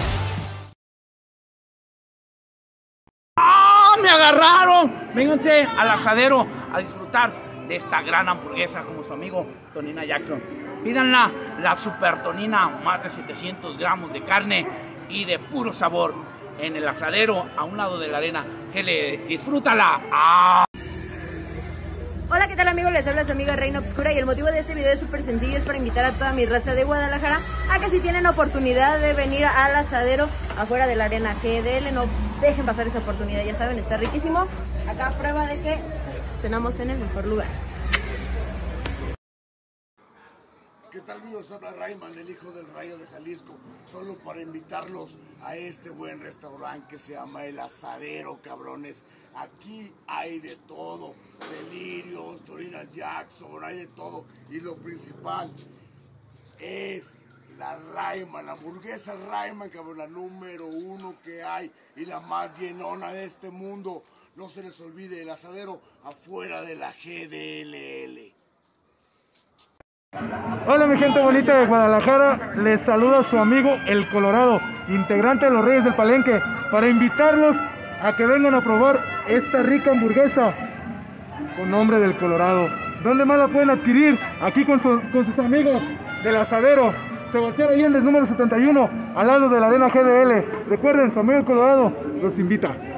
Speaker 10: ¡Ah! ¡Me agarraron! Vénganse al asadero a disfrutar de esta gran hamburguesa como su amigo Tonina Jackson. Pídanla, la super tonina, más de 700 gramos de carne y de puro sabor. En el asadero, a un lado de la arena. ¡Disfrútala! ¡Ah!
Speaker 9: Hola, ¿qué tal amigos? Les habla su amiga Reina Obscura y el motivo de este video es súper sencillo, es para invitar a toda mi raza de Guadalajara a que si tienen oportunidad de venir al asadero afuera de la arena GDL, no dejen pasar esa oportunidad, ya saben, está riquísimo. Acá prueba de que cenamos en el mejor lugar.
Speaker 13: ¿Qué tal, amigos? Habla Rayman, el hijo del Rayo de Jalisco, solo para invitarlos a este buen restaurante que se llama El Asadero, cabrones. Aquí hay de todo, delirios, Tonina Jackson, hay de todo. Y lo principal es la Rayman, la hamburguesa Rayman, cabrón, la número 1 que hay y la más llenona de este mundo. No se les olvide, El Asadero afuera de la GDLL.
Speaker 19: Hola mi gente bonita de Guadalajara, les saluda su amigo El Colorado, integrante de los Reyes del Palenque, para invitarlos a que vengan a probar esta rica hamburguesa con nombre del Colorado. ¿Dónde más la pueden adquirir? Aquí con sus amigos del Asadero. Sebastián Allende, número 71, al lado de la arena GDL. Recuerden, su amigo El Colorado los invita.